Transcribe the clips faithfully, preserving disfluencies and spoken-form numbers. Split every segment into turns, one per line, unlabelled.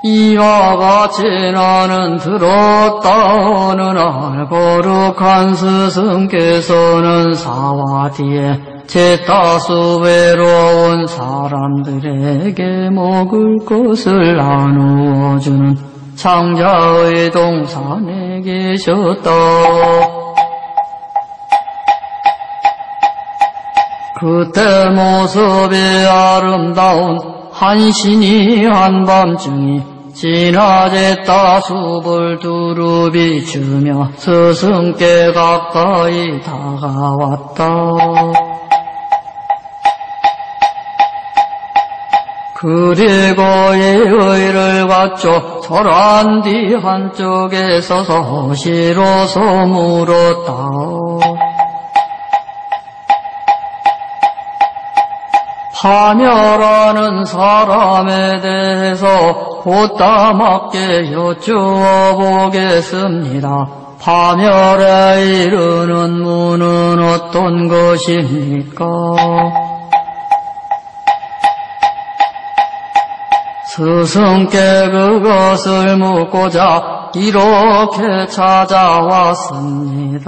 이와 같이 나는 들었다오느날 거룩한 스승께서는 사와디에 제따수 외로운 사람들에게 먹을 것을 나누어주는 창자의 동산에 계셨다. 그때 모습이 아름다운 한 신이 한밤중이 지나제 따숲을 두루 비추며 스승께 가까이 다가왔다. 그리고 예의를 갖춰 절한 뒤 한쪽에 서서 시로서 물었다. 파멸하는 사람에 대해서 보따맞게 여쭈어 보겠습니다. 파멸에 이르는 문은 어떤 것입니까? 스승께 그것을 묻고자 이렇게 찾아왔습니다.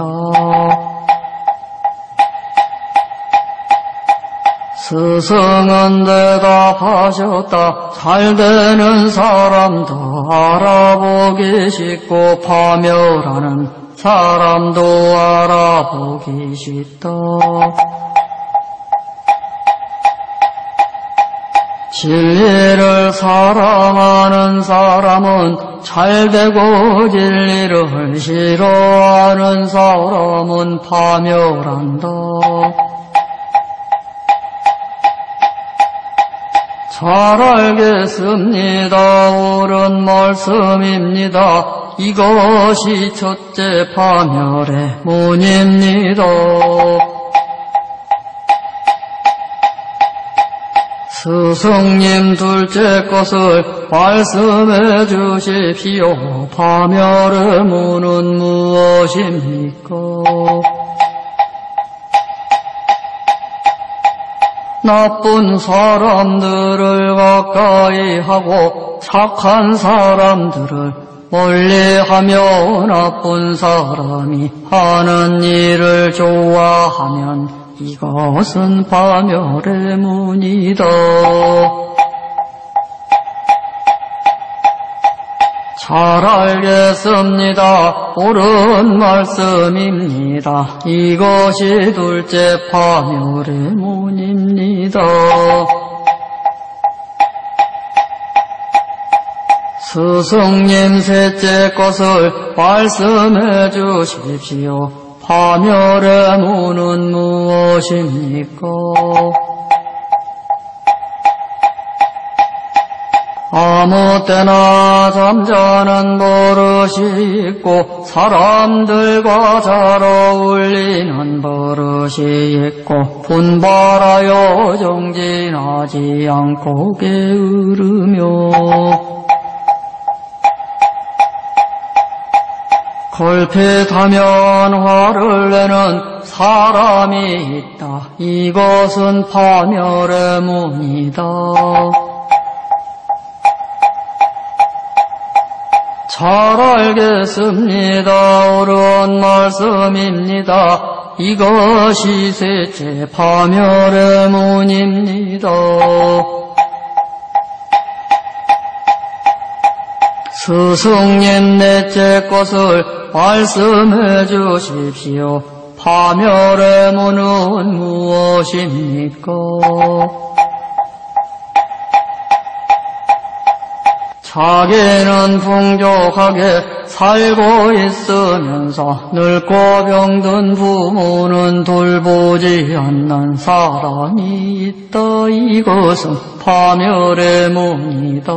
스승은 대답하셨다. 잘되는 사람도 알아보기 쉽고 파멸하는 사람도 알아보기 쉽다. 진리를 사랑하는 사람은 잘되고 진리를 싫어하는 사람은 파멸한다. 잘 알겠습니다. 옳은 말씀입니다. 이것이 첫째 파멸의 문입니다. 스승님 둘째 것을 말씀해 주십시오. 파멸의 문은 무엇입니까? 나쁜 사람들을 가까이 하고 착한 사람들을 멀리하며 나쁜 사람이 하는 일을 좋아하면 이것은 파멸의 문이다. 잘 알겠습니다. 옳은 말씀입니다. 이것이 둘째 파멸의 문입니다. 스승님 셋째 것을 말씀해 주십시오. 파멸의 문은 무엇입니까? 아무 때나 잠자는 버릇이 있고 사람들과 잘 어울리는 버릇이 있고 분발하여 정진하지 않고 게으르며 걸핏하면 화를 내는 사람이 있다. 이것은 파멸의 문이다. 잘 알겠습니다. 옳은 말씀입니다. 이것이 셋째 파멸의 문입니다. 스승님 넷째 것을 말씀해 주십시오. 파멸의 문은 무엇입니까? 자기는 풍족하게 살고 있으면서 늙고 병든 부모는 돌보지 않는 사람이 있다. 이것은 파멸의 문이다.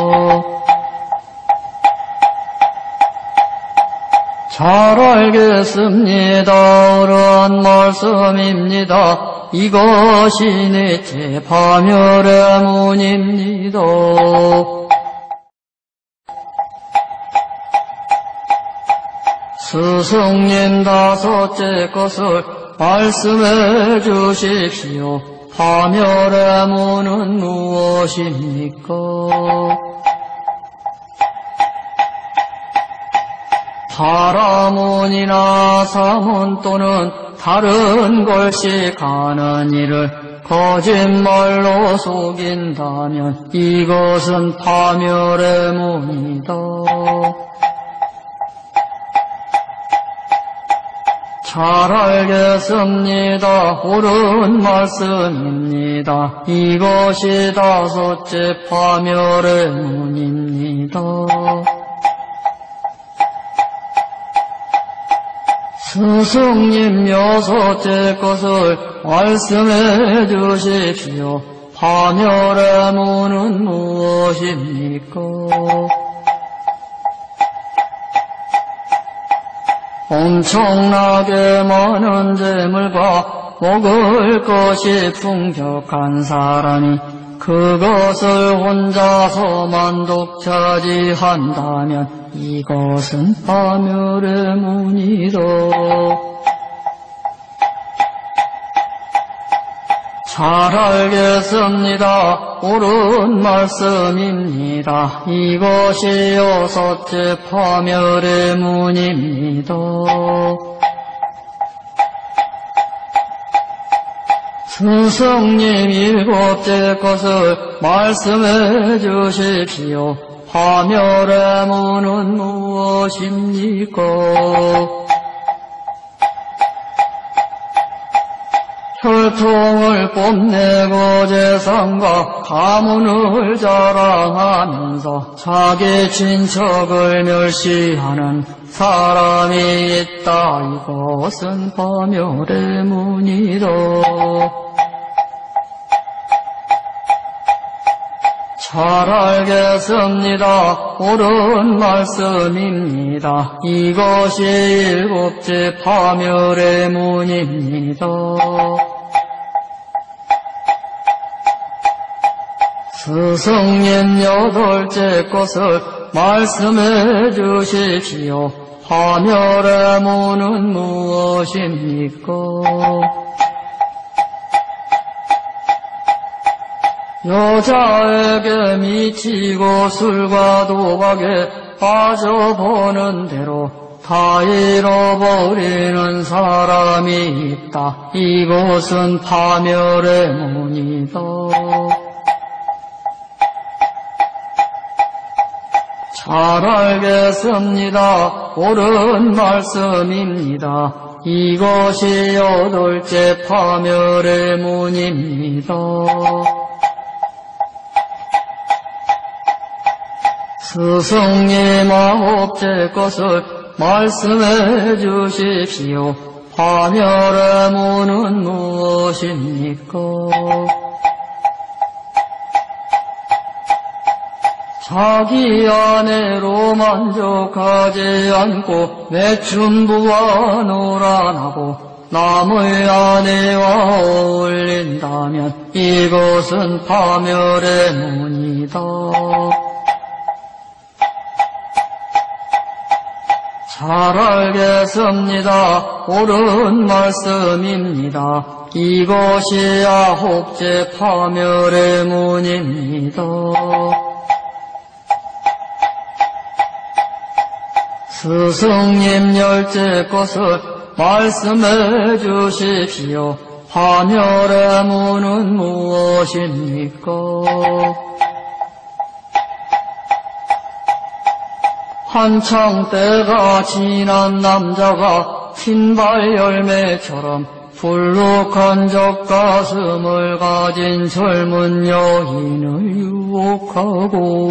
잘 알겠습니다. 옳은 말씀입니다. 이것이 넷째 파멸의 문입니다. 스승님 다섯째 것을 말씀해 주십시오. 파멸의 문은 무엇입니까? 파라문이나 사문 또는 다른 것이 가는 일을 거짓말로 속인다면 이것은 파멸의 문이다. 잘 알겠습니다. 옳은 말씀입니다. 이것이 다섯째 파멸의 문입니다. 스승님 여섯째 것을 말씀해 주십시오. 파멸의 문은 무엇입니까? 엄청나게 많은 재물과 먹을 것이 풍족한 사람이 그것을 혼자서 만독차지한다면 이것은 파멸의 문이다. 잘 알겠습니다. 옳은 말씀입니다. 이것이 여섯째 파멸의 문입니다. 스승님 일곱째 것을 말씀해 주십시오. 파멸의 문은 무엇입니까? 혈통을 뽐내고 재산과 가문을 자랑하면서 자기 친척을 멸시하는 사람이 있다. 이것은 파멸의 문이다. 잘 알겠습니다. 옳은 말씀입니다. 이것이 일곱째 파멸의 문입니다. 스승님 여덟째 것을 말씀해 주십시오. 파멸의 문은 무엇입니까? 여자에게 미치고 술과 도박에 빠져보는 대로 다 잃어버리는 사람이 있다. 이것은 파멸의 문이다. 잘 알겠습니다. 옳은 말씀입니다. 이것이 여덟째 파멸의 문입니다. 스승님 아홉째 것을 말씀해 주십시오. 파멸의 문은 무엇입니까? 자기 아내로 만족하지 않고 매춘부와 놀아나고 남의 아내와 어울린다면 이것은 파멸의 문이다. 잘 알겠습니다. 옳은 말씀입니다. 이것이 아홉째 파멸의 문입니다. 스승님 열째 것을 말씀해 주십시오. 파멸의 문은 무엇입니까? 한창 때가 지난 남자가 흰발 열매처럼 불룩한 젖가슴을 가진 젊은 여인을 유혹하고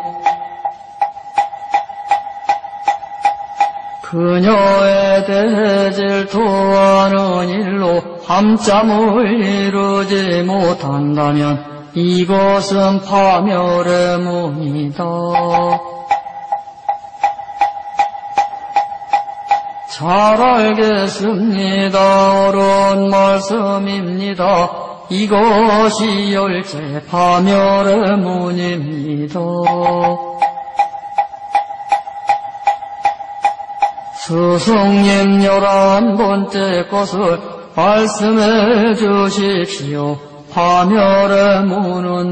그녀에 대해 질투하는 일로 밤잠을 이루지 못한다면 이것은 파멸의 문이다. 잘 알겠습니다. 옳은 말씀입니다. 이것이 열째 파멸의 문입니다. 스승님 열한 번째 것을 말씀해 주십시오. 파멸의 문은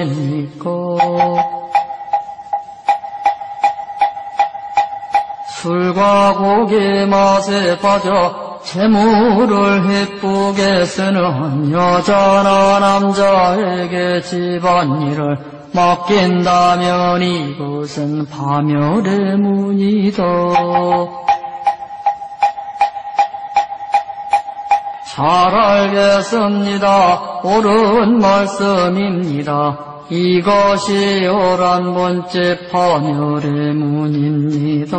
무엇입니까? 술 이와 고기 맛에 빠져 재물을 해쁘게 쓰는 여자나 남자에게 집안일을 맡긴다면 이것은 파멸의 문이다. 잘 알겠습니다. 옳은 말씀입니다. 이것이 열한 번째 파멸의 문입니다.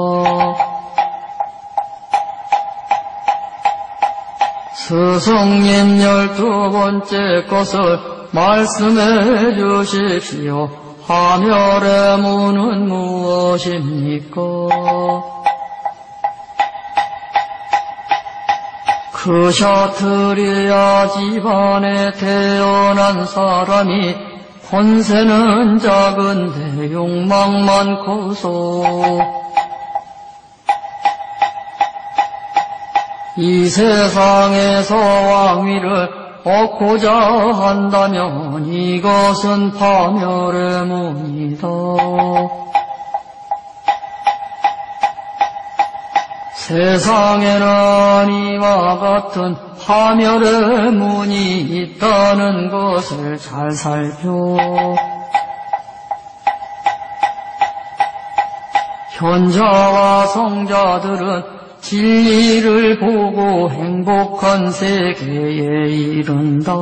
스승님 열두 번째 것을 말씀해 주십시오. 파멸의 문은 무엇입니까? 크샤트리아 집안에 태어난 사람이 권세는 작은데 욕망 많고서 이 세상에서 왕위를 얻고자 한다면 이것은 파멸의 문이다. 세상에는 이와 같은 파멸의 문이 있다는 것을 잘 살펴 현자와 성자들은 진리를 보고 행복한 세계에 이른다.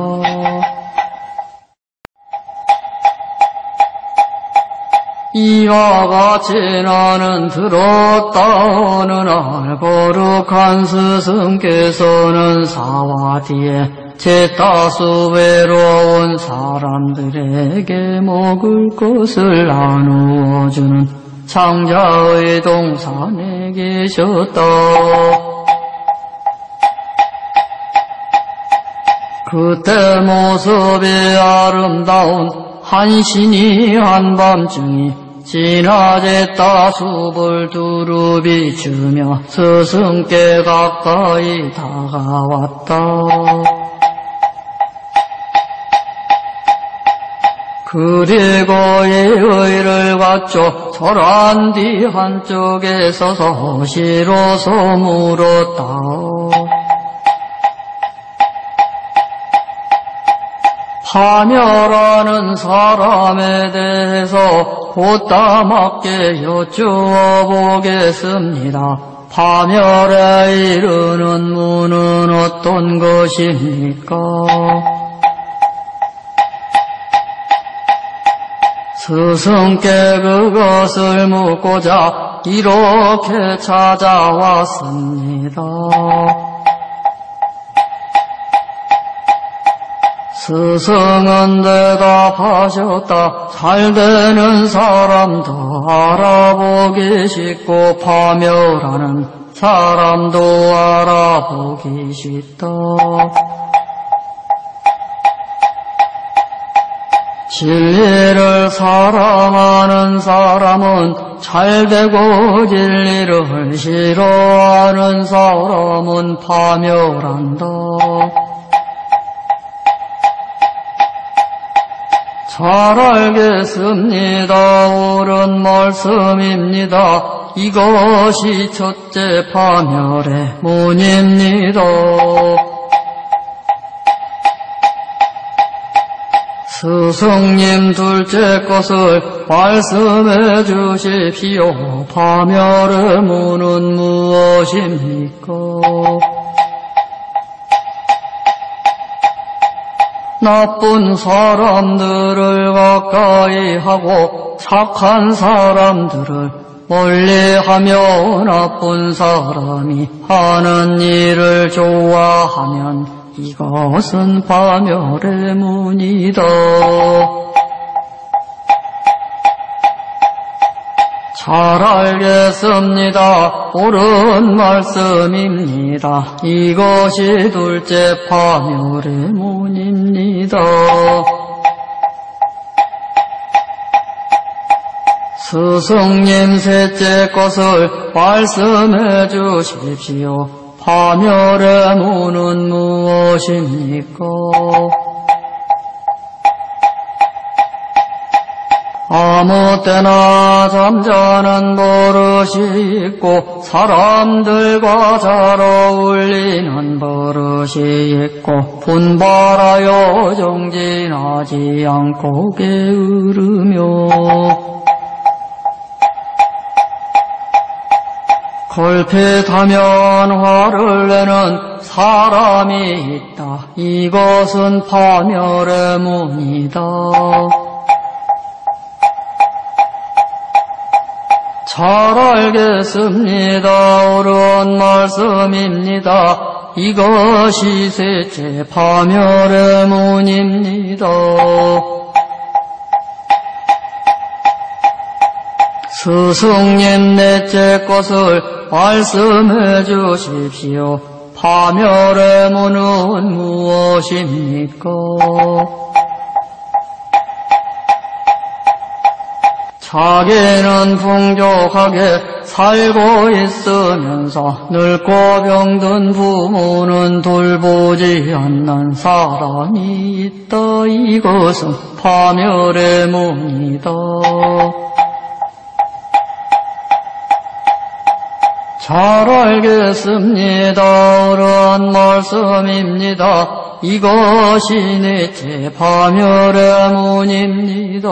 이와 같이 나는 들었다. 어느 날 거룩한 스승께서는 사와디에 제다수 외로운 사람들에게 먹을 것을 나누어주는 창자의 동산에 계셨다. 그때 모습이 아름다운 한 신이 한밤중에 진화제 따숲을 두루 비추며 스승께 가까이 다가왔다. 그리고 예의를 갖춰 절한 뒤 한쪽에 서서 시로서 물었다. 파멸하는 사람에 대해서 보따맞게 여쭈어 보겠습니다. 파멸에 이르는 문은 어떤 것입니까? 스승께 그것을 묻고자 이렇게 찾아왔습니다. 스승은 대답하셨다. 잘되는 사람도 알아보기 쉽고 파멸하는 사람도 알아보기 쉽다. 진리를 사랑하는 사람은 잘되고 진리를 싫어하는 사람은 파멸한다. 잘 알겠습니다. 옳은 말씀입니다. 이것이 첫째 파멸의 문입니다. 스승님 둘째 것을 말씀해 주십시오. 파멸의 문은 무엇입니까? 나쁜 사람들을 가까이 하고 착한 사람들을 멀리하며 나쁜 사람이 하는 일을 좋아하면 이것은 파멸의 문이다. 잘 알겠습니다. 옳은 말씀입니다. 이것이 둘째 파멸의 문입니다. 스승님 셋째 것을 말씀해 주십시오. 파멸의 문은 무엇입니까? 아무 때나 잠자는 버릇이 있고 사람들과 잘 어울리는 버릇이 있고 분발하여 정진하지 않고 게으르며 걸핏하면 화를 내는 사람이 있다. 이것은 파멸의 문이다. 잘 알겠습니다. 옳은 말씀입니다. 이것이 셋째 파멸의 문입니다. 스승님 넷째 것을 말씀해 주십시오. 파멸의 문은 무엇입니까? 자기는 풍족하게 살고 있으면서 늙고 병든 부모는 돌보지 않는 사람이 있다. 이것은 파멸의 문이다. 잘 알겠습니다. 옳은 말씀입니다. 이것이 넷째 파멸의 문입니다.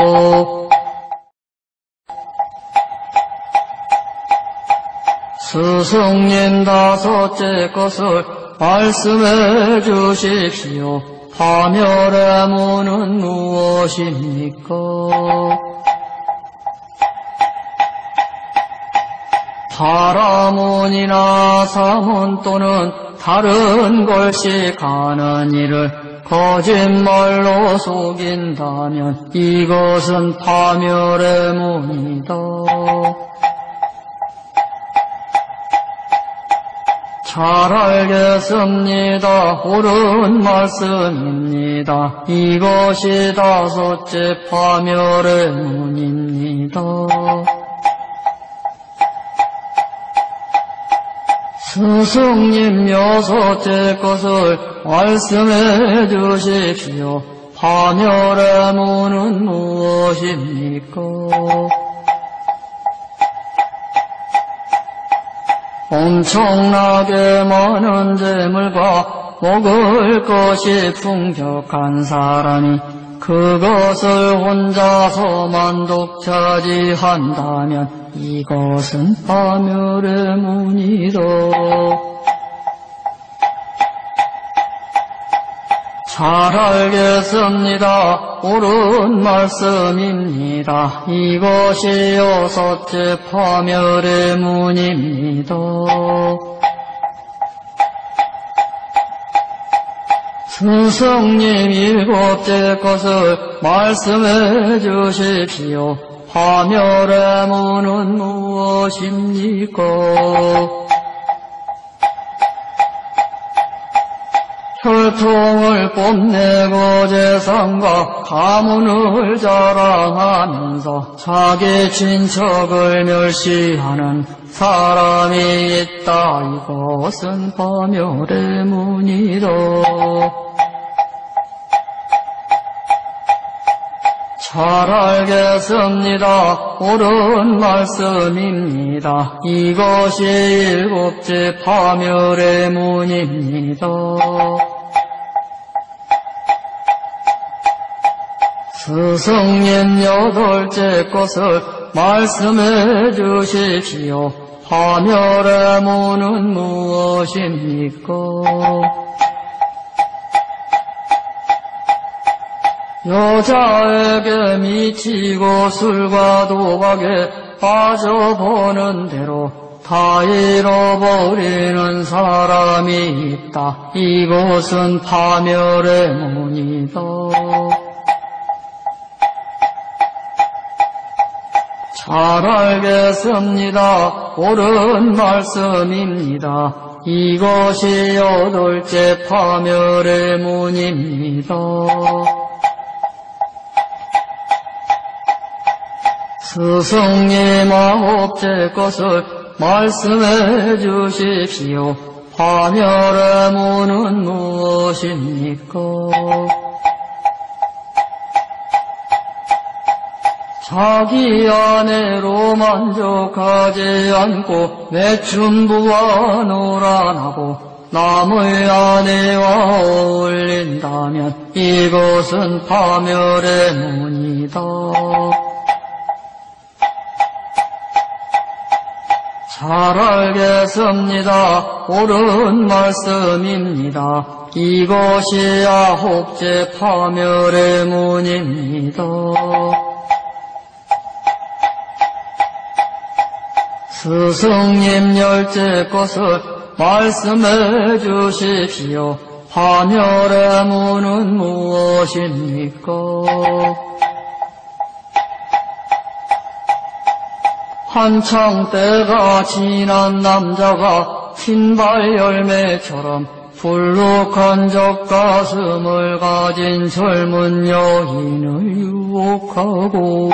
스승님 다섯째 것을 말씀해 주십시오. 파멸의 문은 무엇입니까? 파라문이나 사문 또는 다른 걸식하는 일을 거짓말로 속인다면 이것은 파멸의 문이다. 잘 알겠습니다. 옳은 말씀입니다. 이것이 다섯째 파멸의 문입니다. 스승님 여섯째 것을 말씀해 주십시오. 파멸의 문은 무엇입니까? 엄청나게 많은 재물과 먹을 것이 풍족한 사람이 그것을 혼자서 만독차지한다면 이것은 파멸의 문이다. 잘 알겠습니다. 옳은 말씀입니다. 이것이 여섯째 파멸의 문입니다. 스승님 일곱째 것을 말씀해 주십시오. 파멸의 문은 무엇입니까? 혈통을 뽐내고 재산과 가문을 자랑하면서 자기 친척을 멸시하는 사람이 있다. 이것은 파멸의 문이다. 잘 알겠습니다. 옳은 말씀입니다. 이것이 일곱째 파멸의 문입니다. 스승님 여덟째 것을 말씀해 주십시오. 파멸의 문은 무엇입니까? 여자에게 미치고 술과 도박에 빠져보는 대로 다 잃어버리는 사람이 있다. 이것은 파멸의 문이다. 잘 알겠습니다. 옳은 말씀입니다. 이것이 여덟째 파멸의 문입니다. 스승님 아홉째 것을 말씀해 주십시오. 파멸의 문은 무엇입니까? 자기 아내로 만족하지 않고 매춘부와 놀아나고 남의 아내와 어울린다면 이것은 파멸의 문이다. 잘 알겠습니다. 옳은 말씀입니다. 이것이야 혹제 파멸의 문입니다. 스승님 열째 것을 말씀해 주십시오. 파멸의 문은 무엇입니까? 한창 때가 지난 남자가 흰발 열매처럼 불룩한 젖가슴을 가진 젊은 여인을 유혹하고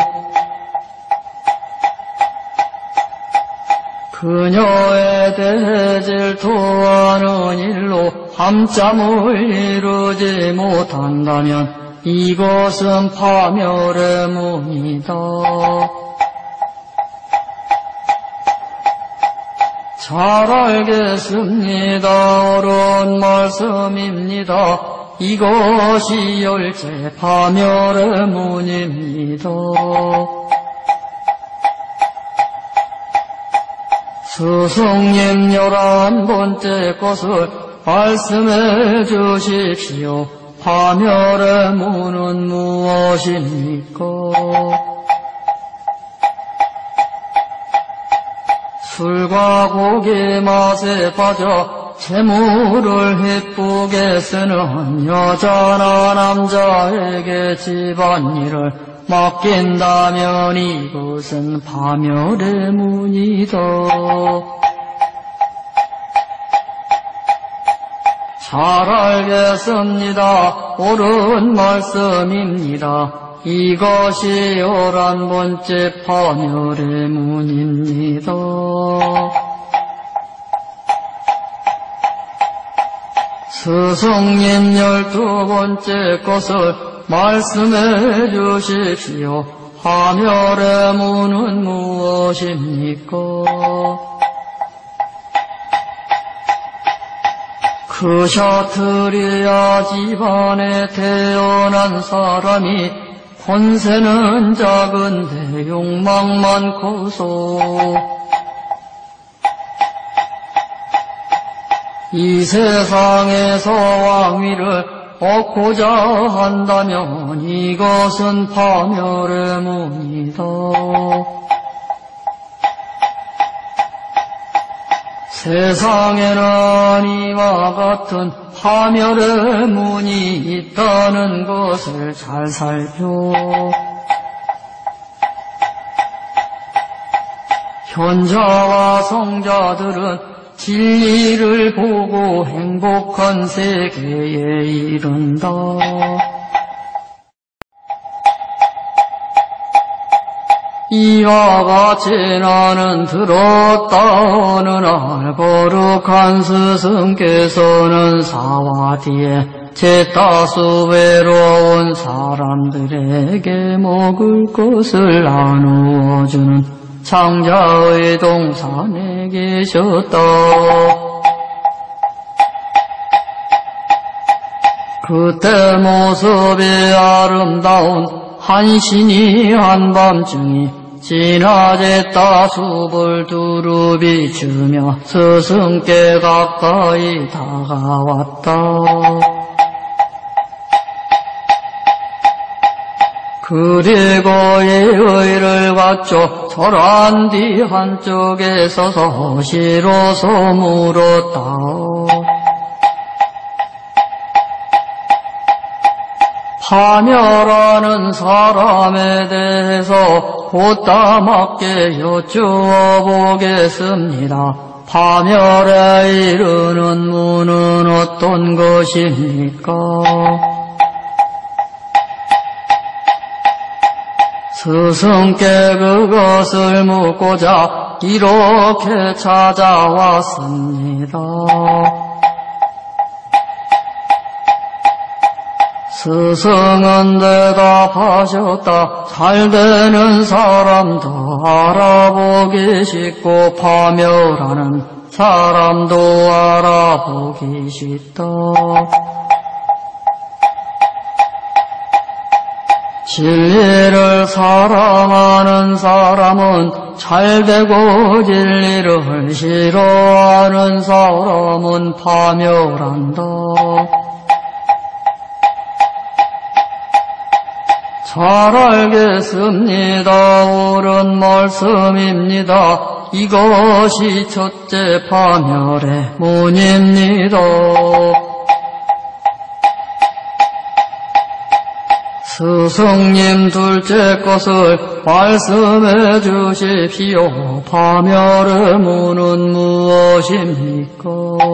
그녀에 대해 질투하는 일로 밤잠을 이루지 못한다면 이것은 파멸의 문이다. 잘 알겠습니다. 옳은 말씀입니다. 이것이 열째 파멸의 문입니다. 스승님 열한 번째 것을 말씀해 주십시오. 파멸의 문은 무엇입니까? 술과 고기 맛에 빠져 재물을 기쁘게 쓰는 여자나 남자에게 집안일을 맡긴다면 이것은 파멸의 문이다. 잘 알겠습니다. 옳은 말씀입니다. 이것이 열한 번째 파멸의 문입니다. 스승님 열두 번째 것을 말씀해 주십시오. 파멸의 문은 무엇입니까? 크샤트리아 집안에 태어난 사람이 권세는 작은데 욕망만 커서 이 세상에서 왕위를 얻고자 한다면 이것은 파멸의 문이다. 세상에는 이와 같은 파멸의 문이 있다는 것을 잘 살펴 현자와 성자들은 진리를 보고 행복한 세계에 이른다. 이와 같이 나는 들었다. 어느 날 거룩한 스승께서는 사와디에 제다수 외로운 사람들에게 먹을 것을 나누어주는 창자의 동산에 계셨다. 그때 모습이 아름다운 한 신이 한밤중에 진화제 따숲을 두루 비추며 스승께 가까이 다가왔다. 그리고 예의를 갖춰 절한 뒤 한쪽에 서서 시로서 물었다. 파멸하는 사람에 대해서 보따맞게 여쭈어 보겠습니다. 파멸에 이르는 문은 어떤 것입니까? 스승께 그것을 묻고자 이렇게 찾아왔습니다. 스승은 대답하셨다. 잘되는 사람도 알아보기 쉽고 파멸하는 사람도 알아보기 쉽다. 진리를 사랑하는 사람은 잘되고 진리를 싫어하는 사람은 파멸한다. 잘 알겠습니다. 옳은 말씀입니다. 이것이 첫째 파멸의 문입니다. 스승님 둘째 것을 말씀해 주십시오. 파멸의 문은 무엇입니까?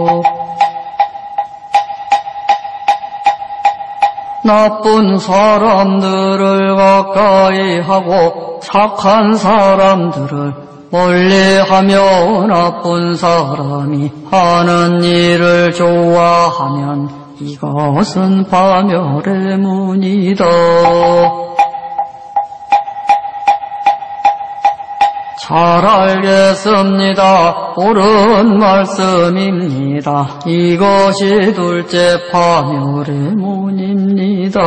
나쁜 사람들을 가까이 하고 착한 사람들을 멀리하며 나쁜 사람이 하는 일을 좋아하면 이것은 파멸의 문이다. 잘 알겠습니다. 옳은 말씀입니다. 이것이 둘째 파멸의 문입니다.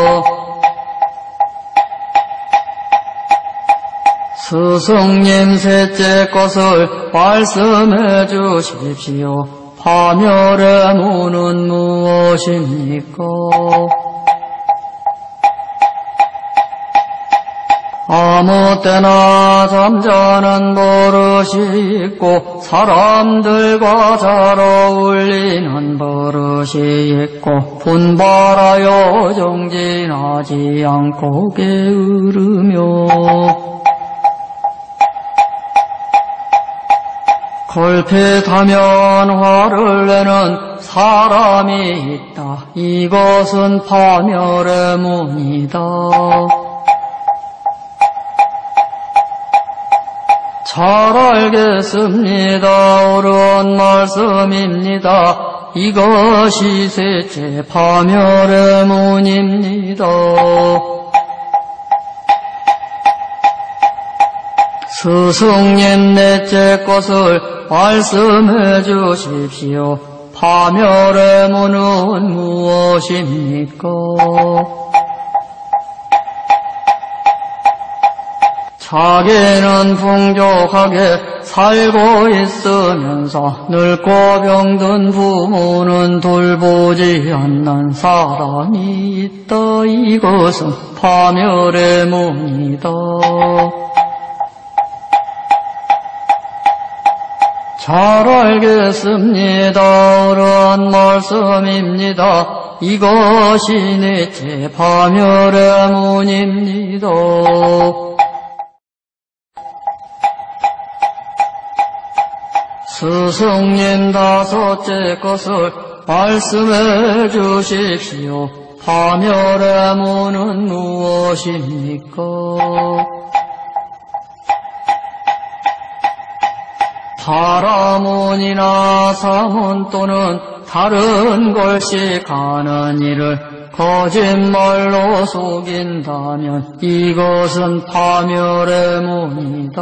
스승님 셋째 것을 말씀해 주십시오. 파멸의 문은 무엇입니까? 아무 때나 잠자는 버릇이 있고 사람들과 잘 어울리는 버릇이 있고 분발하여 정진하지 않고 게으르며 걸핏하면 화를 내는 사람이 있다. 이것은 파멸의 문이다. 잘 알겠습니다. 옳은 말씀입니다. 이것이 셋째 파멸의 문입니다. 스승님 넷째 것을 말씀해 주십시오. 파멸의 문은 무엇입니까? 자기는 풍족하게 살고 있으면서 늙고 병든 부모는 돌보지 않는 사람이 있다. 이것은 파멸의 문이다. 잘 알겠습니다. 옳은 말씀입니다. 이것이 넷째 파멸의 문입니다. 스승님 다섯째 것을 말씀해 주십시오. 파멸의 문은 무엇입니까? 파라문이나 사문 또는 다른 걸식하는 일을 거짓말로 속인다면 이것은 파멸의 문이다.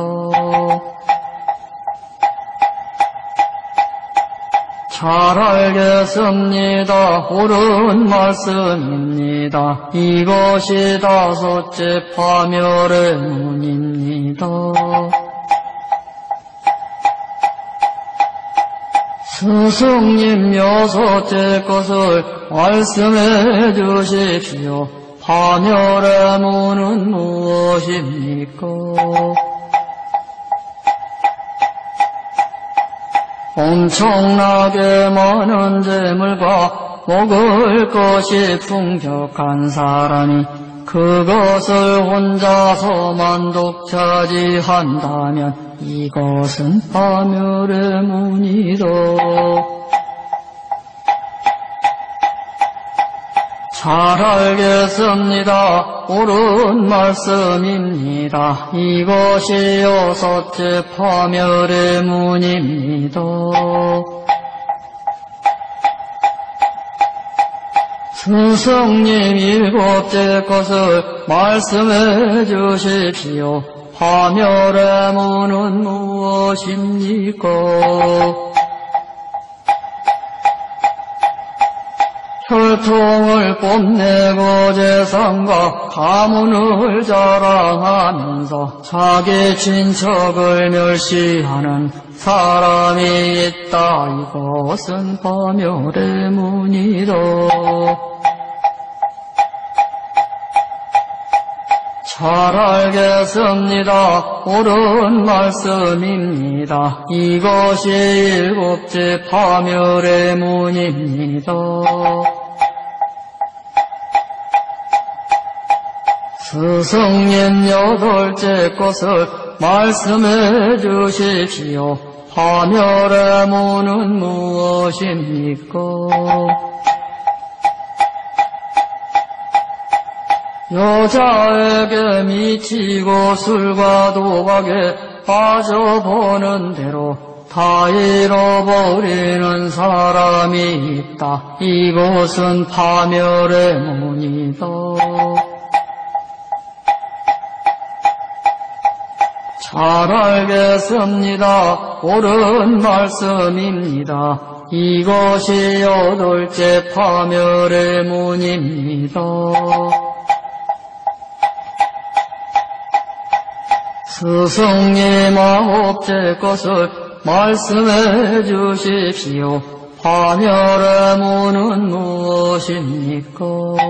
잘 알겠습니다. 옳은 말씀입니다. 이것이 다섯째 파멸의 문입니다. 스승님 여섯째 것을 말씀해 주십시오. 파멸의 문은 무엇입니까? 엄청나게 많은 재물과 먹을 것이 풍족한 사람이 그것을 혼자서 만독차지한다면 이것은 파멸의 문이다. 잘 알겠습니다. 옳은 말씀입니다. 이것이 여섯째 파멸의 문입니다. 스승님 일곱째 것을 말씀해 주십시오. 파멸의 문은 무엇입니까? 혈통을 뽐내고 재산과 가문을 자랑하면서 자기 친척을 멸시하는 사람이 있다. 이것은 파멸의 문이다. 잘 알겠습니다. 옳은 말씀입니다. 이것이 일곱째 파멸의 문입니다. 스승님 여덟째 것을 말씀해 주십시오. 파멸의 문은 무엇입니까? 여자에게 미치고 술과 도박에 빠져보는 대로 다 잃어버리는 사람이 있다. 이것은 파멸의 문이다. 잘 알겠습니다. 옳은 말씀입니다. 이것이 여덟째 파멸의 문입니다. 스승님 아홉째 것을 말씀해 주십시오. 파멸의 문은 무엇입니까?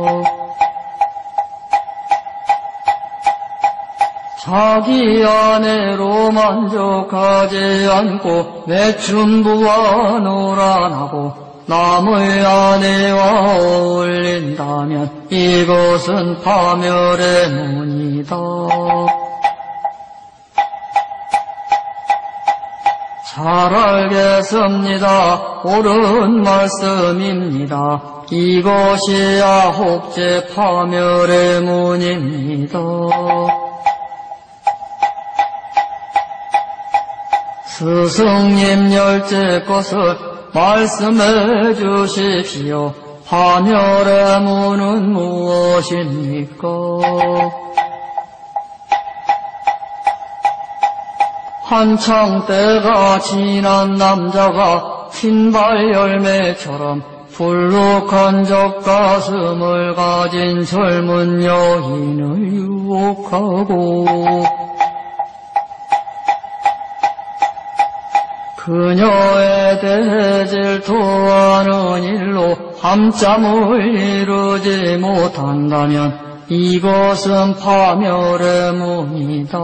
자기 아내로 만족하지 않고 매춘부와 노란하고 남의 아내와 어울린다면 이것은 파멸의 문이다. 잘 알겠습니다. 옳은 말씀입니다. 이것이 아홉째 파멸의 문입니다. 스승님 열째 것을 말씀해 주십시오. 파멸의 문은 무엇입니까? 한창 때가 지난 남자가 흰발 열매처럼 불룩한 젖가슴을 가진 젊은 여인을 유혹하고 그녀에 대해 질투하는 일로 밤잠을 이루지 못한다면 이것은 파멸의 문이다.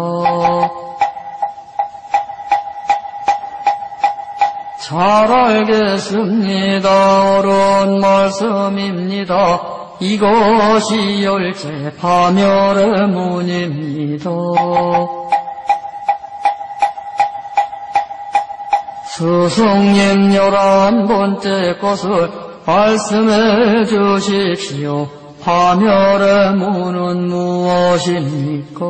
잘 알겠습니다. 옳은 말씀입니다. 이것이 열째 파멸의 문입니다. 스승님 열한 번째 것을 말씀해 주십시오. 파멸의 문은 무엇입니까?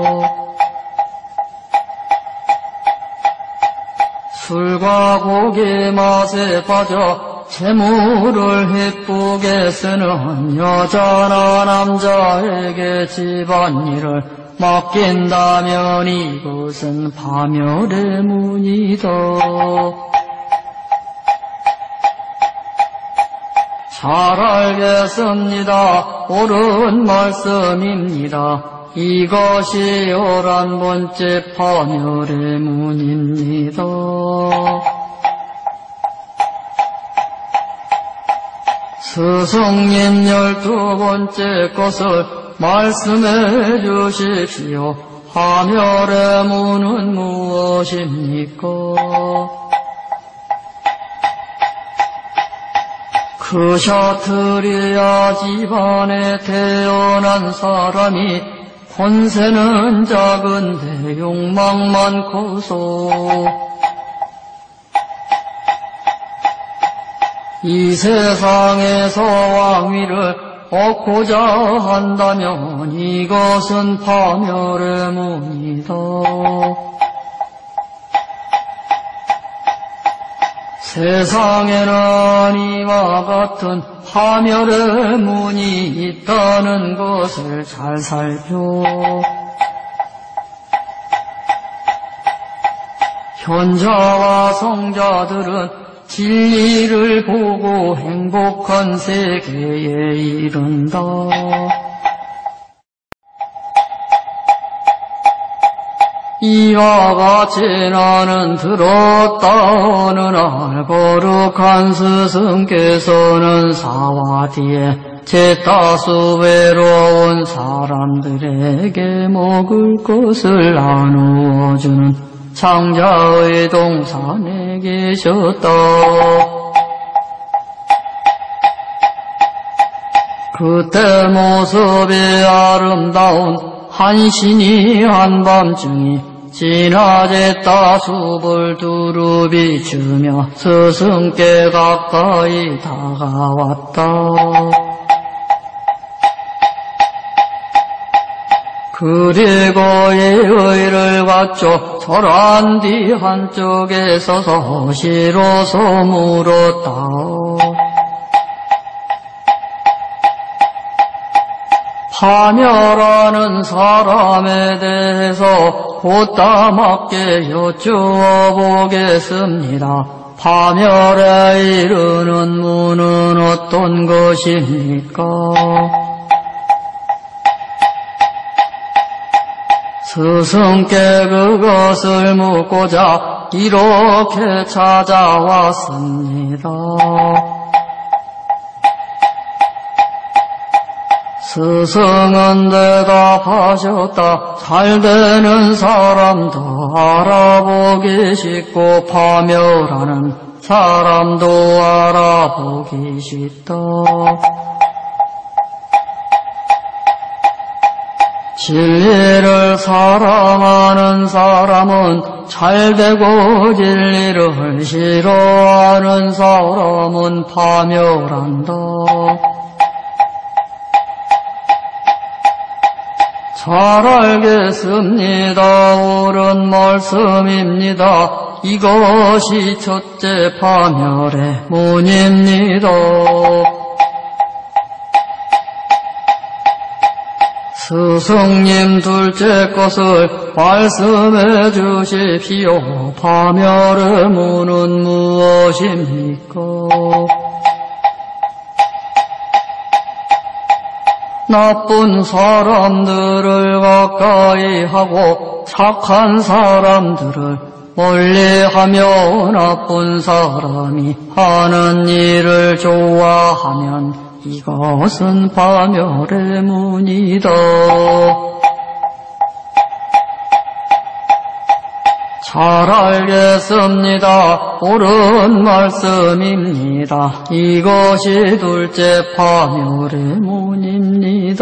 술과 고기 맛에 빠져 재물을 기쁘게 쓰는 여자나 남자에게 집안일을 맡긴다면 이것은 파멸의 문이다. 잘 알겠습니다. 옳은 말씀입니다. 이것이 열한 번째 파멸의 문입니다. 스승님 열두 번째 것을 말씀해 주십시오. 파멸의 문은 무엇입니까? 크샤트리아 집안에 태어난 사람이 권세는 작은데 욕망 많고서 이 세상에서 왕위를 얻고자 한다면 이것은 파멸의 문이다. 세상에는 이와 같은 파멸의 문이 있다는 것을 잘 살펴 현자와 성자들은 진리를 보고 행복한 세계에 이른다. 이와 같이 나는 들었다. 어느 날 거룩한 스승께서는 사와디에 제따수 외로운 사람들에게 먹을 것을 나누어주는 창자의 동산에 계셨다. 그때 모습이 아름다운 한 신이 한밤중에 진화제 따숲을 두루 비추며 스승께 가까이 다가왔다. 그리고 예의를 갖춰 절한 뒤 한쪽에 서서 시로서 물었다. 파멸하는 사람에 대해서 곧다맞게 여쭈어 보겠습니다. 파멸에 이르는 문은 어떤 것입니까? 스승께 그것을 묻고자 이렇게 찾아왔습니다. 스승은 대답하셨다. 잘되는 사람도 알아보기 쉽고 파멸하는 사람도 알아보기 쉽다. 진리를 사랑하는 사람은 잘되고 진리를 싫어하는 사람은 파멸한다. 잘 알겠습니다. 옳은 말씀입니다. 이것이 첫째 파멸의 문입니다. 스승님 둘째 것을 말씀해 주십시오. 파멸의 문은 무엇입니까? 나쁜 사람들을 가까이 하고 착한 사람들을 멀리하며 나쁜 사람이 하는 일을 좋아하면 이것은 파멸의 문이다. 잘 알겠습니다. 옳은 말씀입니다. 이것이 둘째 파멸의 문입니다.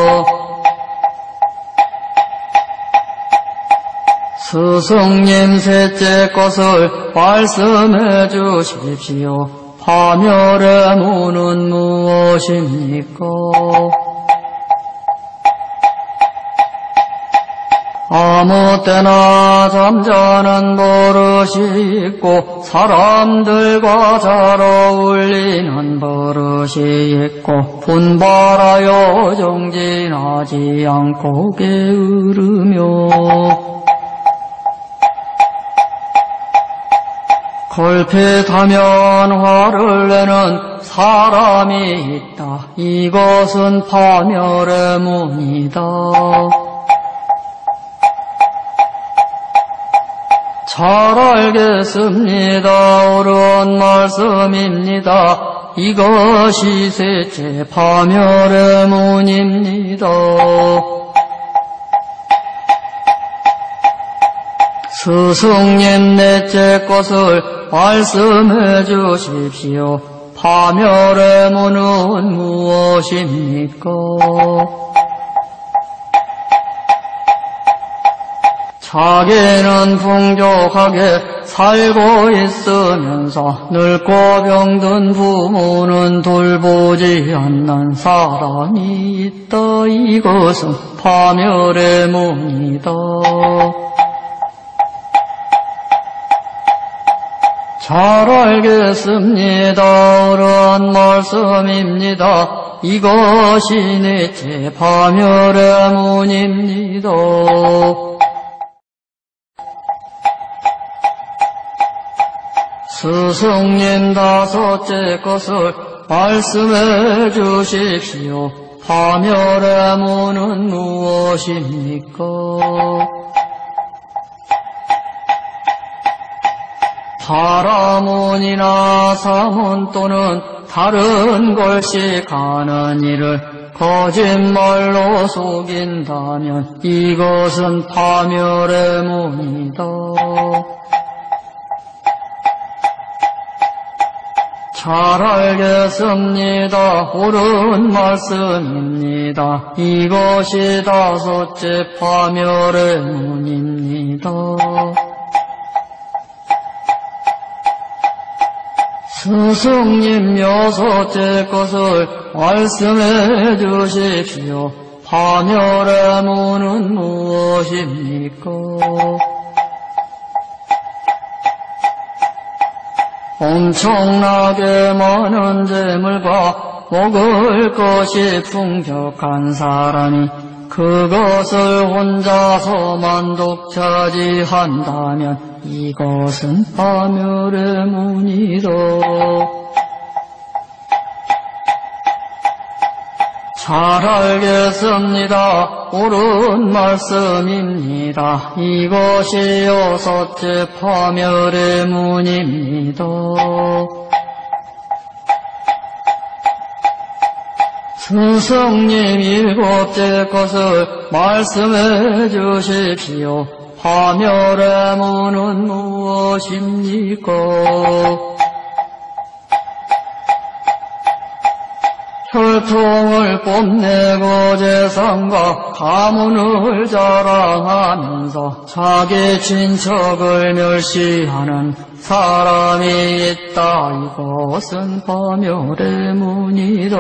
스승님 셋째 것을 말씀해 주십시오. 파멸의 문은 무엇입니까? 아무 때나 잠자는 버릇이 있고 사람들과 잘 어울리는 버릇이 있고 분발하여 정진하지 않고 게으르며 걸핏하면 화를 내는 사람이 있다. 이것은 파멸의 문이다. 잘 알겠습니다. 옳은 말씀입니다. 이것이 셋째 파멸의 문입니다. 스승님 넷째 것을 말씀해 주십시오. 파멸의 문은 무엇입니까? 자기는 풍족하게 살고 있으면서 늙고 병든 부모는 돌보지 않는 사람이 있다. 이것은 파멸의 문이다. 잘 잘 알겠습니다. 어려운 말씀입니다. 이것이 넷째 파멸의 문입니다. 스승님 다섯째 것을 말씀해 주십시오. 파멸의 문은 무엇입니까? 파라문이나 사문 또는 다른 걸식하는 이를 거짓말로 속인다면 이것은 파멸의 문이다. 잘 알겠습니다. 옳은 말씀입니다. 이것이 다섯째 파멸의 문입니다. 스승님 여섯째 것을 말씀해 주십시오. 파멸의 문은 무엇입니까? 엄청나게 많은 재물과 먹을 것이 풍족한 사람이 그것을 혼자서 만독차지한다면 이것은 파멸의 문이다. 잘 알겠습니다. 옳은 말씀입니다. 이것이 여섯째 파멸의 문입니다. 스승님 일곱째 것을 말씀해 주십시오. 파멸의 문은 무엇입니까? 혈통을 뽐내고 재산과 가문을 자랑하면서 자기 친척을 멸시하는 사람이 있다. 이것은 파멸의 문이다.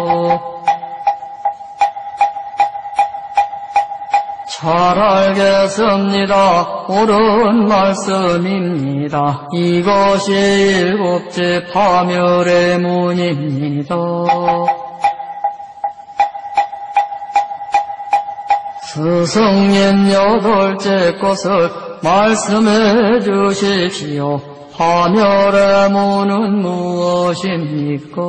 잘 알겠습니다. 옳은 말씀입니다. 이것이 일곱째 파멸의 문입니다. 스승님 여덟째 것을 말씀해 주십시오. 파멸의 문은 무엇입니까?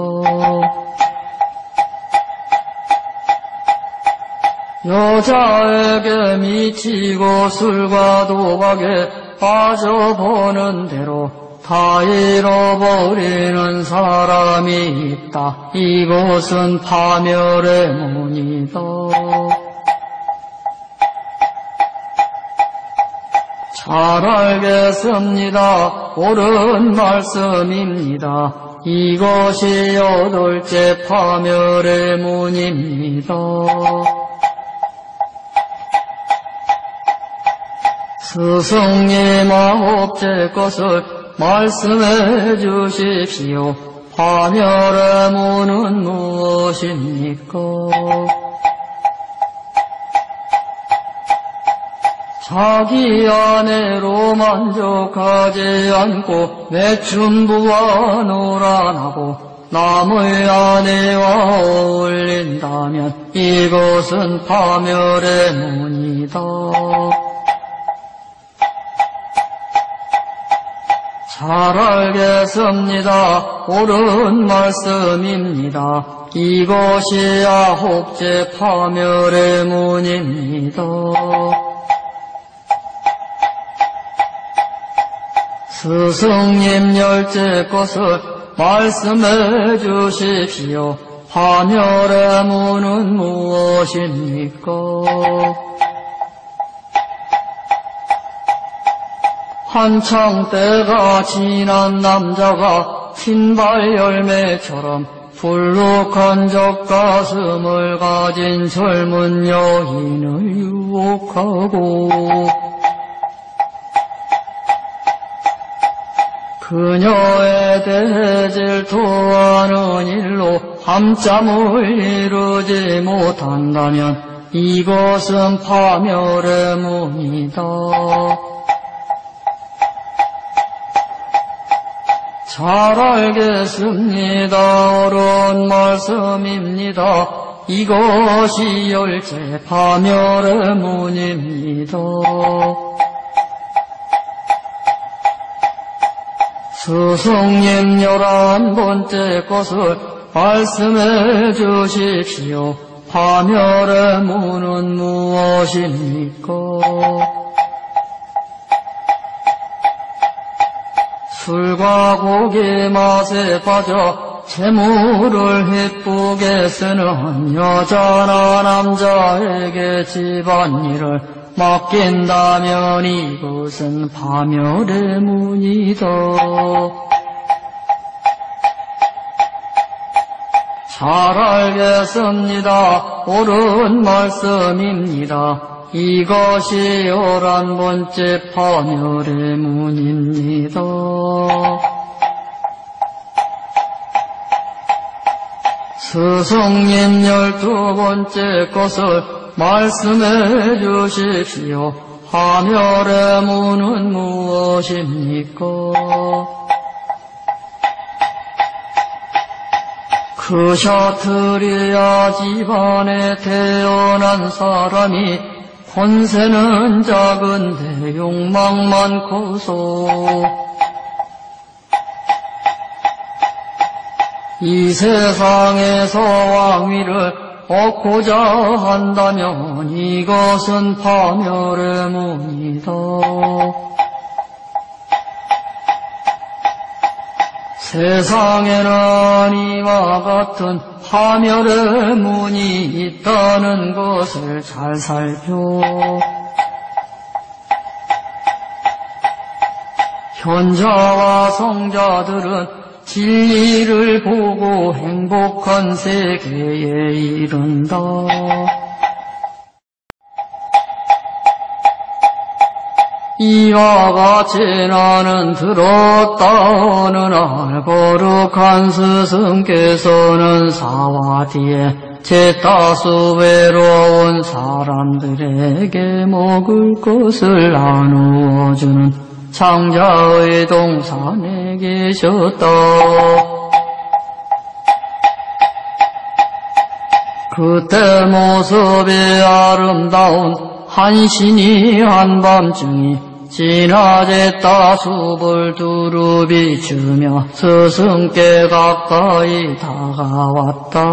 여자에게 미치고 술과 도박에 빠져보는 대로 다 잃어버리는 사람이 있다. 이것은 파멸의 문이다. 잘 알겠습니다. 옳은 말씀입니다. 이것이 여덟째 파멸의 문입니다. 스승님 아홉째 것을 말씀해 주십시오. 파멸의 문은 무엇입니까? 자기 아내로 만족하지 않고 매춘부와 노란하고 남의 아내와 어울린다면 이것은 파멸의 문이다. 잘 알겠습니다. 옳은 말씀입니다. 이것이 아홉째 파멸의 문입니다. 스승님 열째 것을 말씀해 주십시오. 파멸의 문은 무엇입니까? 한창 때가 지난 남자가 흰발 열매처럼 불룩한 젖가슴을 가진 젊은 여인을 유혹하고 그녀에 대해 질투하는 일로 밤잠을 이루지 못한다면 이것은 파멸의 문이다. 잘 알겠습니다. 옳은 말씀입니다. 이것이 열째 파멸의 문입니다. 스승님 열한 번째 것을 말씀해 주십시오. 파멸의 문은 무엇입니까? 술과 고기 맛에 빠져 재물을 해쁘게 쓰는 여자나 남자에게 집안일을 맡긴다면 이것은 파멸의 문이다. 잘 알겠습니다. 옳은 말씀입니다. 이것이 열한 번째 파멸의 문입니다. 스승님 열두 번째 것을 말씀해 주십시오. 파멸의 문은 무엇입니까? 크샤트리아 집안에 태어난 사람이 권세는 작은데 욕망 많고소 이 세상에서 왕위를 얻고자 한다면 이것은 파멸의 문이다. 세상에는 이와 같은 파멸의 문이 있다는 것을 잘 살펴 현자와 성자들은 진리를 보고 행복한 세계에 이른다. 이와 같이 나는 들었다. 어느 날 거룩한 스승께서는 사와디에 제다수 외로운 사람들에게 먹을 것을 나누어주는 창자의 동산에 계셨다. 그때 모습이 아름다운 한 신이 한밤중이 진화제 따숲을 두루 비추며 스승께 가까이 다가왔다.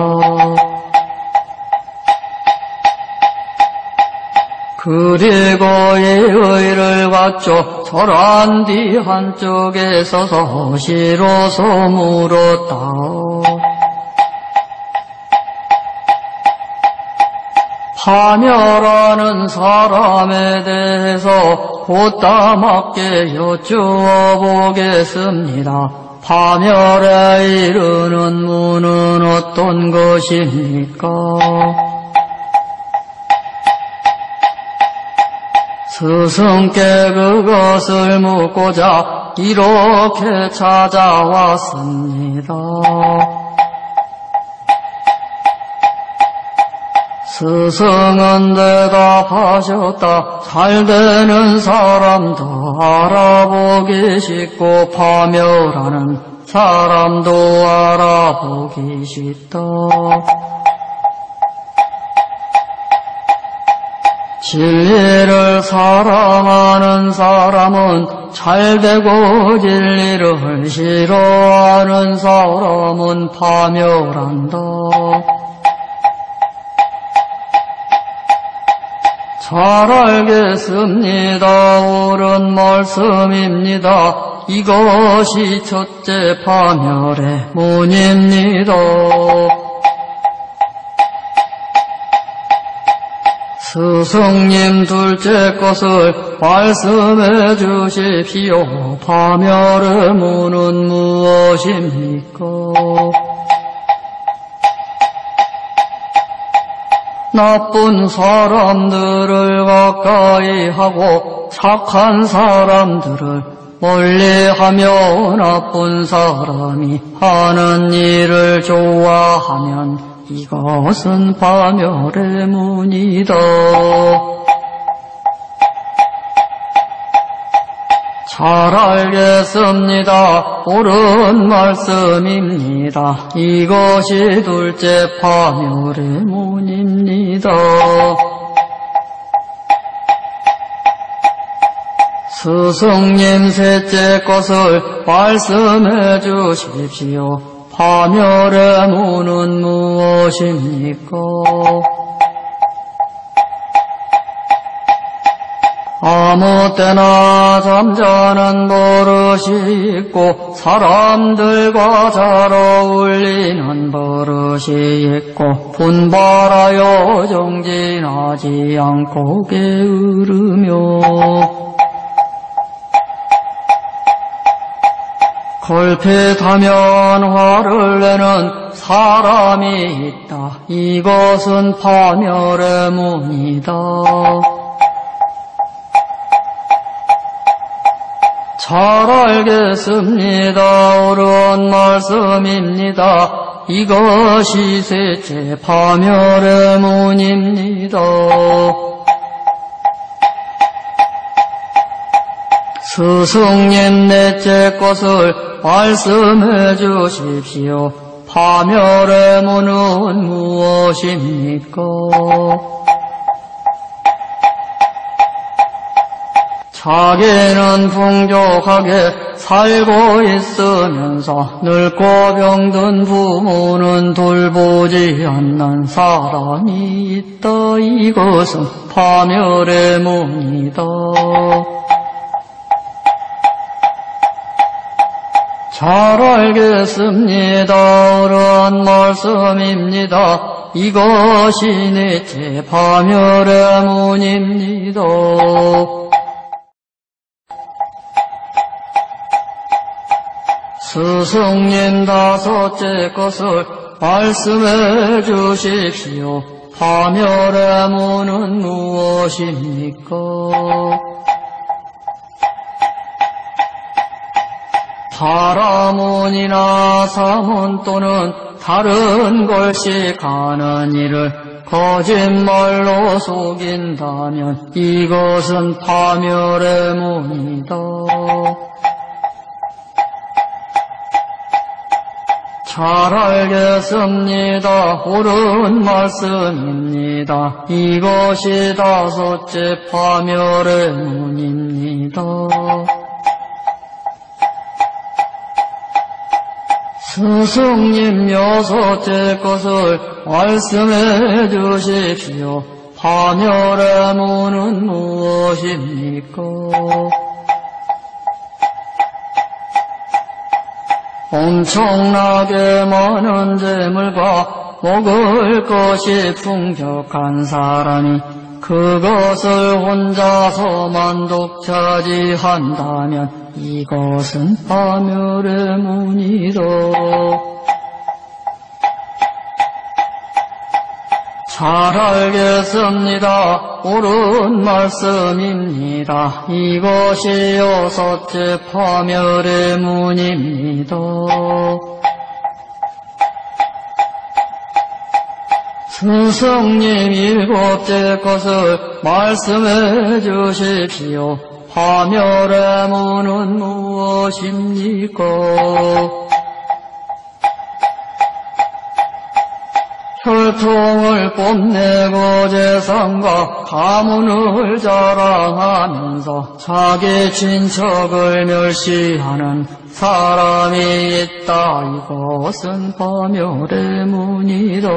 그리고 예의를 갖춰 절한 뒤 한쪽에 서서 시로서 물었다. 파멸하는 사람에 대해서 보따맞게 여쭈어 보겠습니다. 파멸에 이르는 문은 어떤 것입니까? 스승께 그것을 묻고자 이렇게 찾아왔습니다. 스승은 대답하셨다. 잘되는 사람도 알아보기 쉽고 파멸하는 사람도 알아보기 쉽다. 진리를 사랑하는 사람은 잘되고 진리를 싫어하는 사람은 파멸한다. 잘 알겠습니다. 옳은 말씀입니다. 이것이 첫째 파멸의 문입니다. 스승님 둘째 것을 말씀해 주십시오. 파멸의 문은 무엇입니까? 나쁜 사람들을 가까이 하고 착한 사람들을 멀리하며 나쁜 사람이 하는 일을 좋아하면 이것은 파멸의 문이다. 잘 알겠습니다. 옳은 말씀입니다. 이것이 둘째 파멸의 문입니다. 스승님 셋째 것을 말씀해 주십시오. 파멸의 문은 무엇입니까? 아무 때나 잠자는 버릇이 있고 사람들과 잘 어울리는 버릇이 있고 분발하여 정진하지 않고 게으르며 걸핏하면 화를 내는 사람이 있다. 이것은 파멸의 문이다. 잘 알겠습니다. 옳은 말씀입니다. 이것이 셋째 파멸의 문입니다. 스승님 넷째 것을 말씀해 주십시오. 파멸의 문은 무엇입니까? 자기는 풍족하게 살고 있으면서 늙고 병든 부모는 돌보지 않는 사람이 있다. 이것은 파멸의 문이다. 잘 알겠습니다. 옳은 말씀입니다. 이것이 넷째 파멸의 문입니다. 스승님 다섯째 것을 말씀해 주십시오. 파멸의 문은 무엇입니까? 파라문이나 사문 또는 다른 걸식하는 일을 거짓말로 속인다면 이것은 파멸의 문이다. 잘 알겠습니다. 옳은 말씀입니다. 이것이 다섯째 파멸의 문입니다. 스승님 여섯째 것을 말씀해 주십시오. 파멸의 문은 무엇입니까? 엄청나게 많은 재물과 먹을 것이 풍족한 사람이 그것을 혼자서 만독차지한다면 이것은 파멸의 문이다. 잘 알겠습니다. 옳은 말씀입니다. 이것이 여섯째 파멸의 문입니다. 스승님 일곱째 것을 말씀해 주십시오. 파멸의 문은 무엇입니까? 혈통을 뽐내고 재산과 가문을 자랑하면서 자기 친척을 멸시하는 사람이 있다. 이것은 파멸의 문이다.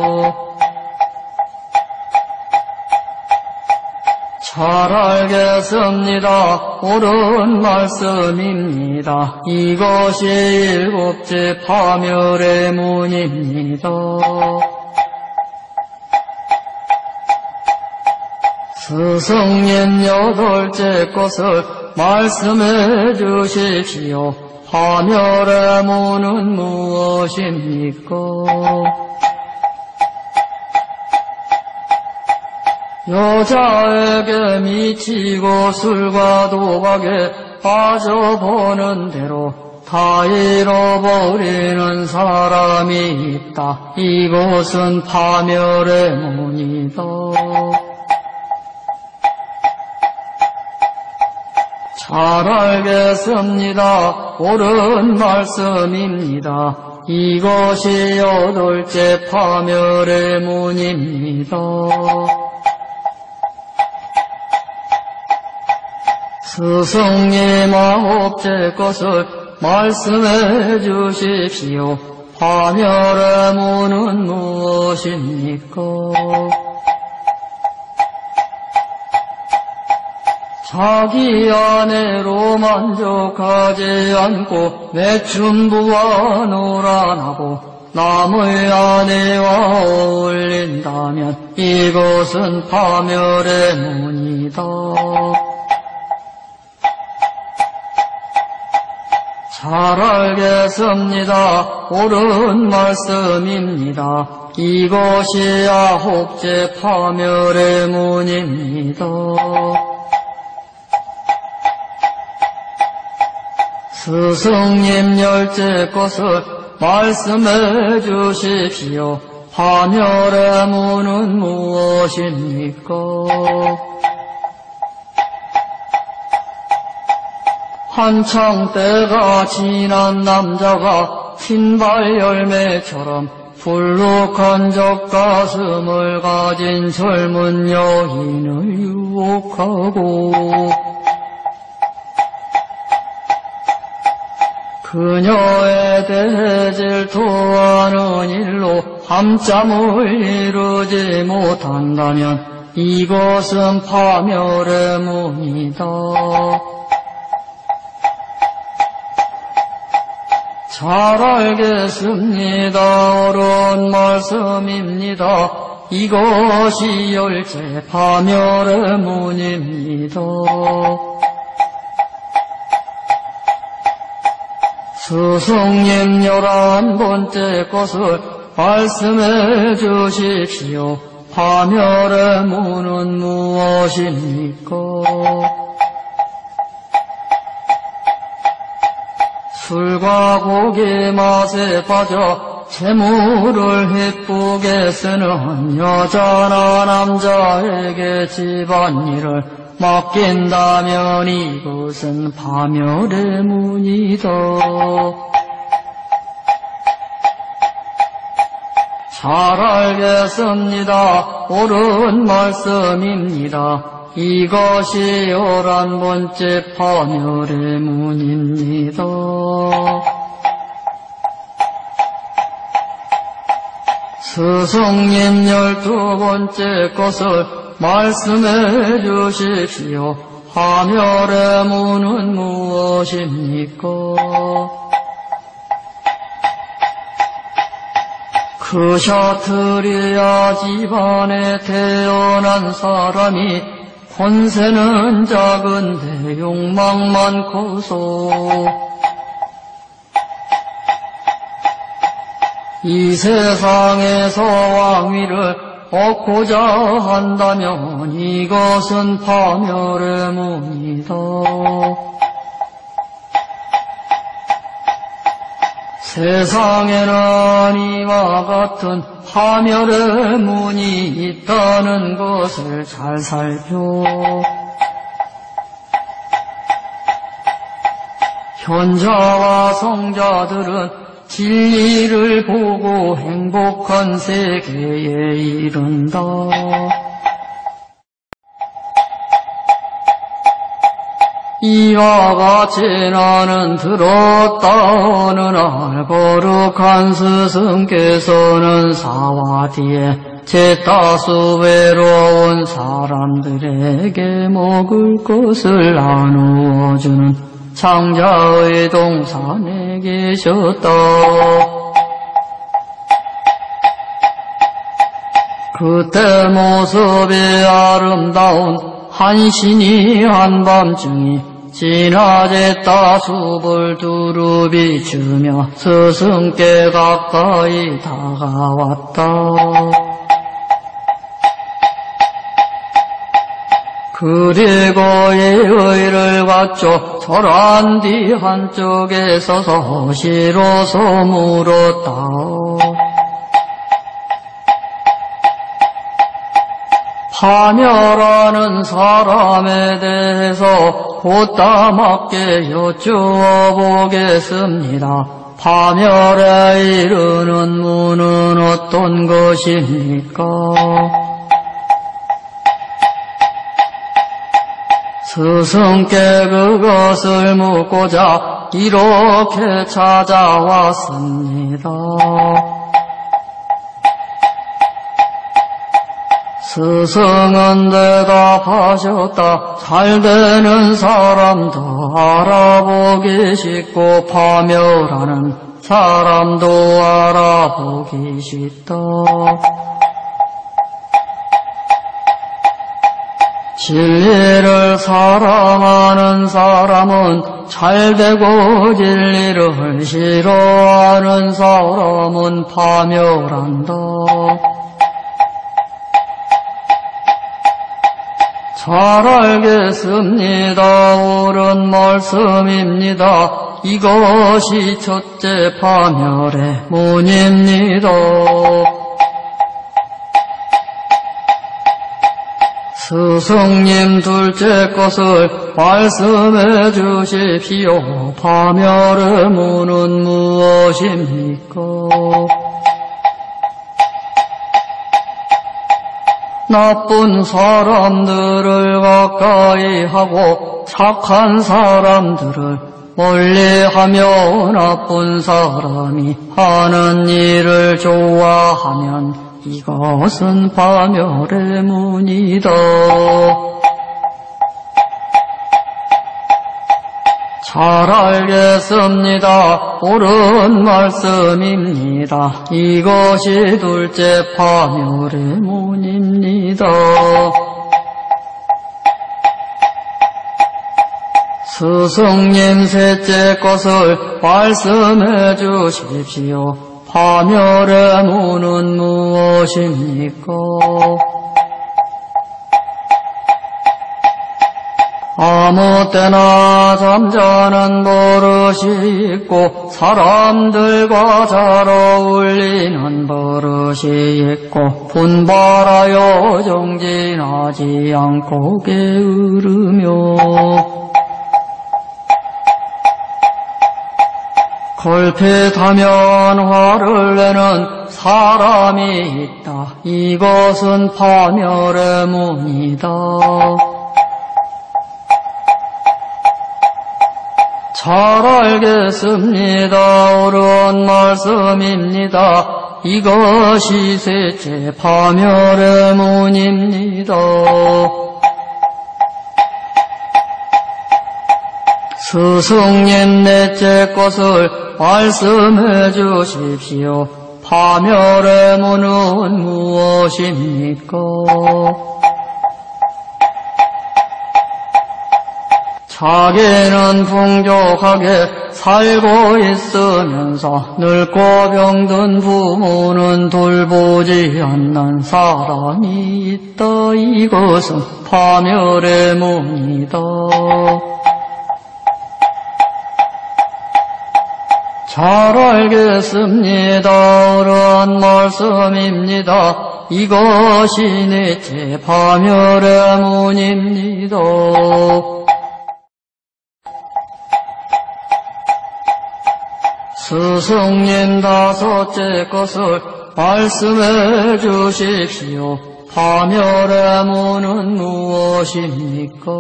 잘 알겠습니다. 옳은 말씀입니다. 이것이 일곱째 파멸의 문입니다. 스승님 여덟째 것을 말씀해 주십시오. 파멸의 문은 무엇입니까? 여자에게 미치고 술과 도박에 빠져보는 대로 다 잃어버리는 사람이 있다. 이것은 파멸의 문이다. 잘 알겠습니다. 옳은 말씀입니다. 이것이 여덟째 파멸의 문입니다. 스승님 아홉째 것을 말씀해 주십시오. 파멸의 문은 무엇입니까? 자기 아내로 만족하지 않고 매춘부와 놀아나고 남의 아내와 어울린다면 이것은 파멸의 문이다. 잘 알겠습니다. 옳은 말씀입니다. 이것이 아홉째 파멸의 문입니다. 스승님 열째 것을 말씀해 주십시오. 파멸의 문은 무엇입니까? 한창 때가 지난 남자가 흰발 열매처럼 불룩한 젖가슴을 가진 젊은 여인을 유혹하고 그녀에 대해 질투하는 일로 밤잠을 이루지 못한다면 이것은 파멸의 문이다. 잘 알겠습니다. 옳은 말씀입니다. 이것이 열째 파멸의 문입니다. 스승님 열한 번째 것을 말씀해 주십시오. 파멸의 문은 무엇입니까? 술과 고기 맛에 빠져 재물을 기쁘게 쓰는 여자나 남자에게 집안일을 맡긴다면 이것은 파멸의 문이다. 잘 알겠습니다. 옳은 말씀입니다. 이것이 열한 번째 파멸의 문입니다. 스승님 열두 번째 것을 말씀해 주십시오. 파멸의 문은 무엇입니까? 크샤트리아 집안에 태어난 사람이 권세는 작은데 욕망 많고서 이 세상에서 왕위를 얻고자 한다면 이것은 파멸의 문이다. 세상에는 이와 같은 파멸의 문이 있다는 것을 잘 살펴 현자와 성자들은 진리를 보고 행복한 세계에 이른다. 이와 같이 나는 들었다. 어느 날 거룩한 스승께서는 사와디에 제다수 외로운 사람들에게 먹을 것을 나누어주는 창자의 동산에 계셨다. 그때 모습이 아름다운 한 신이 한밤중이 진화제 따숲을 두루 비추며 스승께 가까이 다가왔다. 그리고 예의를 갖춰 절한 뒤 한쪽에 서서 시로서 물었다. 파멸하는 사람에 대해서 보다 맞게 여쭈어 보겠습니다. 파멸에 이르는 문은 어떤 것입니까? 스승께 그것을 묻고자 이렇게 찾아왔습니다. 스승은 대답하셨다. 잘되는 사람도 알아보기 쉽고 파멸하는 사람도 알아보기 쉽다. 진리를 사랑하는 사람은 잘되고 진리를 싫어하는 사람은 파멸한다. 잘 알겠습니다. 옳은 말씀입니다. 이것이 첫째 파멸의 문입니다. 스승님 둘째 것을 말씀해 주십시오. 파멸의 문은 무엇입니까? 나쁜 사람들을 가까이 하고 착한 사람들을 멀리하며 나쁜 사람이 하는 일을 좋아하면 이것은 파멸의 문이다. 잘 알겠습니다. 옳은 말씀입니다. 이것이 둘째 파멸의 문입니다. 스승님 셋째 것을 말씀해 주십시오. 파멸의 문은 무엇입니까? 아무 때나 잠자는 버릇이 있고 사람들과 잘 어울리는 버릇이 있고 분발하여 정진하지 않고 게으르며 걸핏하면 화를 내는 사람이 있다. 이것은 파멸의 문이다. 잘 알겠습니다. 옳은 말씀입니다. 이것이 셋째 파멸의 문입니다. 스승님 넷째 것을 말씀해 주십시오. 파멸의 문은 무엇입니까? 자기는 풍족하게 살고 있으면서 늙고 병든 부모는 돌보지 않는 사람이 있다. 이것은 파멸의 문이다. 잘 알겠습니다. 옳은 말씀입니다. 이것이 넷째 파멸의 문입니다. 스승님 다섯째 것을 말씀해 주십시오. 파멸의 문은 무엇입니까?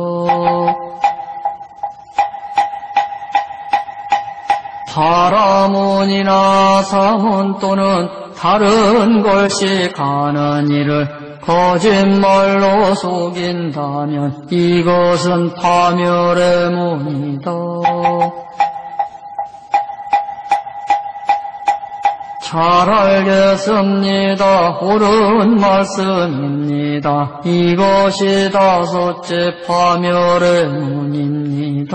파라문이나 사문 또는 다른 걸식하는 일을 거짓말로 속인다면 이것은 파멸의 문이다. 잘 알겠습니다. 옳은 말씀입니다. 이것이 다섯째 파멸의 문입니다.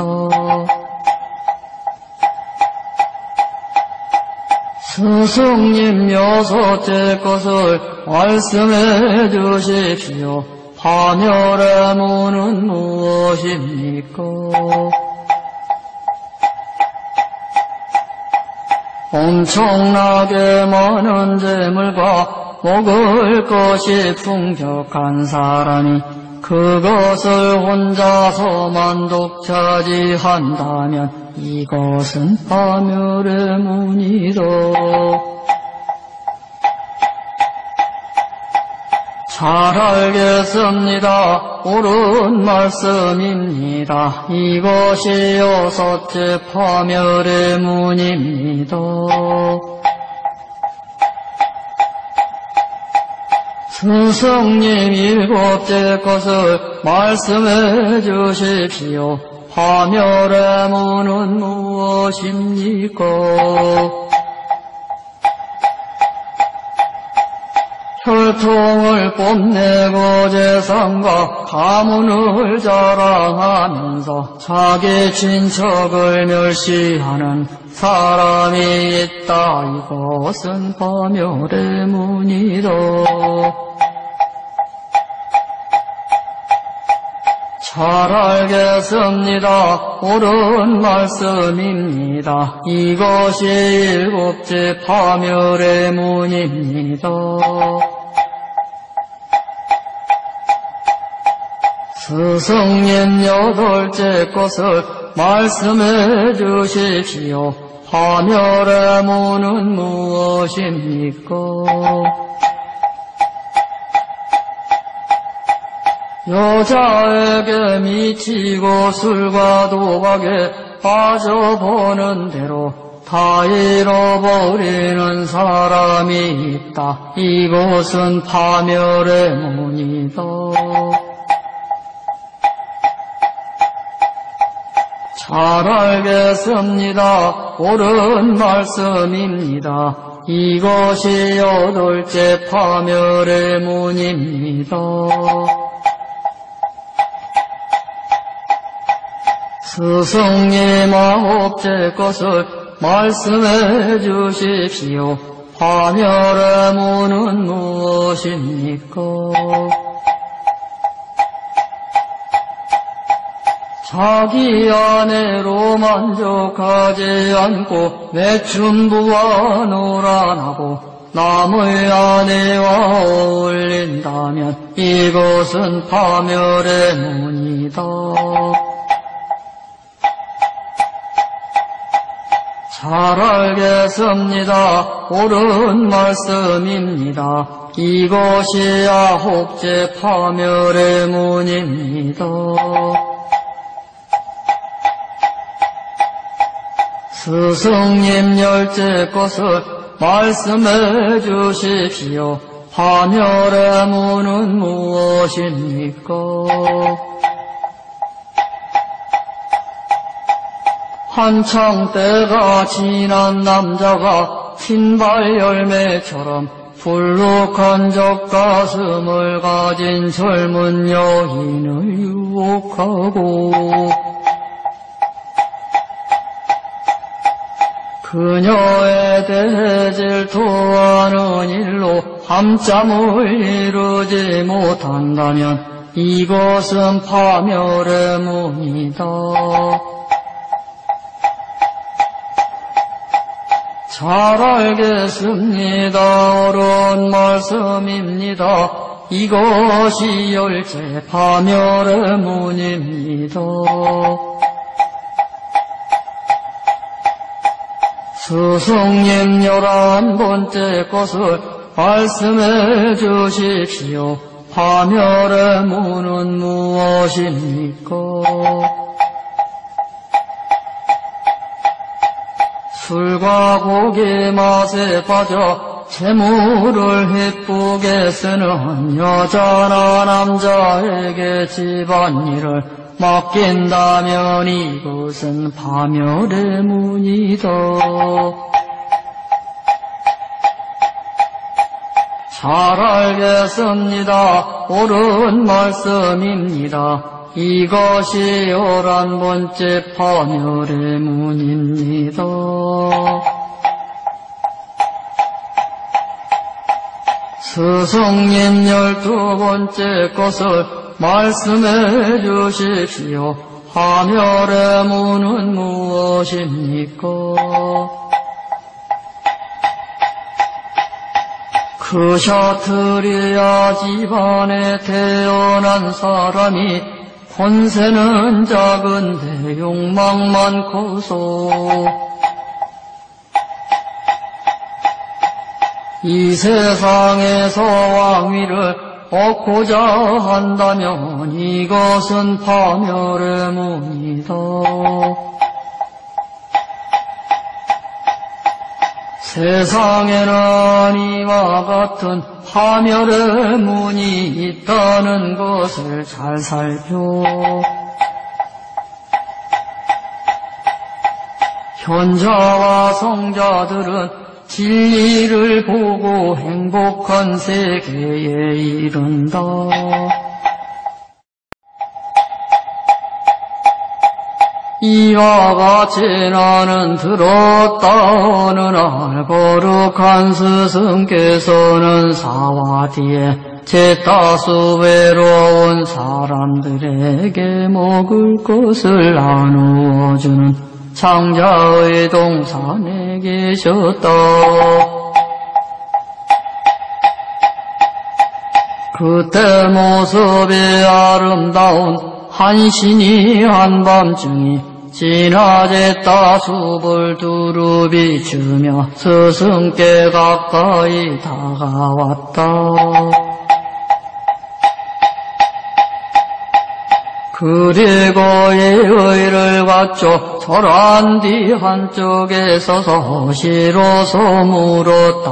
스승님 여섯째 것을 말씀해 주십시오. 파멸의 문은 무엇입니까? 엄청나게 많은 재물과 먹을 것이 풍족한 사람이 그것을 혼자서 만독차지한다면 이것은 파멸의 문이다. 잘 알겠습니다. 옳은 말씀입니다. 이것이 여섯째 파멸의 문입니다. 스승님 일곱째 것을 말씀해 주십시오. 파멸의 문은 무엇입니까? 혈통을 뽐내고 재산과 가문을 자랑하면서 자기 친척을 멸시하는 사람이 있다. 이것은 파멸의 문이다. 잘 알겠습니다. 옳은 말씀입니다. 이것이 일곱째 파멸의 문입니다. 스승님 여덟째 것을 말씀해 주십시오. 파멸의 문은 무엇입니까? 여자에게 미치고 술과 도박에 빠져보는 대로 다 잃어버리는 사람이 있다. 이것은 파멸의 문이다. 잘 알겠습니다. 옳은 말씀입니다. 이것이 여덟째 파멸의 문입니다. 스승님 아홉째 것을 말씀해 주십시오. 파멸의 문은 무엇입니까? 자기 아내로 만족하지 않고 매춘부와 노란하고 남의 아내와 어울린다면 이것은 파멸의 문이다. 잘 알겠습니다. 옳은 말씀입니다. 이것이 아홉째 파멸의 문입니다. 스승님 열째 것을 말씀해 주십시오. 파멸의 문은 무엇입니까? 한창 때가 지난 남자가 흰발 열매처럼 불룩한 젖가슴을 가진 젊은 여인을 유혹하고 그녀에 대해 질투하는 일로 밤잠을 이루지 못한다면 이것은 파멸의 문이다. 잘 알겠습니다. 옳은 말씀입니다. 이것이 열째 파멸의 문입니다. 스승님 열한 번째 것을 말씀해 주십시오. 파멸의 문은 무엇입니까? 술과 고기 맛에 빠져 재물을 기쁘게 쓰는 여자나 남자에게 집안일을 맡긴다면 이것은 파멸의 문이다. 잘 알겠습니다. 옳은 말씀입니다. 이것이 열한 번째 파멸의 문입니다. 스승님 열두 번째 것을 말씀해 주십시오. 파멸의 문은 무엇입니까? 그샤트리아 집안에 태어난 사람이 권세는 작은데 욕망 많고서 이 세상에서 왕위를 얻고자 한다면 이것은 파멸의 문이다. 세상에는 이와 같은 파멸의 문이 있다는 것을 잘 살펴 현자와 성자들은 진리를 보고 행복한 세계에 이른다. 이와 같이 나는 들었다. 어느 날 거룩한 스승께서는 사와디에 제다수 외로운 사람들에게 먹을 것을 나누어주는 창자의 동산에 계셨다. 그때 모습이 아름다운 한 신이 한밤중에 진화제 따숲을 두루 비추며 스승께 가까이 다가왔다. 그리고 예의를 갖춰 절한 뒤 한쪽에 서서 시로서 물었다.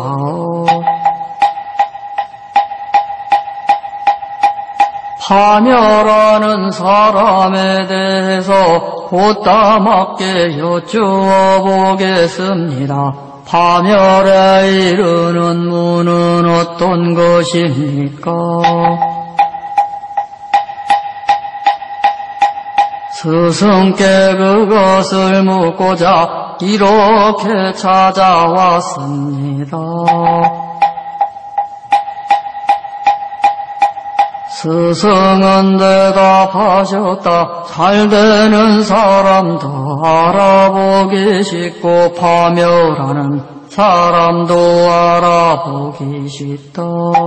파멸하는 사람에 대해서 보따맞게 여쭈어보겠습니다. 파멸에 이르는 문은 어떤 것입니까? 스승께 그것을 묻고자 이렇게 찾아왔습니다. 스승은 대답하셨다. 잘되는 사람도 알아보기 쉽고 파멸하는 사람도 알아보기 쉽다.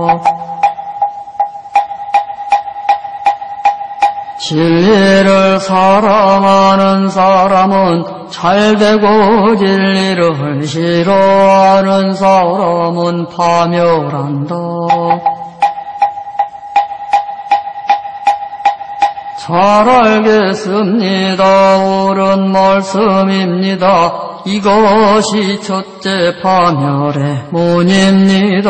진리를 사랑하는 사람은 잘되고 진리를 싫어하는 사람은 파멸한다. 잘 알겠습니다. 옳은 말씀입니다. 이것이 첫째 파멸의 문입니다.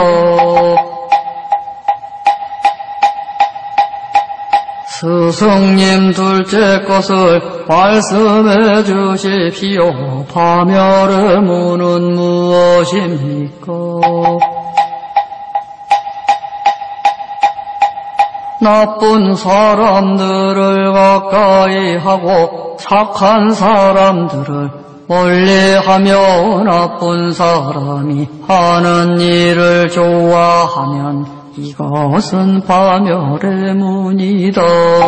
스승님 둘째 것을 말씀해 주십시오. 파멸의 문은 무엇입니까? 나쁜 사람들을 가까이 하고 착한 사람들을 멀리하며 나쁜 사람이 하는 일을 좋아하면 이것은 파멸의 문이다.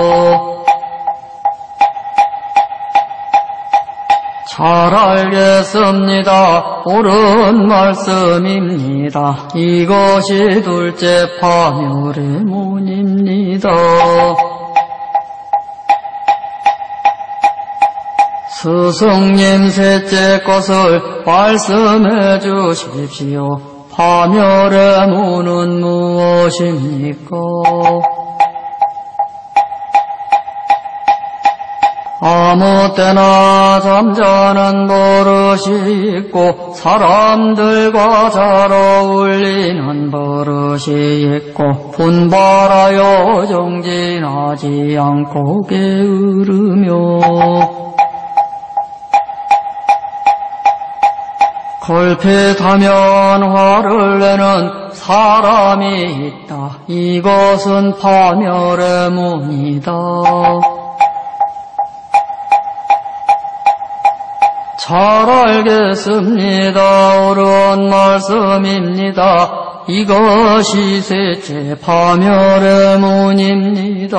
잘 알겠습니다. 옳은 말씀입니다. 이것이 둘째 파멸의 문입니다. 스승님 셋째 것을 말씀해 주십시오. 파멸의 문은 무엇입니까? 아무 때나 잠자는 버릇이 있고 사람들과 잘 어울리는 버릇이 있고 분발하여 정진하지 않고 게으르며 걸핏하면 화를 내는 사람이 있다. 이것은 파멸의 문이다. 잘 알겠습니다. 옳은 말씀입니다. 이것이 셋째 파멸의 문입니다.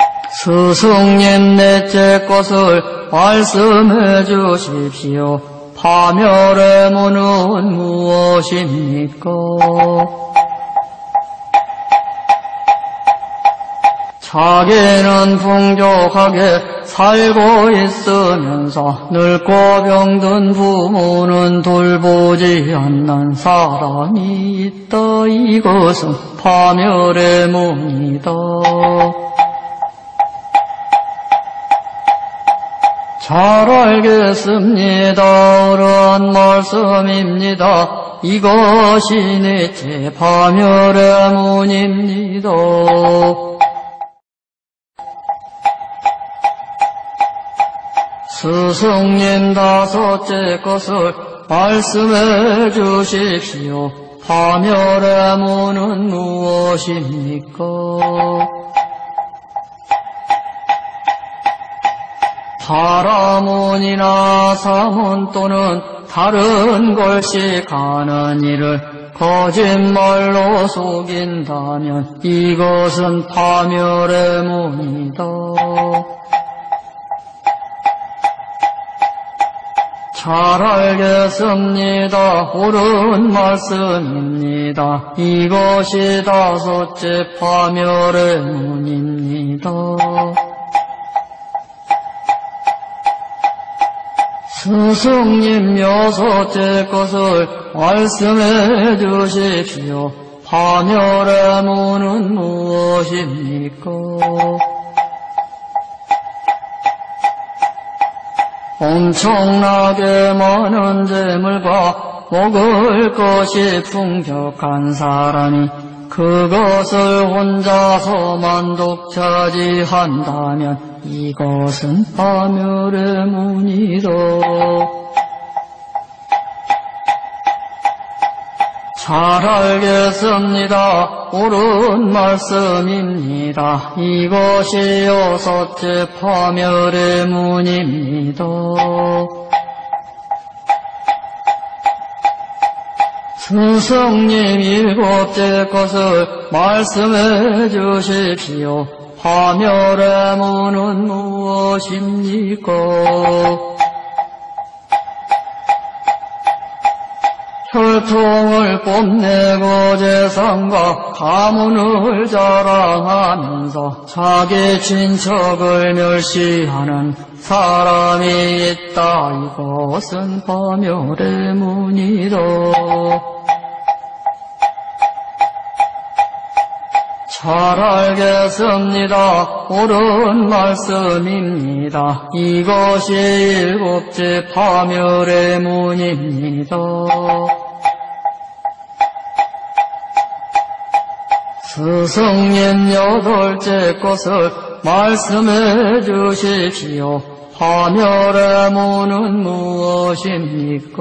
스승님 넷째 것을 말씀해 주십시오. 파멸의 문은 무엇입니까? 자기는 풍족하게 살고 있으면서 늙고 병든 부모는 돌보지 않는 사람이 있다. 이것은 파멸의 문이다. 잘 알겠습니다. 어려운 말씀입니다. 이것이 넷째 파멸의 문입니다. 스승님 다섯째 것을 말씀해 주십시오. 파멸의 문은 무엇입니까? 파라문이나 사문 또는 다른 걸식하는 일을 거짓말로 속인다면 이것은 파멸의 문이다. 잘 알겠습니다. 옳은 말씀입니다. 이것이 다섯째 파멸의 문입니다. 스승님 여섯째 것을 말씀해 주십시오. 파멸의 문은 무엇입니까? 엄청나게 많은 재물과 먹을 것이 풍족한 사람이 그것을 혼자서 만독차지한다면 이것은 파멸의 문이다. 잘 알겠습니다. 옳은 말씀입니다. 이것이 여섯째 파멸의 문입니다. 스승님 일곱째 것을 말씀해 주십시오. 파멸의 문은 무엇입니까? 혈통을 뽐내고 재산과 가문을 자랑하면서 자기 친척을 멸시하는 사람이 있다. 이것은 파멸의 문이다. 잘 알겠습니다. 옳은 말씀입니다. 이것이 일곱째 파멸의 문입니다. 스승님 여덟째 것을 말씀해 주십시오. 파멸의 문은 무엇입니까?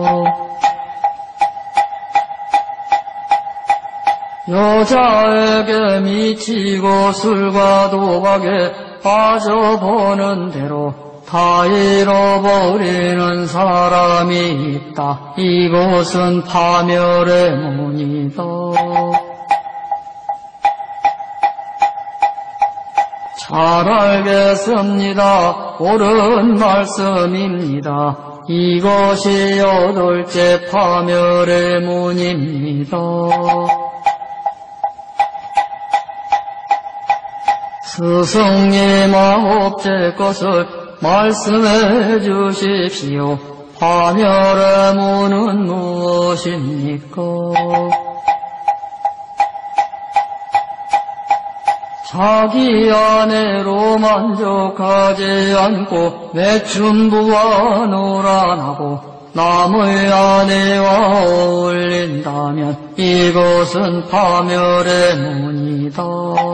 여자에게 미치고 술과 도박에 빠져보는 대로 다 잃어버리는 사람이 있다. 이것은 파멸의 문이다. 잘 알겠습니다. 옳은 말씀입니다. 이것이 여덟째 파멸의 문입니다. 스승님 아홉째 것을 말씀해 주십시오. 파멸의 문은 무엇입니까? 자기 아내로 만족하지 않고 매춘부와 놀아나고 남의 아내와 어울린다면 이것은 파멸의 문이다.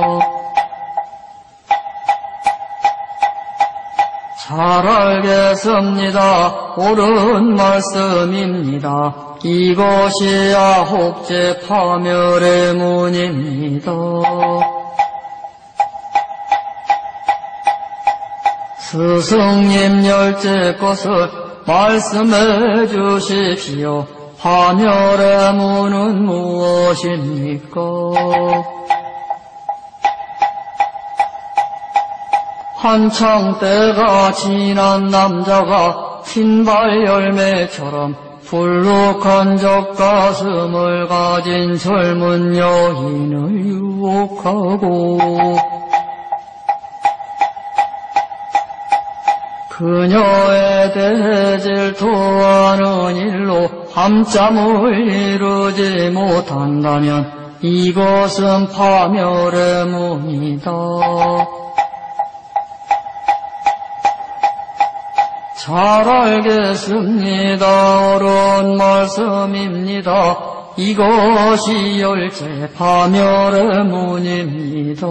잘 알겠습니다. 옳은 말씀입니다. 이것이 아홉째 파멸의 문입니다. 스승님 열째 것을 말씀해 주십시오. 파멸의 문은 무엇입니까? 한창 때가 지난 남자가 흰발 열매처럼 불룩한 젖가슴을 가진 젊은 여인을 유혹하고 그녀에 대해 질투하는 일로 밤잠을 이루지 못한다면 이것은 파멸의 문이다. 잘 알겠습니다. 옳은 말씀입니다. 이것이 열째 파멸의 문입니다.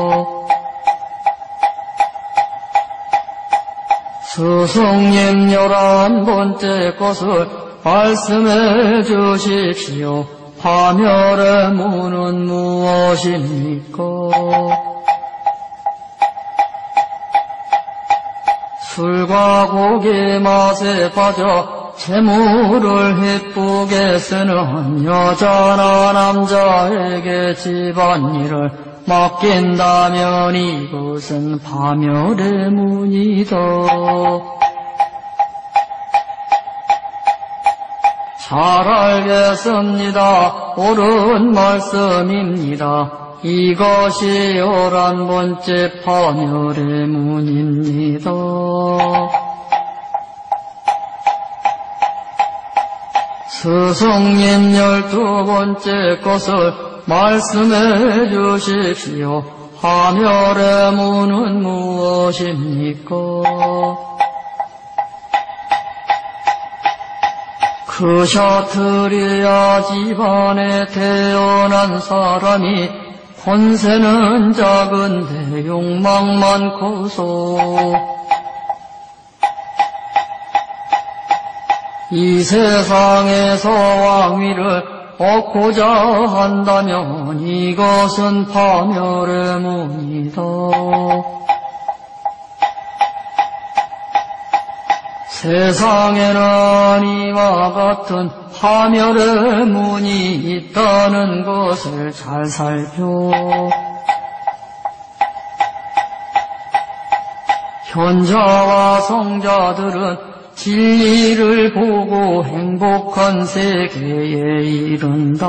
스승님 열한 번째 것을 말씀해 주십시오. 파멸의 문은 무엇입니까? 술과 고기 맛에 빠져 재물을 기쁘게 쓰는 여자나 남자에게 집안일을 맡긴다면 이것은 파멸의 문이다. 잘 알겠습니다. 옳은 말씀입니다. 이것이 열한 번째 파멸의 문입니다. 스승님 열두 번째 것을 말씀해 주십시오. 파멸의 문은 무엇입니까? 크샤트리아 집안에 태어난 사람이 권세는 작은데 욕망 많고서 이 세상에서 왕위를 얻고자 한다면 이것은 파멸의 문이다. 세상에는 이와 같은 파멸의 문이 있다는 것을 잘 살펴 현자와 성자들은 진리를 보고 행복한 세계에 이른다.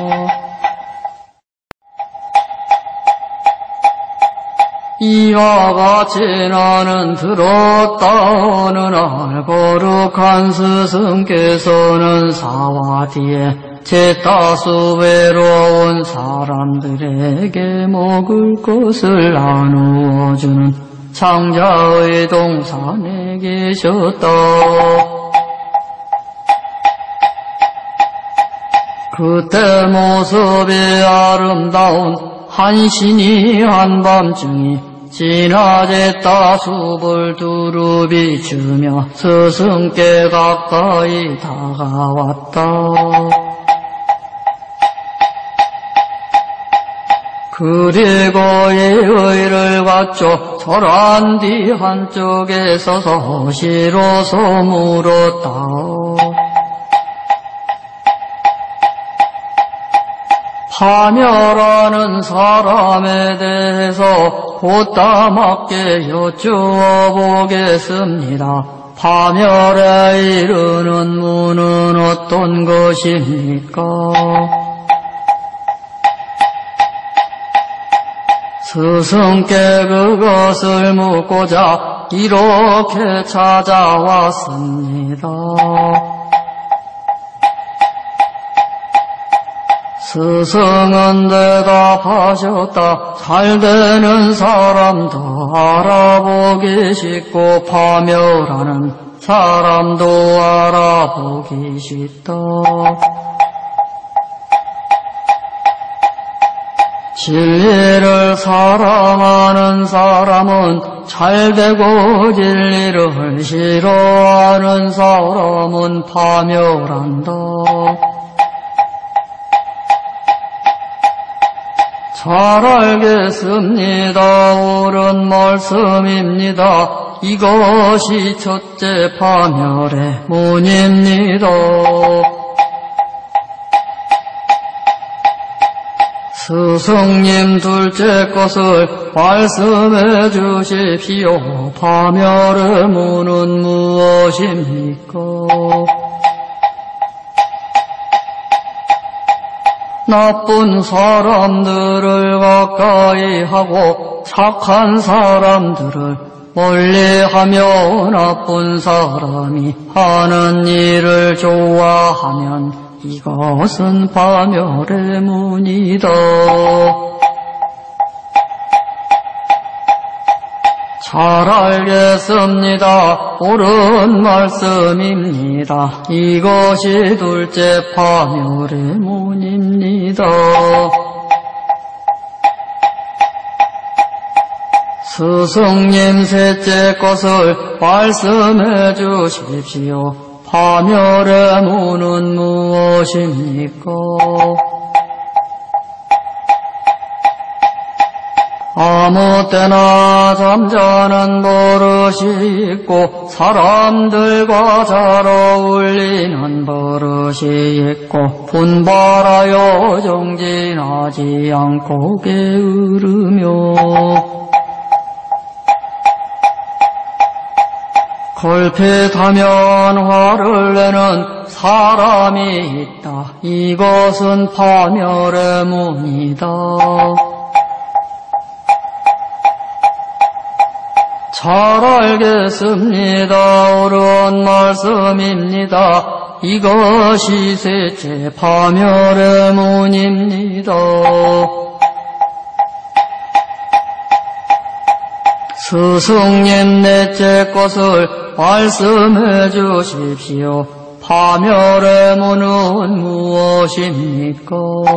이와 같이 나는 들었다. 어느 날 거룩한 스승께서는 사와디에 제따수 외로운 사람들에게 먹을 것을 나누어주는 창자의 동산에 계셨다. 그때 모습이 아름다운 한 신이 한밤중에 진하제 따숲을 두루 비추며 스승께 가까이 다가왔다. 그리고 예의를 갖춰 절한 뒤 한쪽에 서서 시로서 물었다. 파멸하는 사람에 대해서 보따맞게 여쭈어 보겠습니다. 파멸에 이르는 문은 어떤 것입니까? 스승께 그것을 묻고자 이렇게 찾아왔습니다. 스승은 대답하셨다. 잘되는 사람도 알아보기 쉽고 파멸하는 사람도 알아보기 쉽다. 진리를 사랑하는 사람은 잘되고 진리를 싫어하는 사람은 파멸한다. 잘 알겠습니다. 옳은 말씀입니다. 이것이 첫째 파멸의 문입니다. 스승님 둘째 것을 말씀해 주십시오. 파멸의 문은 무엇입니까? 나쁜 사람들을 가까이 하고 착한 사람들을 멀리하며 나쁜 사람이 하는 일을 좋아하면 이것은 파멸의 문이다. 잘 알겠습니다. 옳은 말씀입니다. 이것이 둘째 파멸의 문입니다. 스승님 셋째 것을 말씀해 주십시오. 파멸의 문은 무엇입니까? 아무 때나 잠자는 버릇이 있고 사람들과 잘 어울리는 버릇이 있고 분발하여 정진하지 않고 게으르며 걸핏하면 화를 내는 사람이 있다. 이것은 파멸의 문이다. 잘 알겠습니다. 옳은 말씀입니다. 이것이 셋째 파멸의 문입니다. 스승님 넷째 것을 말씀해 주십시오. 파멸의 문은 무엇입니까?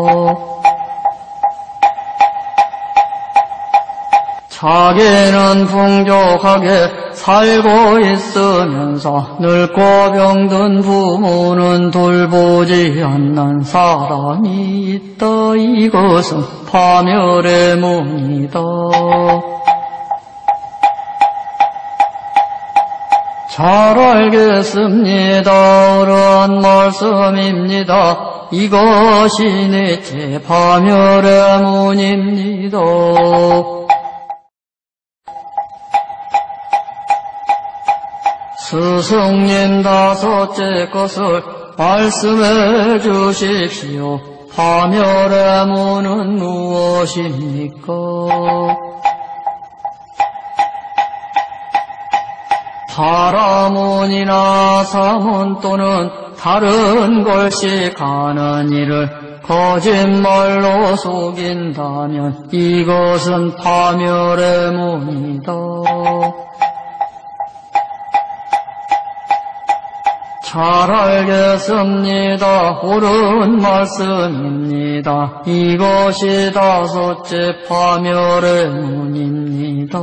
자기는 풍족하게 살고 있으면서 늙고 병든 부모는 돌보지 않는 사람이 있다. 이것은 파멸의 문이다. 잘 알겠습니다. 옳은 말씀입니다. 이것이 넷째 파멸의 문입니다. 스승님 다섯째 것을 말씀해 주십시오. 파멸의 문은 무엇입니까? 파라문이나 사문 또는 다른 걸식하는 일을 거짓말로 속인다면 이것은 파멸의 문이다. 잘 알겠습니다. 옳은 말씀입니다. 이것이 다섯째 파멸의 문입니다.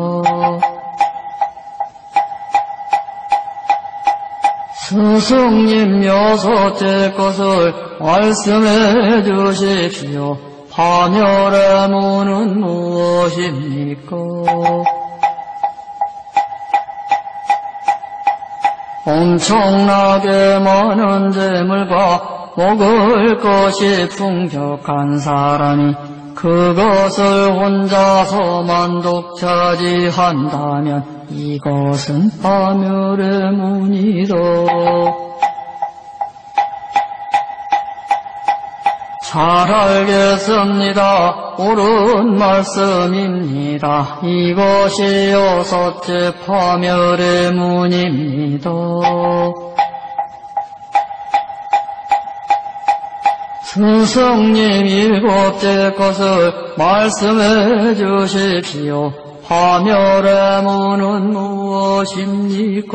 스승님 여섯째 것을 말씀해 주십시오. 파멸의 문은 무엇입니까? 엄청나게 많은 재물과 먹을 것이 풍족한 사람이 그것을 혼자서 만독차지한다면 이것은 파멸의 문이다. 잘 알겠습니다. 옳은 말씀입니다. 이것이 여섯째 파멸의 문입니다. 스승님 일곱째 것을 말씀해 주십시오. 파멸의 문은 무엇입니까?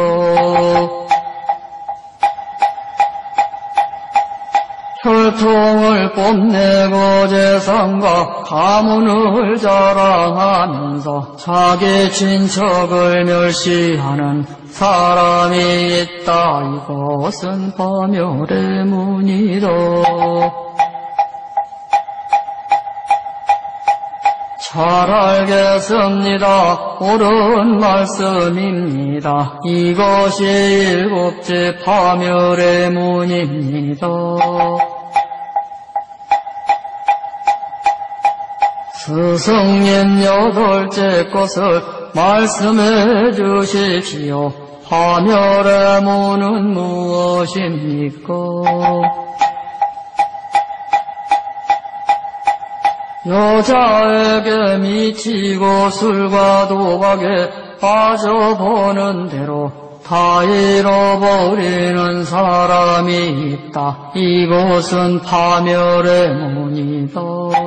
혈통을 뽐내고 재산과 가문을 자랑하면서 자기 친척을 멸시하는 사람이 있다. 이것은 파멸의 문이다. 잘 알겠습니다. 옳은 말씀입니다. 이것이 일곱째 파멸의 문입니다. 스승님 여덟째 것을 말씀해 주십시오. 파멸의 문은 무엇입니까? 여자에게 미치고 술과 도박에 빠져보는 대로 다 잃어버리는 사람이 있다. 이것은 파멸의 문이다.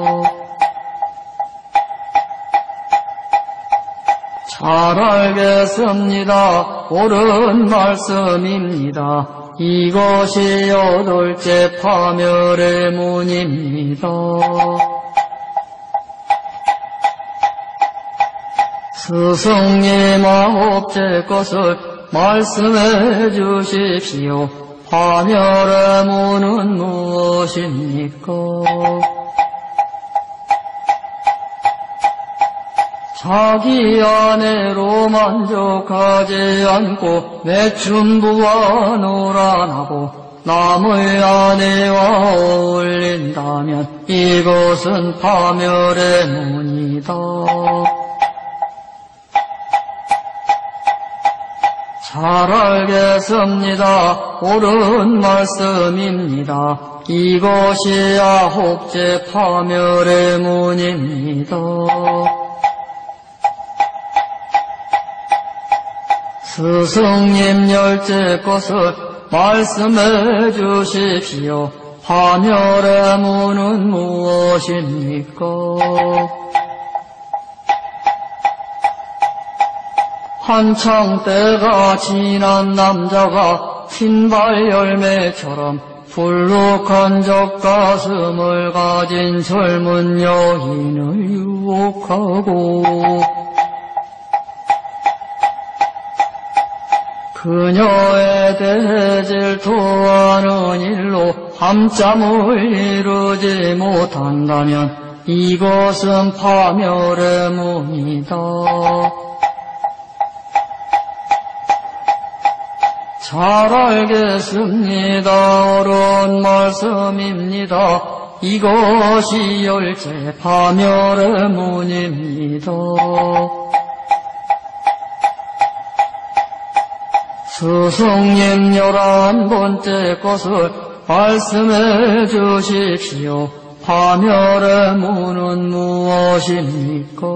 잘 알겠습니다. 옳은 말씀입니다. 이것이 여덟째 파멸의 문입니다. 스승님 아홉째 것을 말씀해 주십시오. 파멸의 문은 무엇입니까? 자기 아내로 만족하지 않고 매춘부와 놀아나고 남의 아내와 어울린다면 이것은 파멸의 문이다. 잘 알겠습니다. 옳은 말씀입니다. 이것이 아홉째 파멸의 문입니다. 스승님 열째 것을 말씀해 주십시오. 파멸의 문은 무엇입니까? 한창 때가 지난 남자가 흰발 열매처럼 불룩한 젖가슴을 가진 젊은 여인을 유혹하고 그녀에 대해 질투하는 일로 밤잠을 이루지 못한다면 이것은 파멸의 문이다. 잘 알겠습니다. 옳은 말씀입니다. 이것이 열째 파멸의 문입니다. 스승님 열한 번째 것을 말씀해 주십시오. 파멸의 문은 무엇입니까?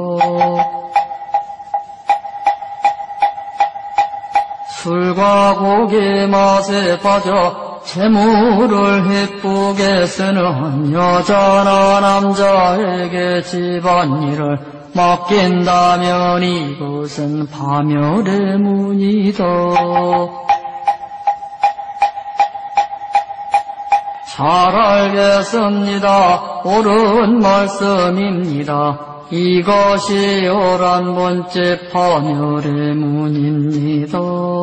술과 고기 맛에 빠져 재물을 기쁘게 쓰는 여자나 남자에게 집안일을 맡긴다면 이것은 파멸의 문이다. 잘 알겠습니다. 옳은 말씀입니다. 이것이 열한 번째 파멸의 문입니다.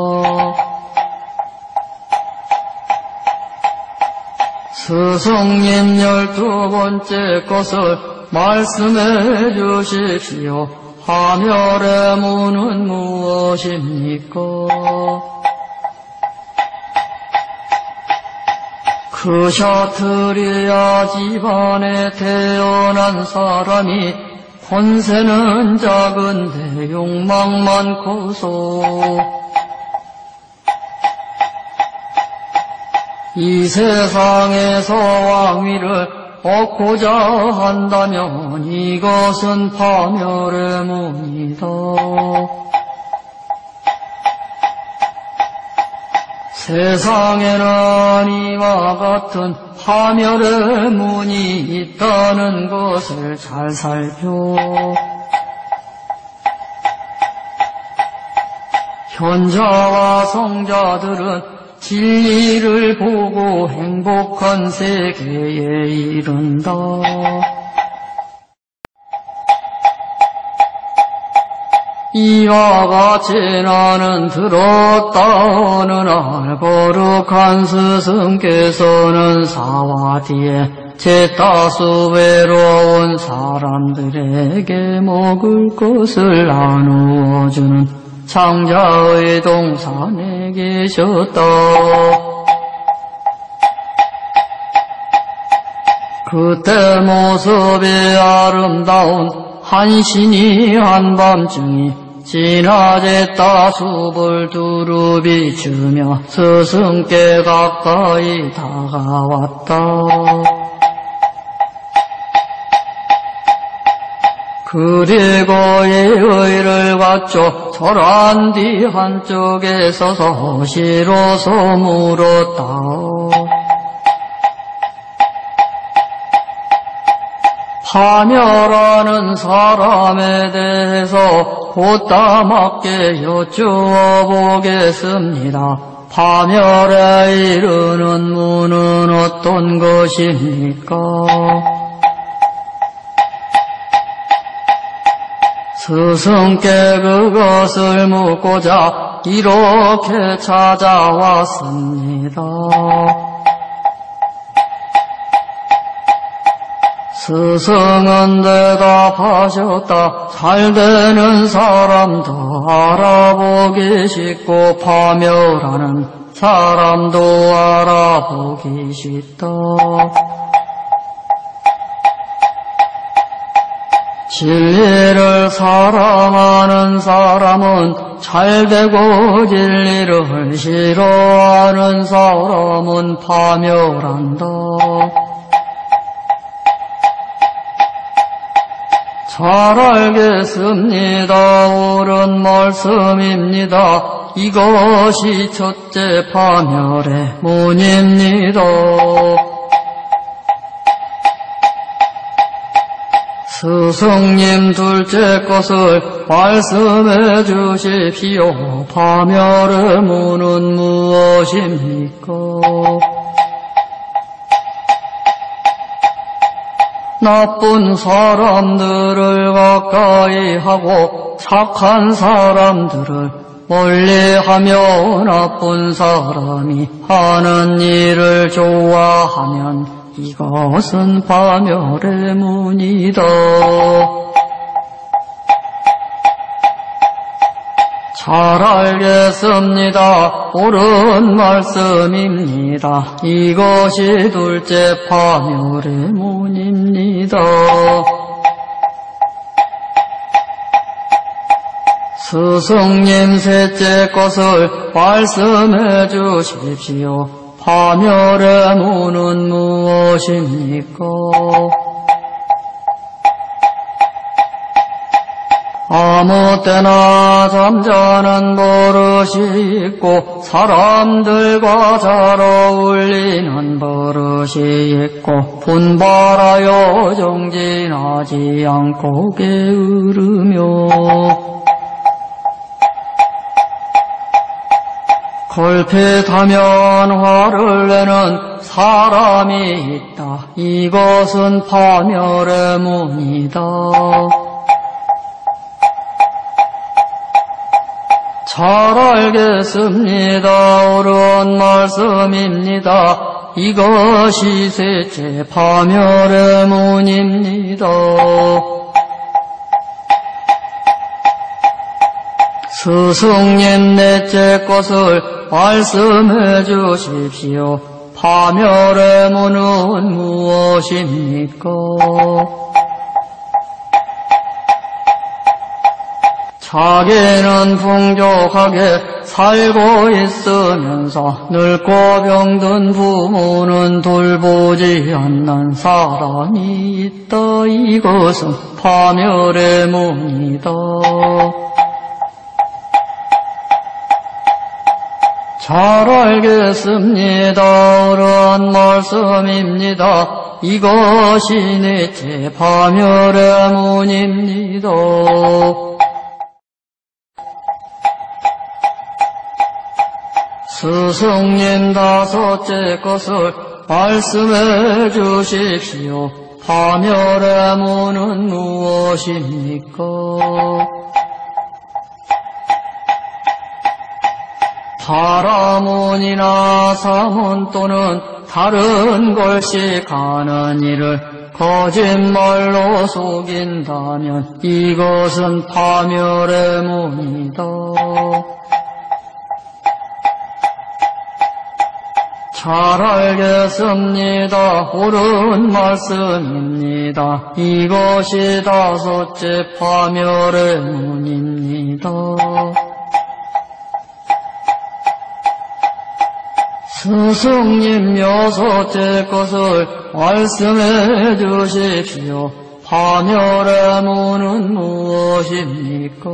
스승님 열두 번째 것을 말씀해 주십시오. 파멸의 문은 무엇입니까? 크샤트리아 집안에 태어난 사람이 권세는 작은데 욕망만 커서 이 세상에서 왕위를 얻고자 한다면 이것은 파멸의 문이다. 세상에는 이와 같은 파멸의 문이 있다는 것을 잘 살펴 현자와 성자들은 진리를 보고 행복한 세계에 이른다. 이와 같이 나는 들었다. 어느 날 거룩한 스승께서는 사와디에 제다수 외로운 사람들에게 먹을 것을 나누어주는 창자의 동산에 계셨다. 그때 모습이 아름다운 한신이 한밤중이 지나제 숲을 두루 비추며 스승께 가까이 다가왔다. 그리고 예의를 갖춰 절한 뒤 한쪽에 서서 시로서 물었다. 파멸하는 사람에 대해서 보따맞게 여쭈어 보겠습니다. 파멸에 이르는 문은 어떤 것입니까? 스승께 그것을 묻고자 이렇게 찾아왔습니다. 스승은 대답하셨다. 잘되는 사람도 알아보기 쉽고 파멸하는 사람도 알아보기 쉽다. 진리를 사랑하는 사람은 잘되고 진리를 싫어하는 사람은 파멸한다. 잘 알겠습니다. 옳은 말씀입니다. 이것이 첫째 파멸의 문입니다. 스승님 둘째 것을 말씀해 주십시오. 파멸의 문은 무엇입니까? 나쁜 사람들을 가까이 하고 착한 사람들을 멀리하며 나쁜 사람이 하는 일을 좋아하면 이것은 파멸의 문이다. 잘 알겠습니다. 옳은 말씀입니다. 이것이 둘째 파멸의 문입니다. 스승님 셋째 것을 말씀해 주십시오. 파멸의 문은 무엇입니까? 아무 때나 잠자는 버릇이 있고 사람들과 잘 어울리는 버릇이 있고 분발하여 정진하지 않고 게으르며 걸핏하면 화를 내는 사람이 있다. 이것은 파멸의 문이다. 잘 알겠습니다. 옳은 말씀입니다. 이것이 셋째 파멸의 문입니다. 스승님 넷째 것을 말씀해 주십시오. 파멸의 문은 무엇입니까? 자기는 풍족하게 살고 있으면서 늙고 병든 부모는 돌보지 않는 사람이 있다. 이것은 파멸의 문이다. 잘 알겠습니다. 옳은 말씀입니다. 이것이 넷째 파멸의 문입니다. 스승님 다섯째 것을 말씀해 주십시오. 파멸의 문은 무엇입니까? 파라문이나 사문 또는 다른 걸식하는 일을 거짓말로 속인다면 이것은 파멸의 문이다. 잘 잘 알겠습니다. 옳은 말씀입니다. 이것이 다섯째 파멸의 문입니다. 스승님 여섯째 것을 말씀해 주십시오. 파멸의 문은 무엇입니까?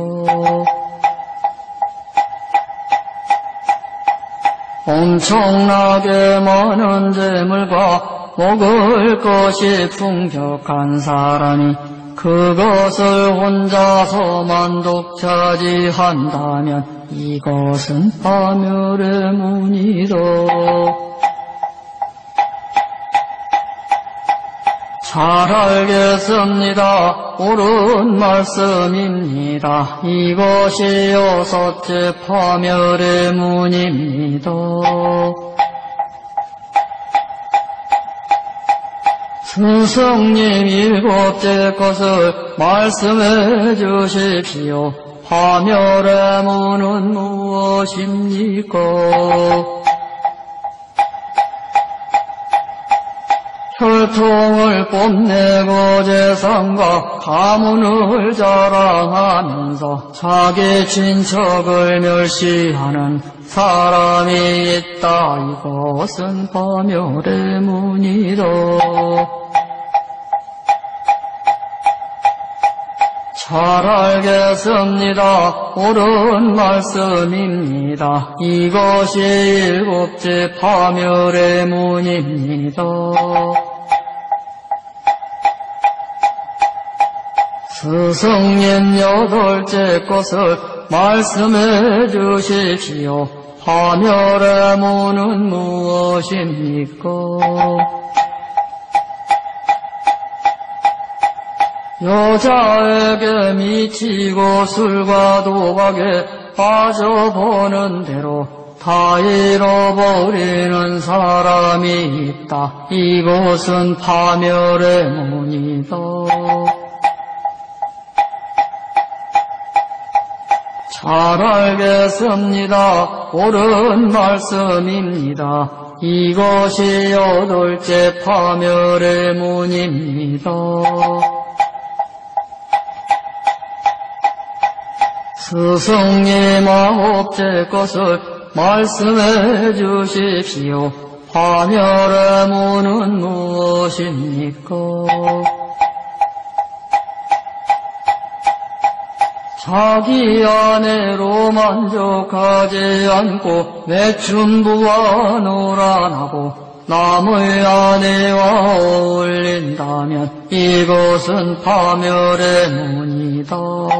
엄청나게 많은 재물과 먹을 것이 풍족한 사람이 그것을 혼자서 만독차지한다면 이것은 파멸의 문이다. 잘 알겠습니다. 옳은 말씀입니다. 이것이 여섯째 파멸의 문입니다. 스승님 일곱째 것을 말씀해 주십시오. 파멸의 문은 무엇입니까? 혈통을 뽐내고 재산과 가문을 자랑하면서 자기 친척을 멸시하는 사람이 있다. 이것은 파멸의 문이다. 잘 알겠습니다. 옳은 말씀입니다. 이것이 일곱째 파멸의 문입니다. 스승님 여덟째 것을 말씀해 주십시오. 파멸의 문은 무엇입니까? 여자에게 미치고 술과 도박에 빠져보는 대로 다 잃어버리는 사람이 있다. 이것은 파멸의 문이다. 잘 알겠습니다. 옳은 말씀입니다. 이것이 여덟째 파멸의 문입니다. 스승님 아홉째 것을 말씀해 주십시오. 파멸의 문은 무엇입니까? 자기 아내로 만족하지 않고 매춘부와 놀아나고 남의 아내와 어울린다면 이것은 파멸의 문이다.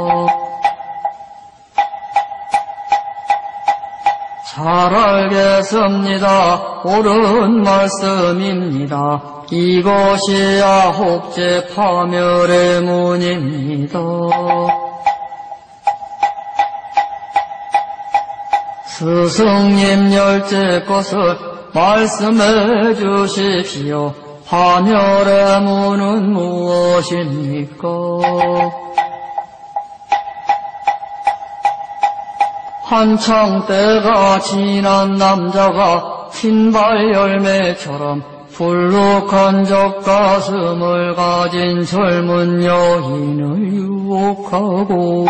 잘 알겠습니다. 옳은 말씀입니다. 이것이 아홉째 파멸의 문입니다. 스승님 열째 것을 말씀해 주십시오. 파멸의 문은 무엇입니까? 한창 때가 지난 남자가 흰발 열매처럼 불룩한 젖가슴을 가진 젊은 여인을 유혹하고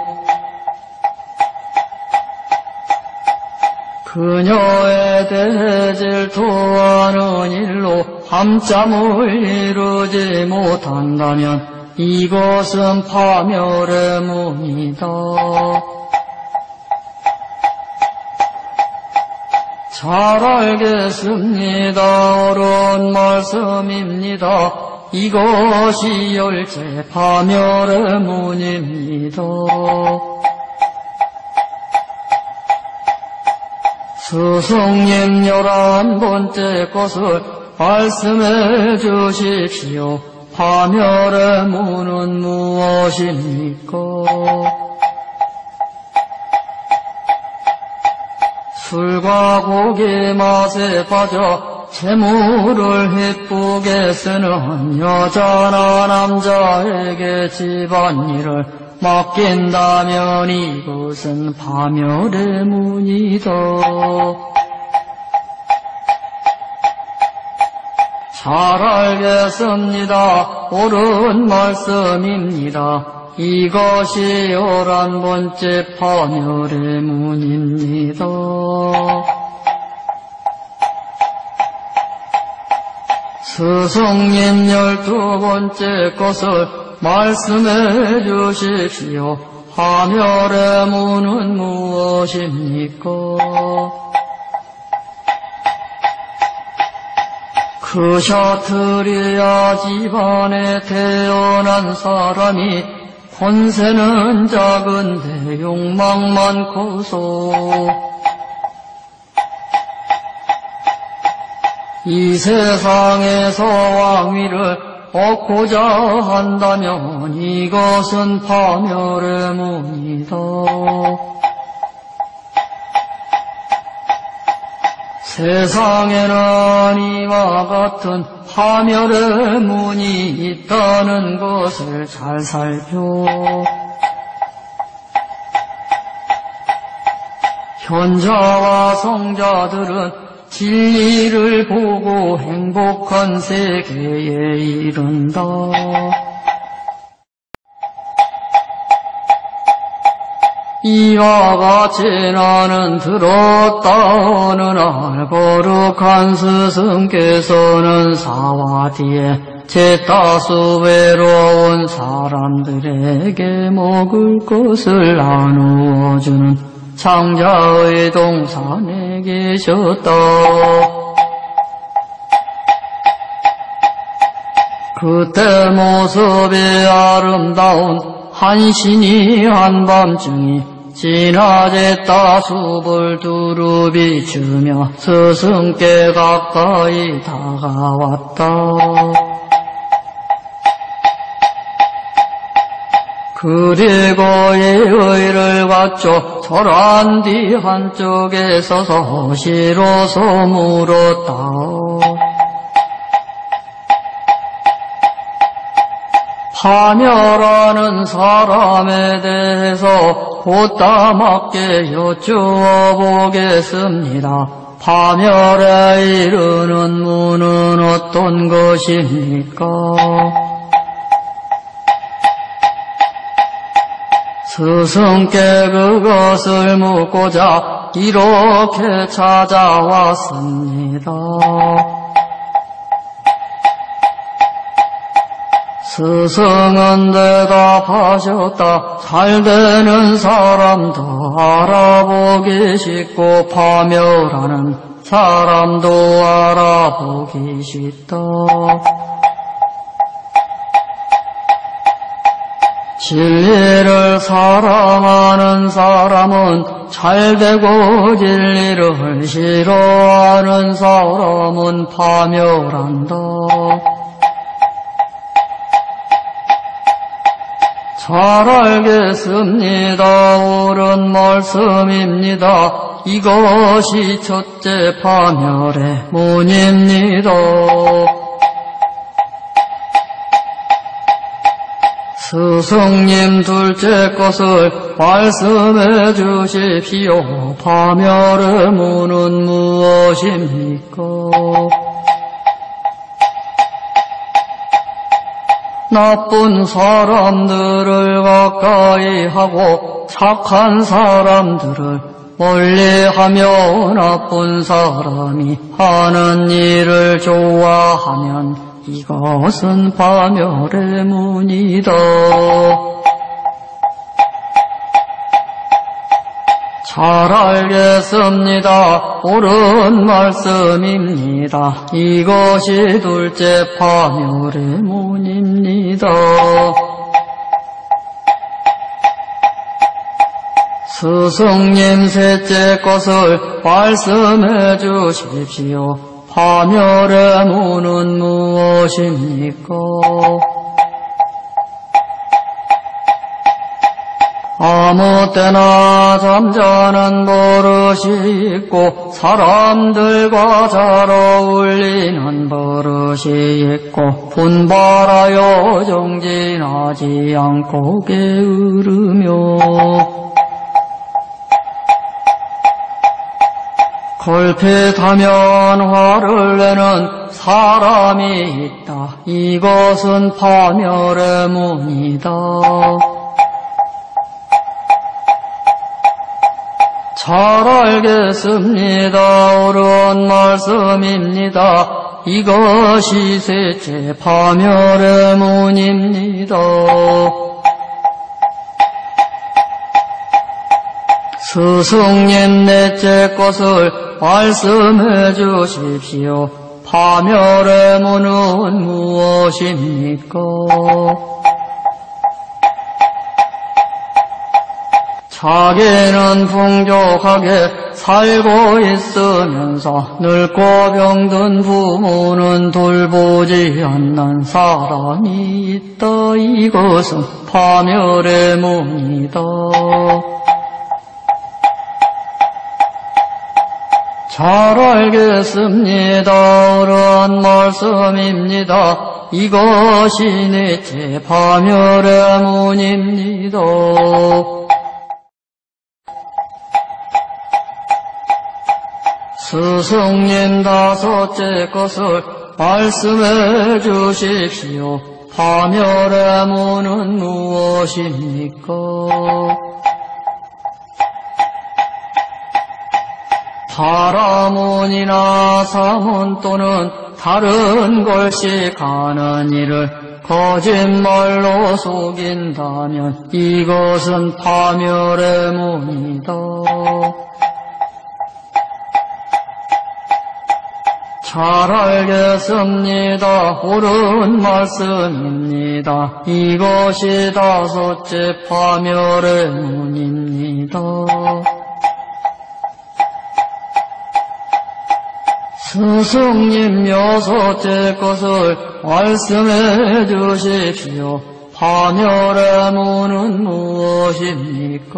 그녀에 대해 질투하는 일로 밤잠을 이루지 못한다면 이것은 파멸의 문이다. 잘 알겠습니다. 옳은 말씀입니다. 이것이 열째 파멸의 문입니다. 스승님 열한 번째 것을 말씀해 주십시오. 파멸의 문은 무엇입니까? 술과 고기 맛에 빠져 재물을 기쁘게 쓰는 여자나 남자에게 집안일을 맡긴다면 이것은 파멸의 문이다. 잘 알겠습니다. 옳은 말씀입니다. 이것이 열한 번째 파멸의 문입니다. 스승님 열두 번째 것을 말씀해 주십시오. 파멸의 문은 무엇입니까? 크샤트리아 집안에 태어난 사람이 권세는 작은데 욕망 많고서 이 세상에서 왕위를 얻고자 한다면 이것은 파멸의 문이다. 세상에는 이와 같은 파멸의 문이 있다는 것을 잘 살펴 현자와 성자들은 진리를 보고 행복한 세계에 이른다. 이와 같이 나는 들었다. 어느 날 거룩한 스승께서는 사와디에 제따수 외로운 사람들에게 먹을 것을 나누어주는 창자의 동산에 계셨다. 그때 모습이 아름다운 한 신이 한밤중에 진하제 따숲을 두루 비추며 스승께 가까이 다가왔다. 그리고 예의를 갖춰 절한 뒤 한쪽에 서서 시로서 물었다. 파멸하는 사람에 대해서 보따맞게 여쭈어 보겠습니다. 파멸에 이르는 문은 어떤 것입니까? 스승께 그것을 묻고자 이렇게 찾아왔습니다. 스승은 대답하셨다. 잘되는 사람도 알아보기 쉽고 파멸하는 사람도 알아보기 쉽다. 진리를 사랑하는 사람은 잘되고 진리를 싫어하는 사람은 파멸한다. 잘 알겠습니다. 옳은 말씀입니다. 이것이 첫째 파멸의 문입니다. 스승님 둘째 것을 말씀해 주십시오. 파멸의 문은 무엇입니까? 나쁜 사람들을 가까이 하고 착한 사람들을 멀리하며 나쁜 사람이 하는 일을 좋아하면 이것은 파멸의 문이다. 잘 알겠습니다. 옳은 말씀입니다. 이것이 둘째 파멸의 문입니다. 스승님 셋째 것을 말씀해 주십시오. 파멸의 문은 무엇입니까? 아무 때나 잠자는 버릇이 있고 사람들과 잘 어울리는 버릇이 있고 분발하여 정진하지 않고 게으르며 걸핏하면 화를 내는 사람이 있다. 이것은 파멸의 문이다. 잘 알겠습니다. 옳은 말씀입니다. 이것이 셋째 파멸의 문입니다. 스승님 넷째 것을 말씀해 주십시오. 파멸의 문은 무엇입니까? 자기는 풍족하게 살고 있으면서 늙고 병든 부모는 돌보지 않는 사람이 있다. 이것은 파멸의 문이다. 잘 알겠습니다. 옳은 말씀입니다. 이것이 넷째 파멸의 문입니다. 스승님 다섯째 것을 말씀해 주십시오. 파멸의 문은 무엇입니까? 파라문이나 사문 또는 다른 걸식하는 일을 거짓말로 속인다면 이것은 파멸의 문이다. 잘 알겠습니다. 옳은 말씀입니다. 이것이 다섯째 파멸의 문입니다. 스승님 여섯째 것을 말씀해 주십시오. 파멸의 문은 무엇입니까?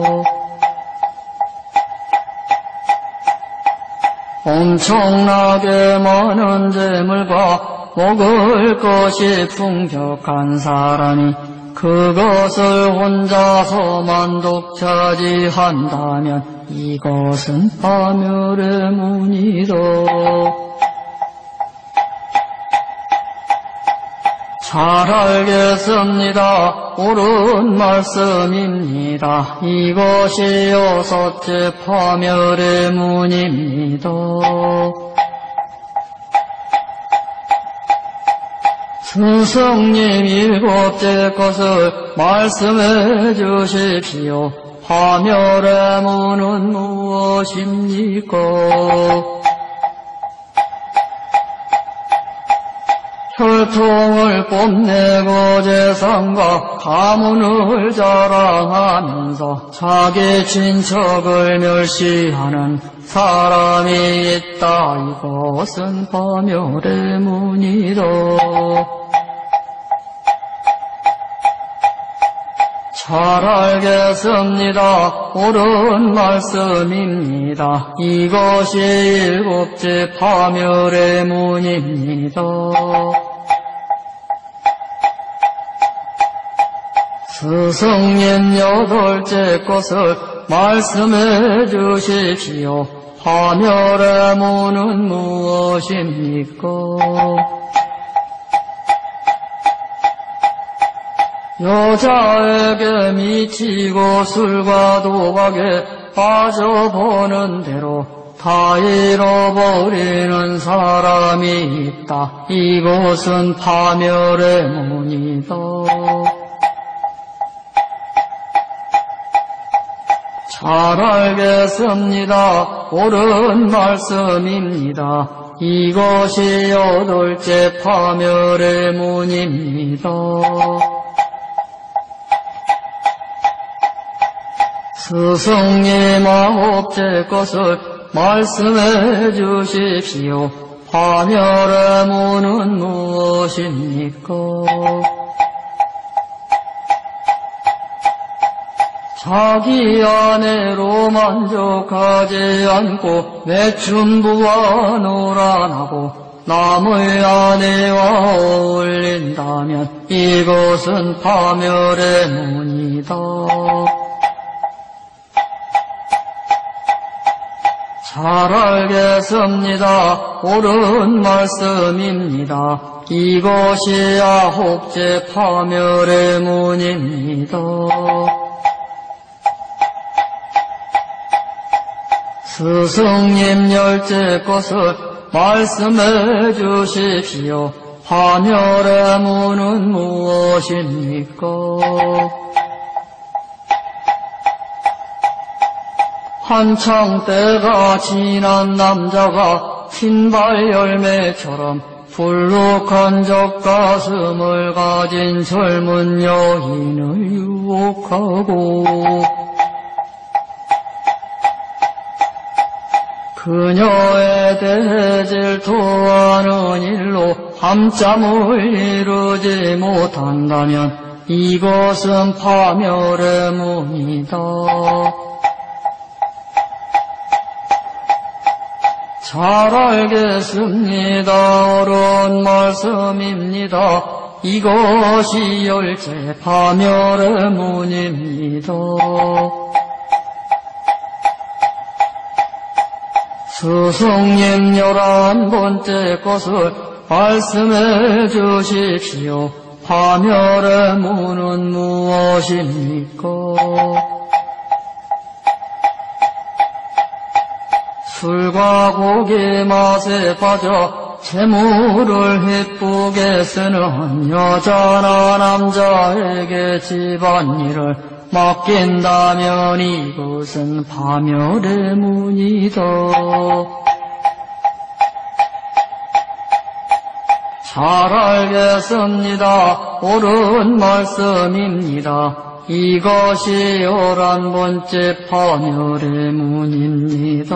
엄청나게 많은 재물과 먹을 것이 풍족한 사람이 그것을 혼자서 만독차지한다면 이것은 파멸의 문이다. 잘 알겠습니다. 옳은 말씀입니다. 이것이 여섯째 파멸의 문입니다. 스승님 일곱째 것을 말씀해 주십시오. 파멸의 문은 무엇입니까? 혈통을 뽐내고 재산과 가문을 자랑하면서 자기 친척을 멸시하는 사람이 있다. 이것은 파멸의 문이다. 잘 알겠습니다. 옳은 말씀입니다. 이것이 일곱째 파멸의 문입니다. 스승님 여덟째 것을 말씀해 주십시오. 파멸의 문은 무엇입니까? 여자에게 미치고 술과 도박에 빠져보는 대로 다 잃어버리는 사람이 있다. 이것은 파멸의 문이다. 잘 알겠습니다. 옳은 말씀입니다. 이것이 여덟째 파멸의 문입니다. 스승님 아홉째 것을 말씀해 주십시오. 파멸의 문은 무엇입니까? 자기 아내로 만족하지 않고 매춘부와 노란하고 남의 아내와 어울린다면 이것은 파멸의 문이다. 잘 잘 알겠습니다. 옳은 말씀입니다. 이것이야 혹제 파멸의 문입니다. 스승님 열째 것을 말씀해 주십시오. 파멸의 문은 무엇입니까? 한창 때가 지난 남자가 흰발 열매처럼 불룩한 젖가슴을 가진 젊은 여인을 유혹하고 그녀에 대해 질투하는 일로 밤잠을 이루지 못한다면 이것은 파멸의 문이다. 잘 알겠습니다. 옳은 말씀입니다. 이것이 열째 파멸의 문입니다. 스승님 열한 번째 것을 말씀해 주십시오. 파멸의 문은 무엇입니까? 술과 고기 맛에 빠져 재물을 기쁘게 쓰는 여자나 남자에게 집안일을 맡긴다면 이것은 파멸의 문이다. 잘 알겠습니다. 옳은 말씀입니다. 이것이 열한 번째 파멸의 문입니다.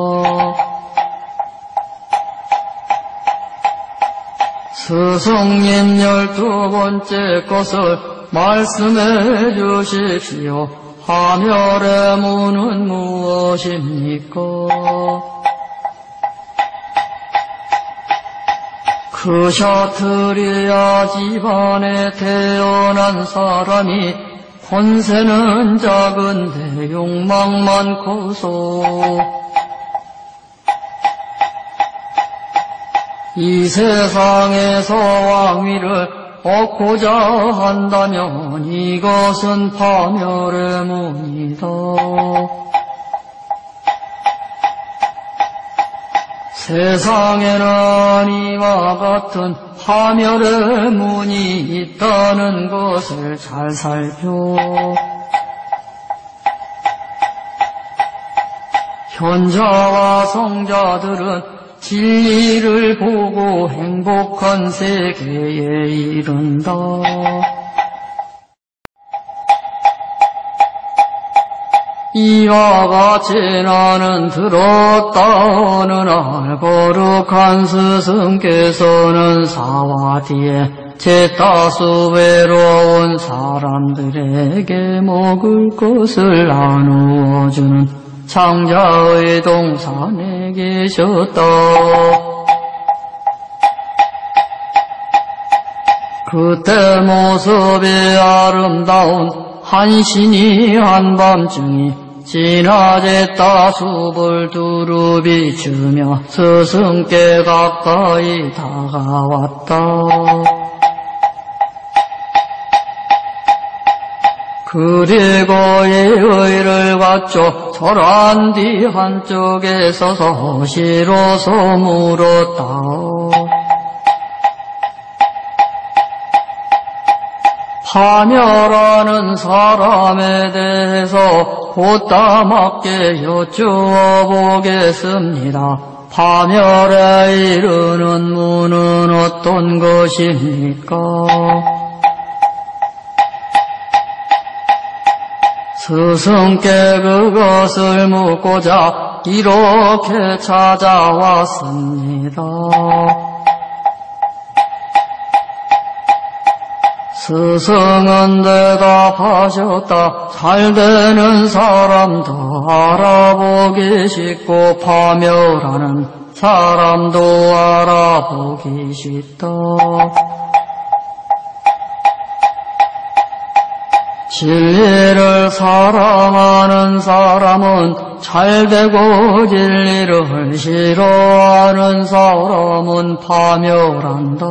스승님 열두 번째 것을 말씀해 주십시오. 파멸의 문은 무엇입니까? 크샤트리아 집안에 태어난 사람이 권세는 작은데 욕망만 커서 이 세상에서 왕위를 얻고자 한다면 이것은 파멸의 문이다. 세상에는 이와 같은 파멸의 문이 있다는 것을 잘 살펴 현자와 성자들은 진리를 보고 행복한 세계에 이른다. 이와 같이 나는 들었다. 어느 날 거룩한 스승께서는 사와디에 제다수 외로운 사람들에게 먹을 것을 나누어주는 창자의 동산에 계셨다. 그때 모습이 아름다운 한 신이 한밤중에 진화제 따숲을 두루 비추며 스승께 가까이 다가왔다. 그리고 예의를 갖춰 절한 뒤 한쪽에 서서 시로서 물었다. 파멸하는 사람에 대해서 보따맞게 여쭈어 보겠습니다. 파멸에 이르는 문은 어떤 것입니까? 스승께 그것을 묻고자 이렇게 찾아왔습니다. 스승은 대답하셨다. 잘되는 사람도 알아보기 쉽고 파멸하는 사람도 알아보기 쉽다. 진리를 사랑하는 사람은 잘되고 진리를 싫어하는 사람은 파멸한다.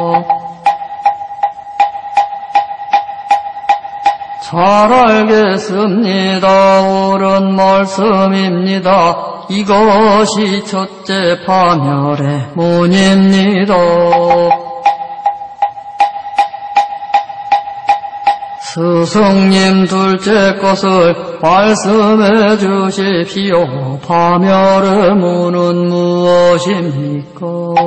잘 알겠습니다. 옳은 말씀입니다. 이것이 첫째 파멸의 문입니다. 스승님 둘째 것을 말씀해 주십시오. 파멸의 문은 무엇입니까?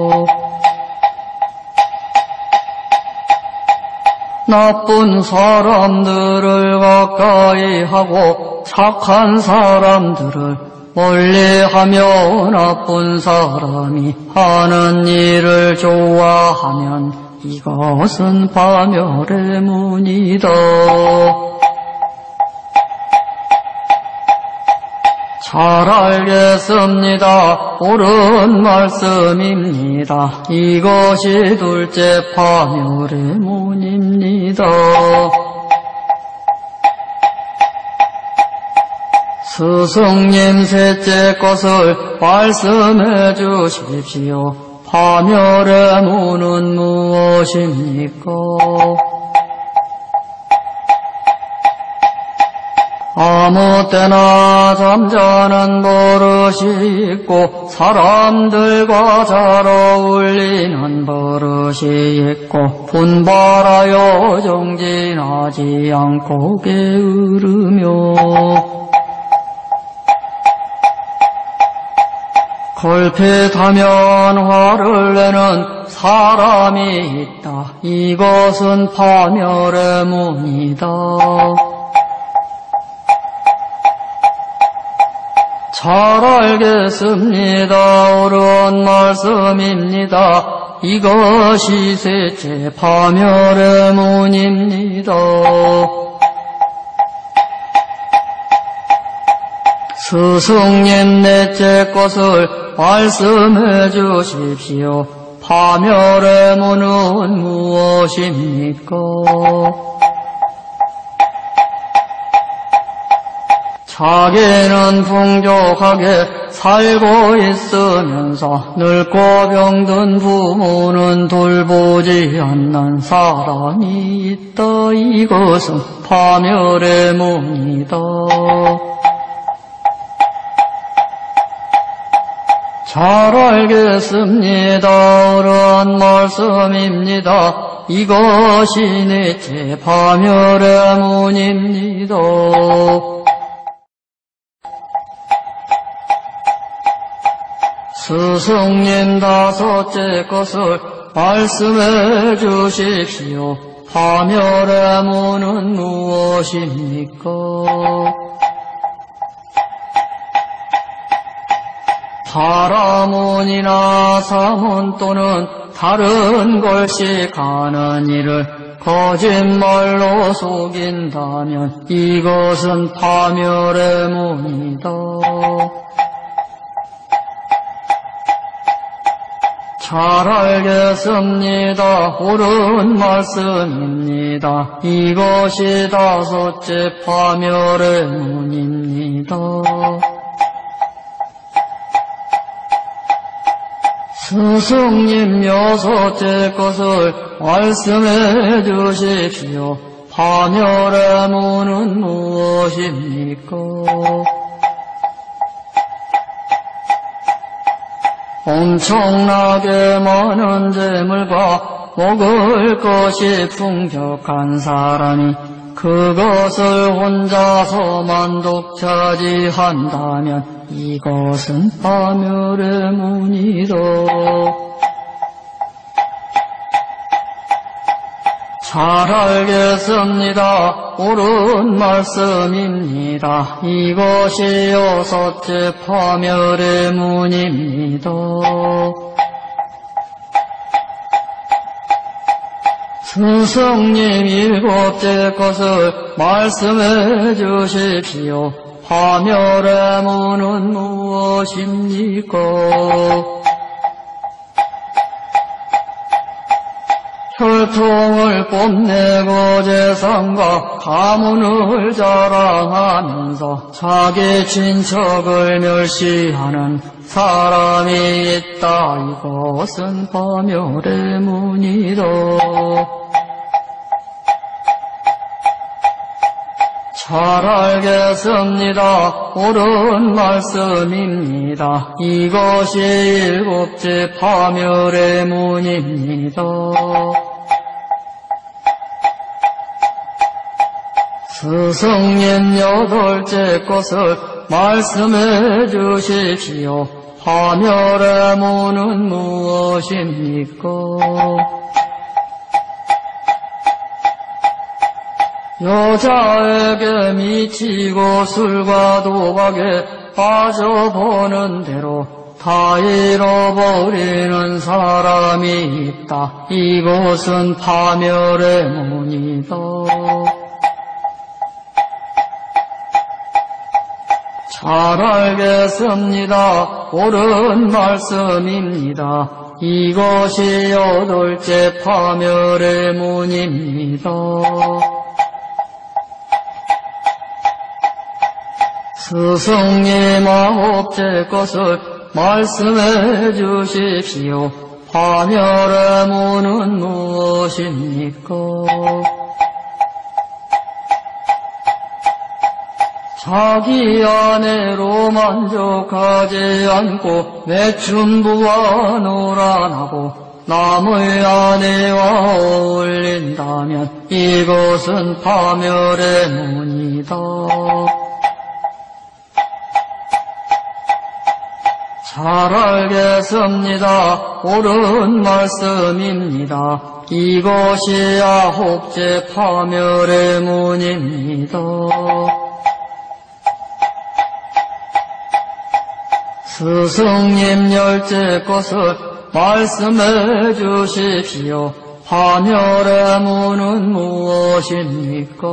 나쁜 사람들을 가까이 하고 착한 사람들을 멀리하며 나쁜 사람이 하는 일을 좋아하면 이것은 파멸의 문이다. 잘 알겠습니다. 옳은 말씀입니다. 이것이 둘째 파멸의 문입니다. 스승님 셋째 것을 말씀해 주십시오. 파멸의 문은 무엇입니까? 아무 때나 잠자는 버릇이 있고 사람들과 잘 어울리는 버릇이 있고 분발하여 정진하지 않고 게으르며 걸핏하면 화를 내는 사람이 있다. 이것은 파멸의 문이다. 잘 알겠습니다. 옳은 말씀입니다. 이것이 셋째 파멸의 문입니다. 스승님 넷째 것을 말씀해 주십시오. 파멸의 문은 무엇입니까? 자기는 풍족하게 살고 있으면서 늙고 병든 부모는 돌보지 않는 사람이 있다. 이것은 파멸의 문이다. 잘 알겠습니다. 옳은 말씀입니다. 이것이 넷째 파멸의 문입니다. 스승님 다섯째 것을 말씀해 주십시오. 파멸의 문은 무엇입니까? 파라문이나 사문 또는 다른 걸식하는 일을 거짓말로 속인다면 이것은 파멸의 문이다. 잘 알겠습니다. 옳은 말씀입니다. 이것이 다섯째 파멸의 문입니다. 스승님 여섯째 것을 말씀해 주십시오. 파멸의 문은 무엇입니까? 엄청나게 많은 재물과 먹을 것이 풍족한 사람이 그것을 혼자서 만독차지한다면 이것은 파멸의 문이다. 잘 알겠습니다. 옳은 말씀입니다. 이것이 여섯째 파멸의 문입니다. 스승님 일곱째 것을 말씀해 주십시오. 파멸의 문은 무엇입니까? 혈통을 뽐내고 재산과 가문을 자랑하면서 자기 친척을 멸시하는 사람이 있다. 이것은 파멸의 문이다. 잘 알겠습니다. 옳은 말씀입니다. 이것이 일곱째 파멸의 문입니다. 스승님 여덟째 것을 말씀해 주십시오. 파멸의 문은 무엇입니까? 여자에게 미치고 술과 도박에 빠져보는 대로 다 잃어버리는 사람이 있다. 이것은 파멸의 문이다. 잘 알겠습니다. 옳은 말씀입니다. 이것이 여덟째 파멸의 문입니다. 스승님 아홉째 것을 말씀해 주십시오. 파멸의 문은 무엇입니까? 자기 아내로 만족하지 않고 매춘부와 노란하고 남의 아내와 어울린다면 이것은 파멸의 문이다. 잘 알겠습니다. 옳은 말씀입니다. 이것이 아홉째 파멸의 문입니다. 스승님 열째 것을 말씀해 주십시오. 파멸의 문은 무엇입니까?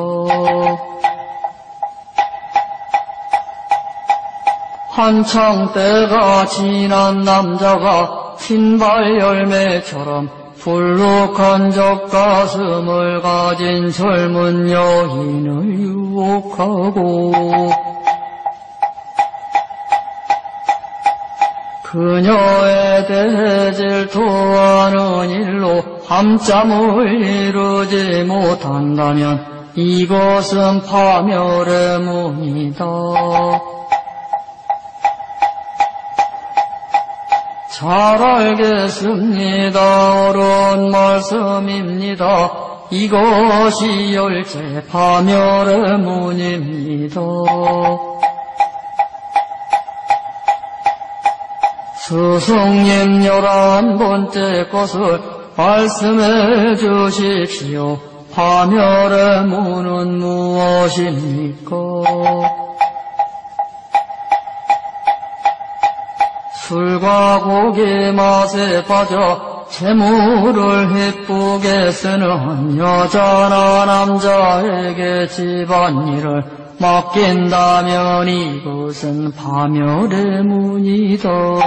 한창 때가 지난 남자가 흰발 열매처럼 불룩한 젖가슴을 가진 젊은 여인을 유혹하고 그녀에 대해 질투하는 일로 밤잠을 이루지 못한다면 이것은 파멸의 문이다. 잘 알겠습니다. 옳은 말씀입니다. 이것이 열째 파멸의 문입니다. 스승님 열한 번째 것을 말씀해 주십시오. 파멸의 문은 무엇입니까? 술과 고기 맛에 빠져 재물을 기쁘게 쓰는 여자나 남자에게 집안일을 맡긴다면 이것은 파멸의 문이다.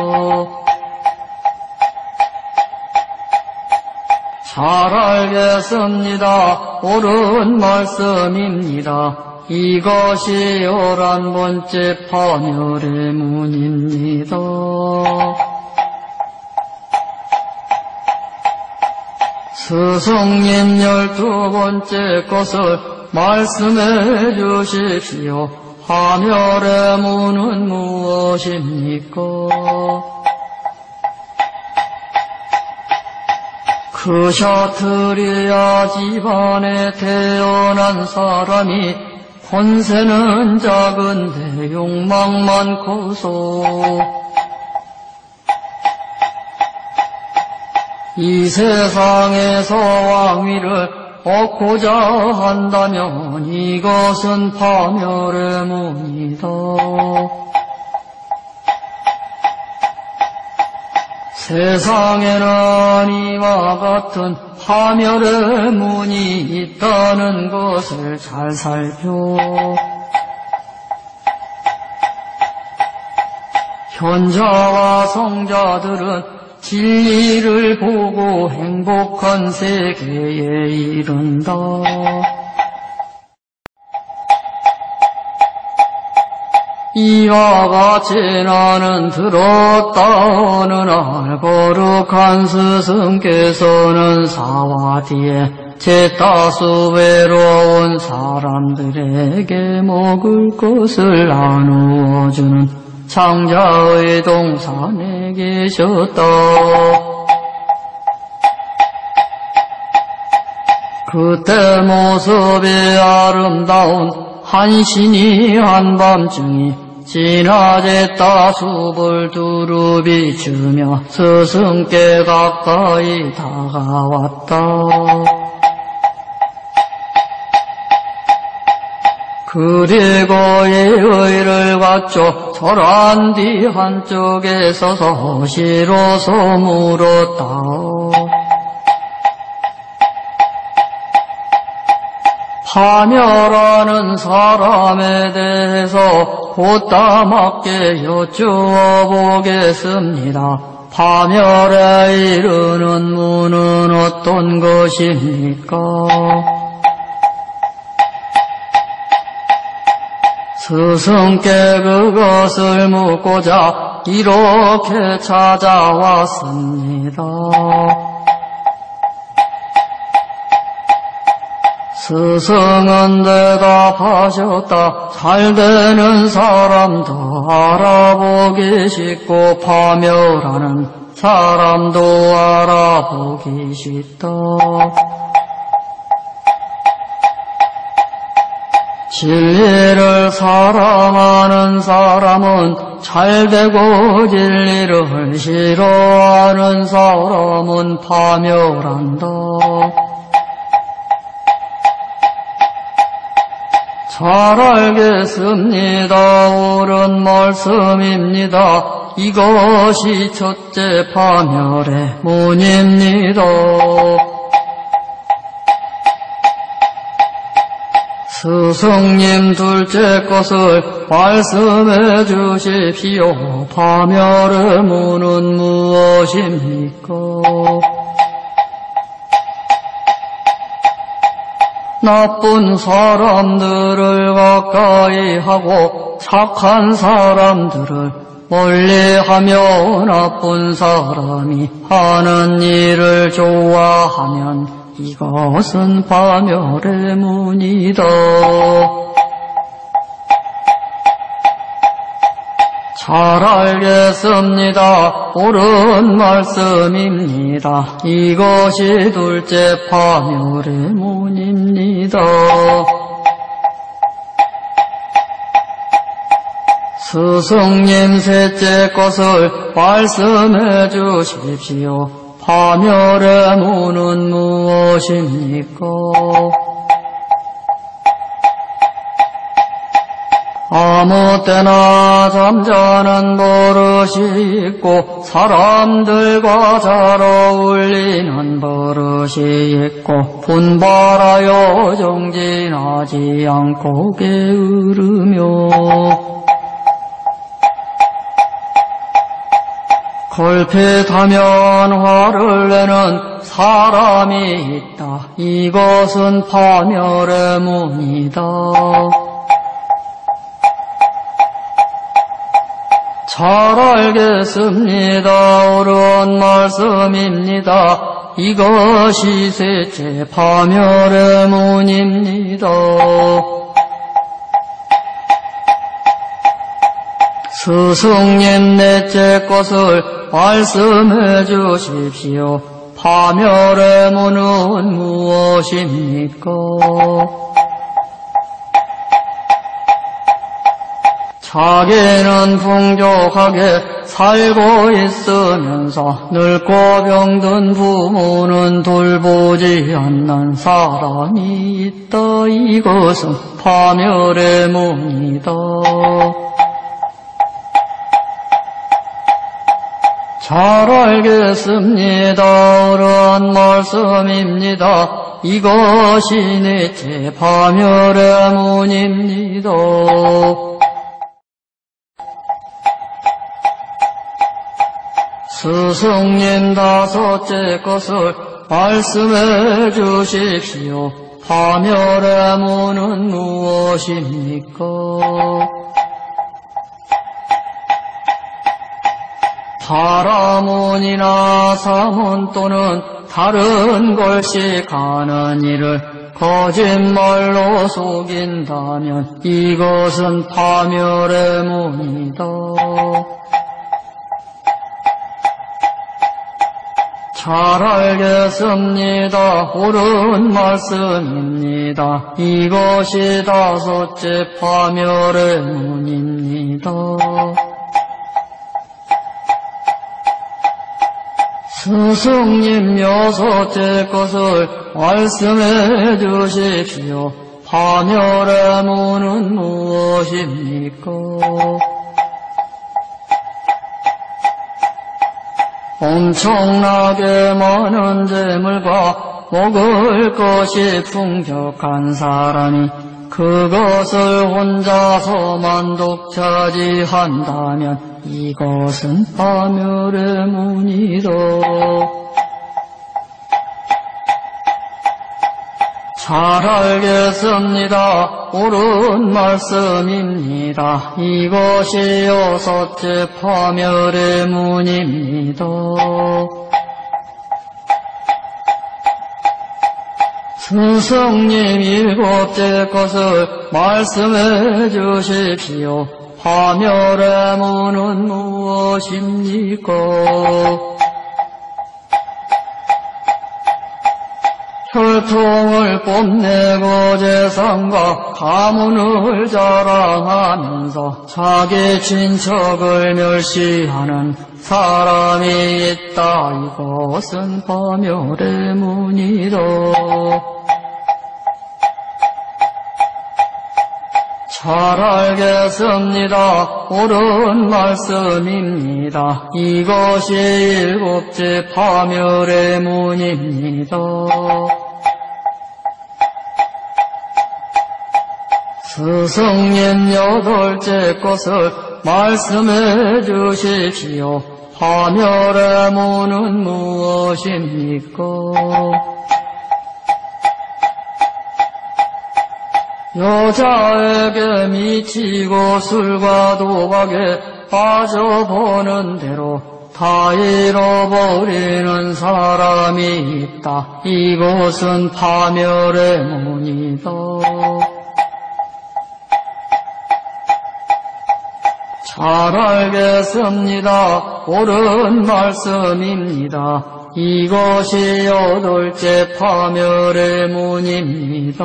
잘 알겠습니다. 옳은 말씀입니다. 이것이 열한 번째 파멸의 문입니다. 스승님 열두 번째 것을 말씀해 주십시오. 파멸의 문은 무엇입니까? 크샤트리아 집안에 태어난 사람이 권세는 작은데 욕망만 커서 이 세상에서 왕위를 얻고자 한다면 이것은 파멸의 문이다. 세상에는 이와 같은 파멸의 문이 있다는 것을 잘 살펴 현자와 성자들은 진리를 보고 행복한 세계에 이른다. 이와 같이 나는 들었다. 어느 날 거룩한 스승께서는 사와디에 제따수 외로운 사람들에게 먹을 것을 나누어주는 창자의 동산에 계셨다. 그때 모습이 아름다운 한 신이 한밤중에 지나제 따숲을 두루 비추며 스승께 가까이 다가왔다. 그리고 예의를 갖춰 절한 뒤 한쪽에 서서 시로서 물었다. 파멸하는 사람에 대해서 보따맞게 여쭈어 보겠습니다. 파멸에 이르는 문은 어떤 것입니까? 스승께 그것을 묻고자 이렇게 찾아왔습니다. 스승은 대답하셨다. 잘되는 사람도 알아보기 쉽고 파멸하는 사람도 알아보기 쉽다. 진리를 사랑하는 사람은 잘되고 진리를 싫어하는 사람은 파멸한다. 잘 알겠습니다. 옳은 말씀입니다. 이것이 첫째 파멸의 문입니다. 스승님 둘째 것을 말씀해 주십시오. 파멸의 문은 무엇입니까? 나쁜 사람들을 가까이 하고 착한 사람들을 멀리하며 나쁜 사람이 하는 일을 좋아하면 이것은 파멸의 문이다. 잘 알겠습니다. 옳은 말씀입니다. 이것이 둘째 파멸의 문입니다. 스승님 셋째 것을 말씀해 주십시오. 파멸의 문은 무엇입니까? 아무 때나 잠자는 버릇이 있고 사람들과 잘 어울리는 버릇이 있고 분발하여 정진하지 않고 게으르며 걸핏하면 화를 내는 사람이 있다. 이것은 파멸의 문이다. 잘 알겠습니다. 옳은 말씀입니다. 이것이 셋째 파멸의 문입니다. 스승님 넷째 것을 말씀해 주십시오. 파멸의 문은 무엇입니까? 자기는 풍족하게 살고 있으면서 늙고 병든 부모는 돌보지 않는 사람이 있다. 이것은 파멸의 문이다. 잘 알겠습니다. 옳은 말씀입니다. 이것이 넷째 파멸의 문입니다. 스승님 다섯째 것을 말씀해 주십시오. 파멸의 문은 무엇입니까? 파라문이나 사문 또는 다른 것이 가는 일을 거짓말로 속인다면 이것은 파멸의 문이다. 잘 알겠습니다. 옳은 말씀입니다. 이것이 다섯째 파멸의 문입니다. 스승님 여섯째 것을 말씀해 주십시오. 파멸의 문은 무엇입니까? 엄청나게 많은 재물과 먹을 것이 풍족한 사람이 그것을 혼자서 만독차지한다면 이것은 파멸의 문이다. 잘 알겠습니다. 옳은 말씀입니다. 이것이 여섯째 파멸의 문입니다. 스승님 일곱째 것을 말씀해 주십시오. 파멸의 문은 무엇입니까? 혈통을 뽐내고 재산과 가문을 자랑하면서 자기 친척을 멸시하는 사람이 있다. 이것은 파멸의 문이다. 잘 알겠습니다. 옳은 말씀입니다. 이것이 일곱째 파멸의 문입니다. 스승님 여덟째 것을 말씀해 주십시오. 파멸의 문은 무엇입니까? 여자에게 미치고 술과 도박에 빠져보는 대로 다 잃어버리는 사람이 있다. 이것은 파멸의 문이다. 잘 알겠습니다. 옳은 말씀입니다. 이것이 여덟째 파멸의 문입니다.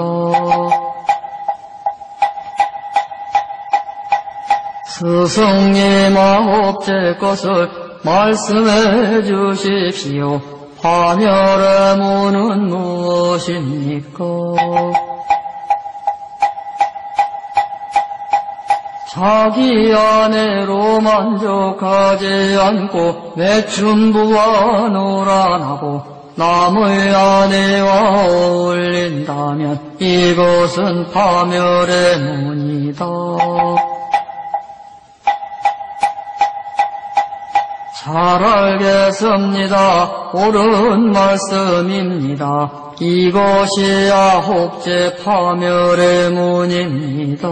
스승님 아홉째 것을 말씀해 주십시오. 파멸의 문은 무엇입니까? 자기 아내로 만족하지 않고 매춘부와 노란하고 남의 아내와 어울린다면 이것은 파멸의 문이다. 잘 알겠습니다. 옳은 말씀입니다. 이것이 아홉째 파멸의 문입니다.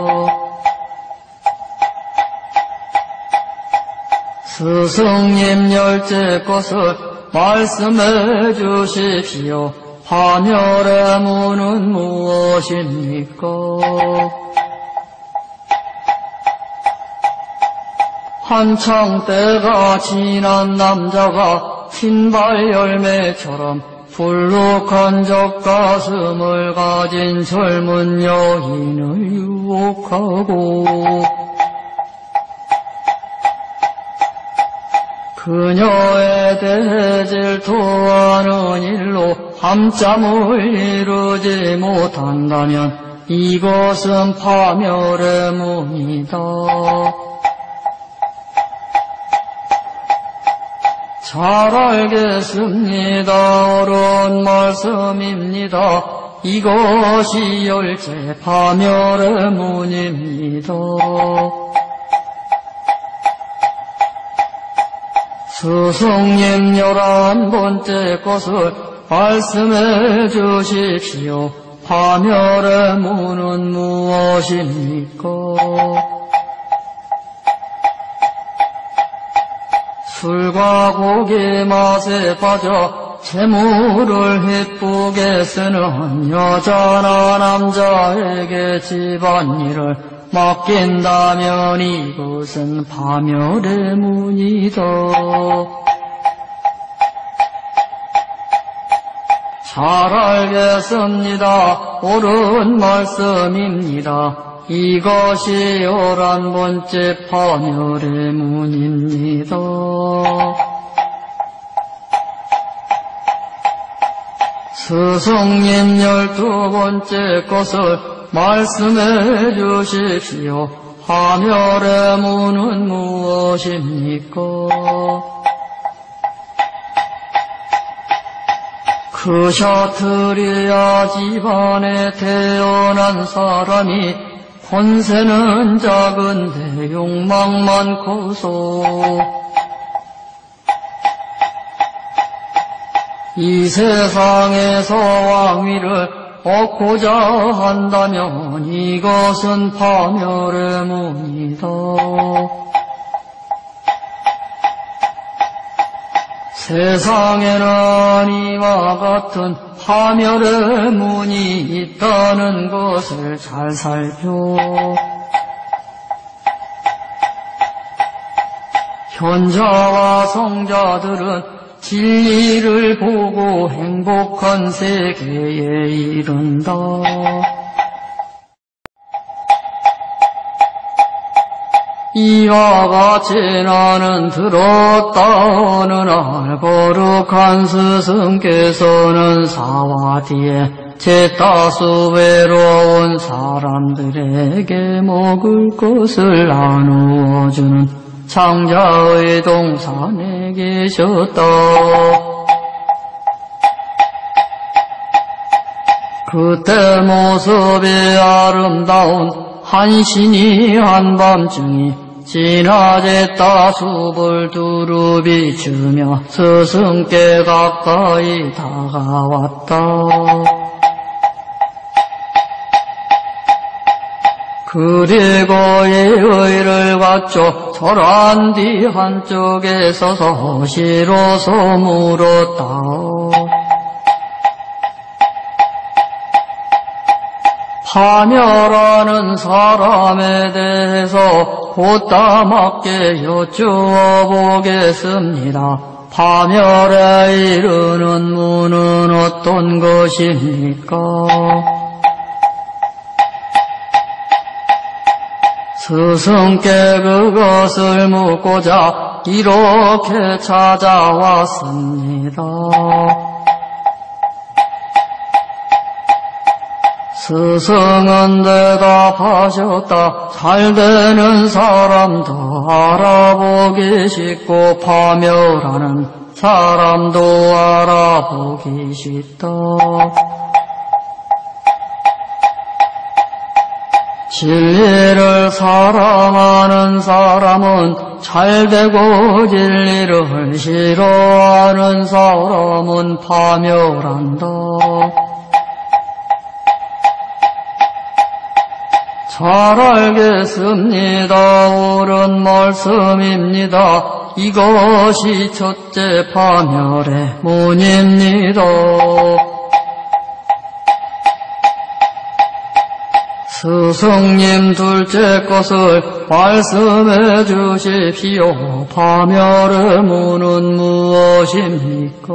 스승님 열째 것을 말씀해 주십시오. 파멸의 문은 무엇입니까? 한창 때가 지난 남자가 흰발 열매처럼 불룩한 젖가슴을 가진 젊은 여인을 유혹하고 그녀에 대해 질투하는 일로 밤잠을 이루지 못한다면 이것은 파멸의 문이다. 잘 알겠습니다. 옳은 말씀입니다. 이것이 열째 파멸의 문입니다. 스승님 열한 번째 것을 말씀해 주십시오. 파멸의 문은 무엇입니까? 술과 고기 맛에 빠져 재물을 기쁘게 쓰는 여자나 남자에게 집안일을 맡긴다면 이것은 파멸의 문이다. 잘 알겠습니다. 옳은 말씀입니다. 이것이 열한 번째 파멸의 문입니다. 스승님 열두 번째 것을 말씀해 주십시오. 파멸의 문은 무엇입니까? 크샤트리아 집안에 태어난 사람이 권세는 작은데 욕망 많고서 이 세상에서 왕위를 얻고자 한다면 이것은 파멸의 문이다. 세상에는 이와 같은 파멸의 문이 있다는 것을 잘 살펴 현자와 성자들은 진리를 보고 행복한 세계에 이른다. 이와 같이 나는 들었다. 어느 날 거룩한 스승께서는 사와디에 제다수 외로운 사람들에게 먹을 것을 나누어주는 창자의 동산에 계셨다. 그때 모습이 아름다운 한 신이 한밤중에 진화제 따숲을 두루 비추며 스승께 가까이 다가왔다. 그리고 예의를 갖춰 절한 뒤 한쪽에 서서 시로서 물었다. 파멸하는 사람에 대해서 보따맞게 여쭈어 보겠습니다. 파멸에 이르는 문은 어떤 것입니까? 스승께 그것을 묻고자 이렇게 찾아왔습니다. 스승은 대답하셨다. 잘되는 사람도 알아보기 쉽고 파멸하는 사람도 알아보기 쉽다. 진리를 사랑하는 사람은 잘되고 진리를 싫어하는 사람은 파멸한다. 잘 알겠습니다. 옳은 말씀입니다. 이것이 첫째 파멸의 문입니다. 스승님 둘째 것을 말씀해 주십시오. 파멸의 문은 무엇입니까?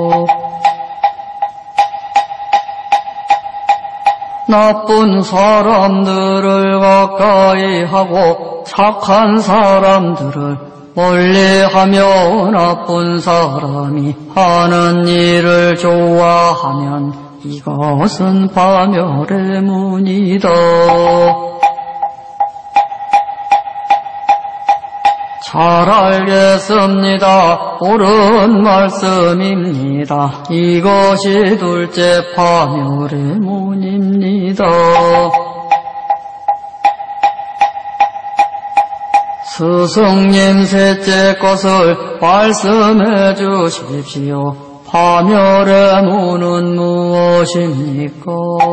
나쁜 사람들을 가까이 하고 착한 사람들을 멀리하며 나쁜 사람이 하는 일을 좋아하면 이것은 파멸의 문이다. 잘 알겠습니다. 옳은 말씀입니다. 이것이 둘째 파멸의 문입니다. 스승님 셋째 것을 말씀해 주십시오. 파멸의 문은 무엇입니까?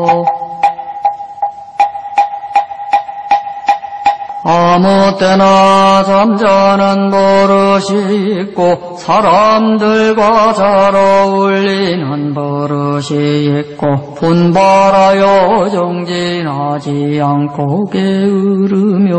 아무 때나 잠자는 버릇이 있고 사람들과 잘 어울리는 버릇이 있고 분발하여 정진하지 않고 게으르며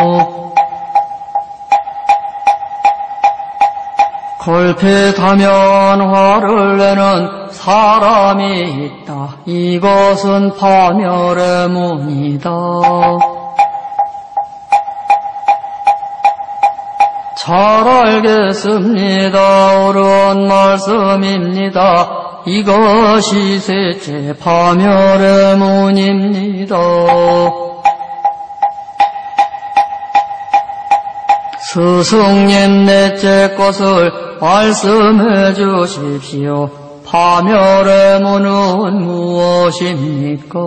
걸핏하면 화를 내는 사람이 있다. 이것은 파멸의 문이다. 잘 알겠습니다. 옳은 말씀입니다. 이것이 셋째 파멸의 문입니다. 스승님 넷째 것을 말씀해 주십시오. 파멸의 문은 무엇입니까?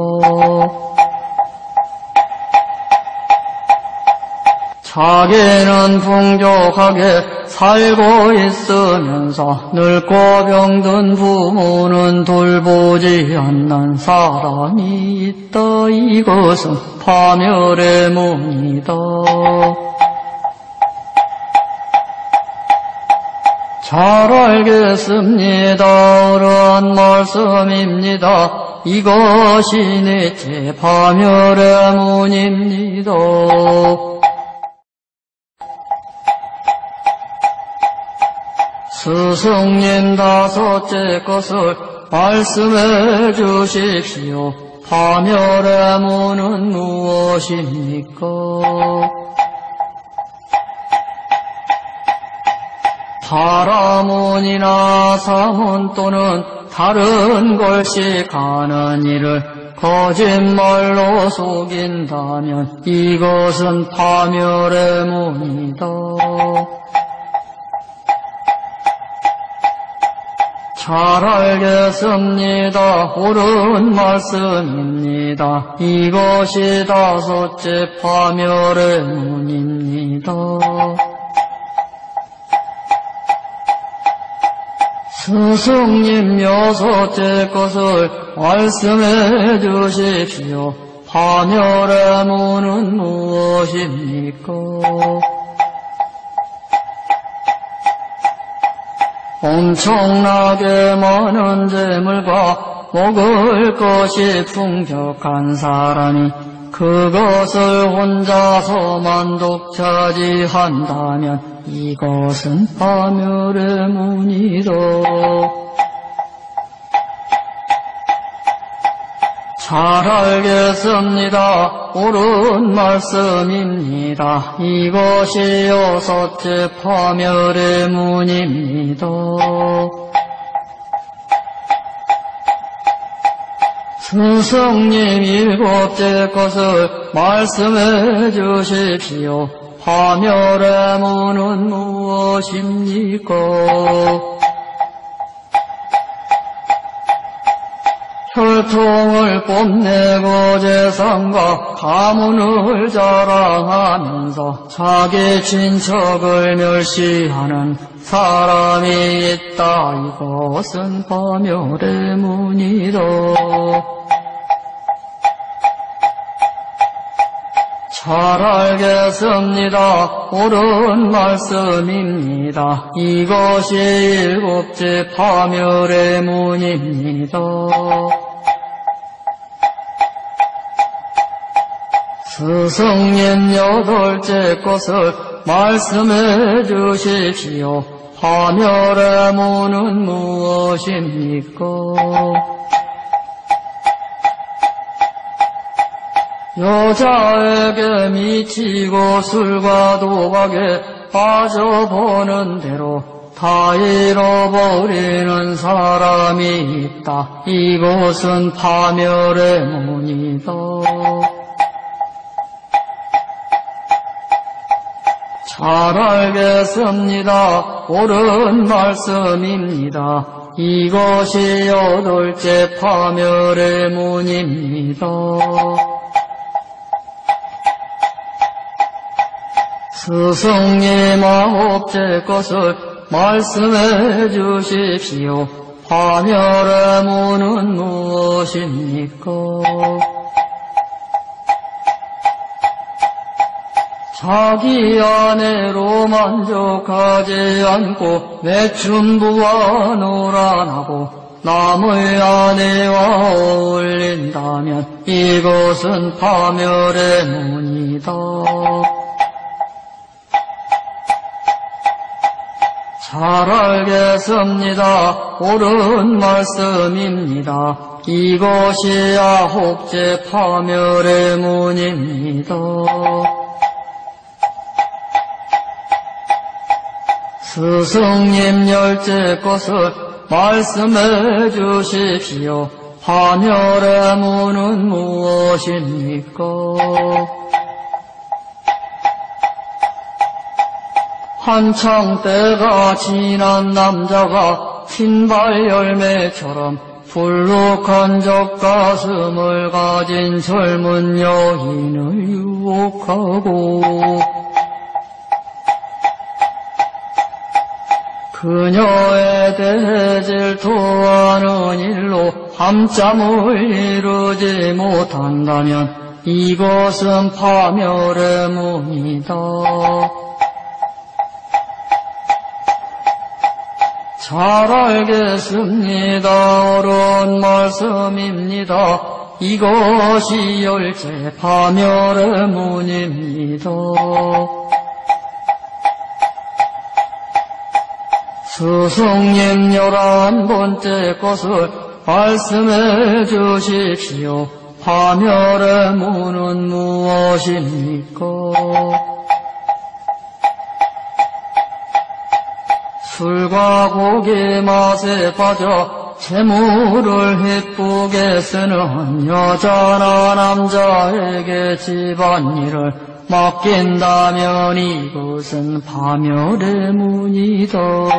자기는 풍족하게 살고 있으면서 늙고 병든 부모는 돌보지 않는 사람이 있다. 이것은 파멸의 문이다. 잘 알겠습니다. 옳은 말씀입니다. 이것이 넷째 파멸의 문입니다. 스승님 다섯째 것을 말씀해 주십시오. 파멸의 문은 무엇입니까? 사람은이나 사문 또는 다른 걸식하는 일을 거짓말로 속인다면 이것은 파멸의 문이다. 잘 알겠습니다. 옳은 말씀입니다. 이것이 다섯째 파멸의 문입니다. 스승님 여섯째 것을 말씀해 주십시오. 파멸의 문은 무엇입니까? 엄청나게 많은 재물과 먹을 것이 풍족한 사람이 그것을 혼자서 만독차지한다면 이것은 파멸의 문이다. 잘 알겠습니다. 옳은 말씀입니다. 이것이 여섯째 파멸의 문입니다. 스승님 일곱째 것을 말씀해 주십시오. 파멸의 문은 무엇입니까? 혈통을 뽐내고 재산과 가문을 자랑하면서 자기 친척을 멸시하는 사람이 있다. 이것은 파멸의 문이다. 잘 알겠습니다. 옳은 말씀입니다. 이것이 일곱째 파멸의 문입니다. 스승님 여덟째 것을 말씀해 주십시오. 파멸의 문은 무엇입니까? 여자에게 미치고 술과 도박에 빠져보는 대로 다 잃어버리는 사람이 있다. 이것은 파멸의 문이다. 잘 알겠습니다. 옳은 말씀입니다. 이것이 여덟째 파멸의 문입니다. 스승님 아홉째 것을 말씀해 주십시오. 파멸의 문은 무엇입니까? 자기 아내로 만족하지 않고 매춘부와 노란하고 남의 아내와 어울린다면 이것은 파멸의 문이다. 잘 알겠습니다. 옳은 말씀입니다. 이것이 아홉째 파멸의 문입니다. 스승님 열째 것을 말씀해 주십시오. 파멸의 문은 무엇입니까? 한창 때가 지난 남자가 흰발 열매처럼 불룩한 젖가슴을 가진 젊은 여인을 유혹하고 그녀에 대해 질투하는 일로 밤잠을 이루지 못한다면 이것은 파멸의 문이다. 잘 알겠습니다. 옳은 말씀입니다. 이것이 열째 파멸의 문입니다. 스승님 열한 번째 것을 말씀해 주십시오. 파멸의 문은 무엇입니까? 술과 고기 맛에 빠져 재물을 기쁘게 쓰는 여자나 남자에게 집안일을 맡긴다면 이것은 파멸의 문이다.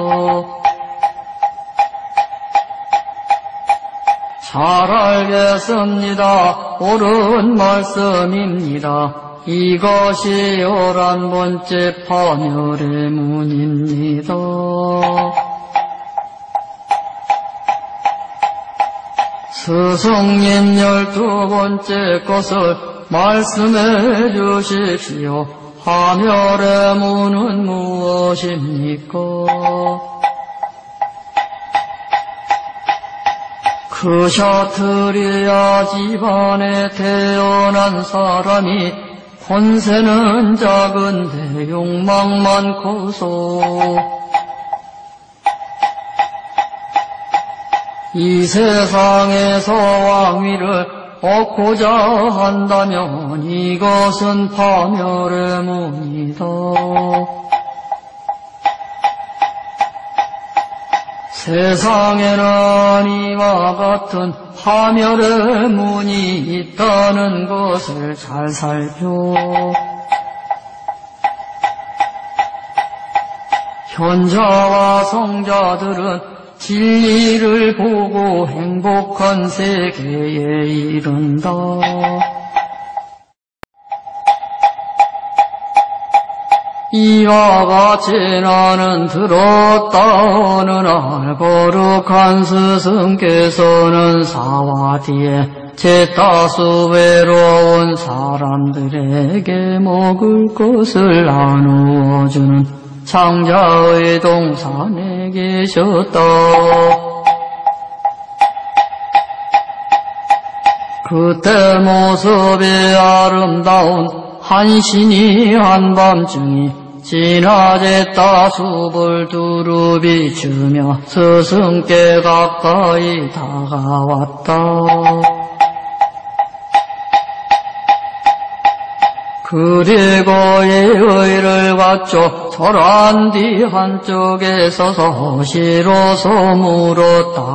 잘 알겠습니다. 옳은 말씀입니다. 이것이 열한 번째 파멸의 문입니다. 스승님 열두 번째 것을 말씀해 주십시오. 파멸의 문은 무엇입니까? 크샤트리아 집안에 태어난 사람이 권세는 작은데 욕망만 커서 이 세상에서 왕위를 얻고자 한다면 이것은 파멸의 문이다. 세상에는 이와 같은 파멸의 문이 있다는 것을 잘 살펴 현자와 성자들은 진리를 보고 행복한 세계에 이른다. 이와 같이 나는 들었다. 어느 날 거룩한 스승께서는 사와디에 제따수 외로운 사람들에게 먹을 것을 나누어주는 창자의 동산에 계셨다. 그때 모습이 아름다운 한 신이 한밤중이 진화제 따숲을 두루 비추며 스승께 가까이 다가왔다. 그리고 예의를 갖춰 절한 뒤 한쪽에 서서 시로서 물었다.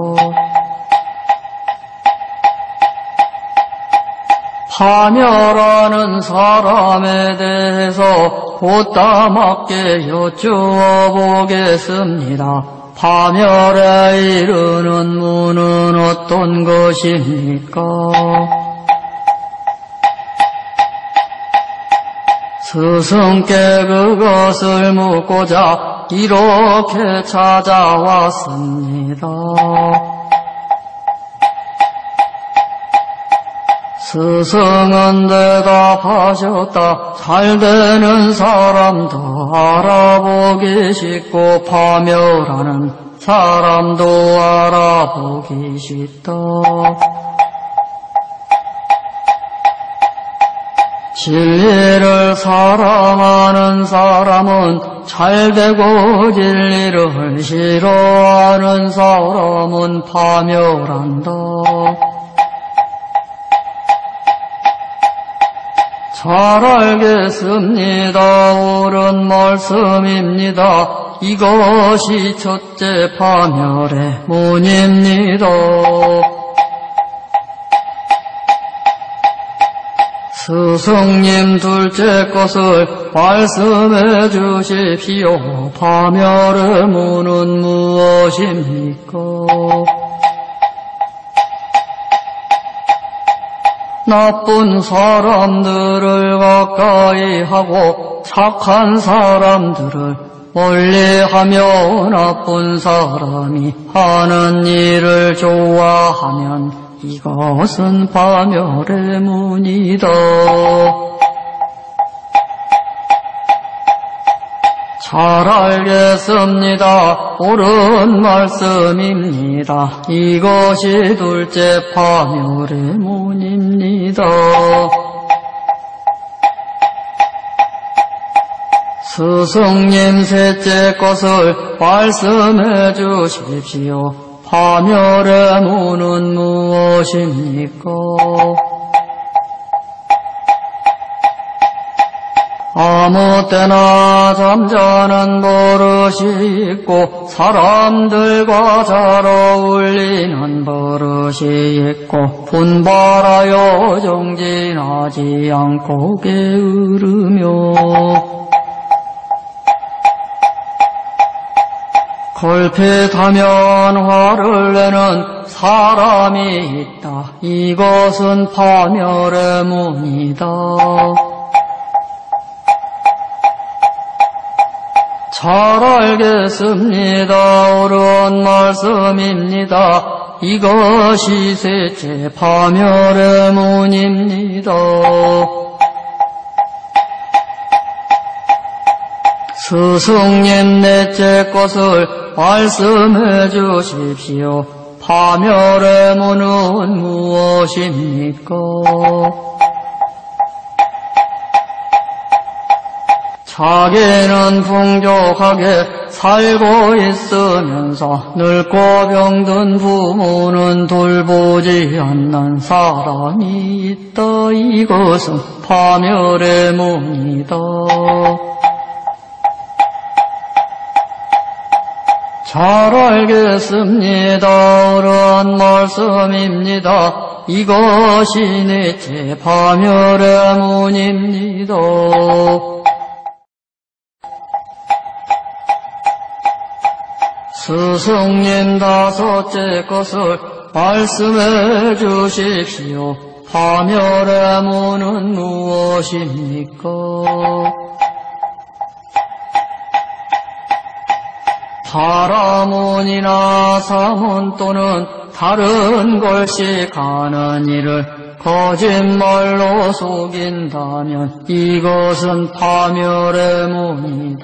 파멸하는 사람에 대해서 보따맞게 여쭈어 보겠습니다. 파멸에 이르는 문은 어떤 것입니까? 스승께 그것을 묻고자 이렇게 찾아왔습니다. 스승은 대답하셨다. 잘되는 사람도 알아보기 쉽고 파멸하는 사람도 알아보기 쉽다. 진리를 사랑하는 사람은 잘되고 진리를 싫어하는 사람은 파멸한다. 잘 알겠습니다. 옳은 말씀입니다. 이것이 첫째 파멸의 문입니다. 스승님 둘째 것을 말씀해 주십시오. 파멸의 문은 무엇입니까? 나쁜 사람들을 가까이 하고 착한 사람들을 멀리하며 나쁜 사람이 하는 일을 좋아하면 이것은 파멸의 문이다. 잘 알겠습니다. 옳은 말씀입니다. 이것이 둘째 파멸의 문입니다. 스승님 셋째 것을 말씀해 주십시오. 파멸의 문은 무엇입니까? 아무 때나 잠자는 버릇이 있고 사람들과 잘 어울리는 버릇이 있고 분발하여 정진하지 않고 게으르며 걸핏하면 화를 내는 사람이 있다. 이것은 파멸의 문이다. 잘 알겠습니다. 옳은 말씀입니다. 이것이 셋째 파멸의 문입니다. 스승님 넷째 것을 말씀해 주십시오. 파멸의 문은 무엇입니까? 자기는 풍족하게 살고 있으면서 늙고 병든 부모는 돌보지 않는 사람이 있다. 이것은 파멸의 문이다. 잘 알겠습니다. 옳은 말씀입니다. 이것이 넷째 파멸의 문입니다. 스승님 다섯째 것을 말씀해 주십시오. 파멸의 문은 무엇입니까? 파라문이나 사문 또는 다른 것이 가는 일을 거짓말로 속인다면 이것은 파멸의 문이다.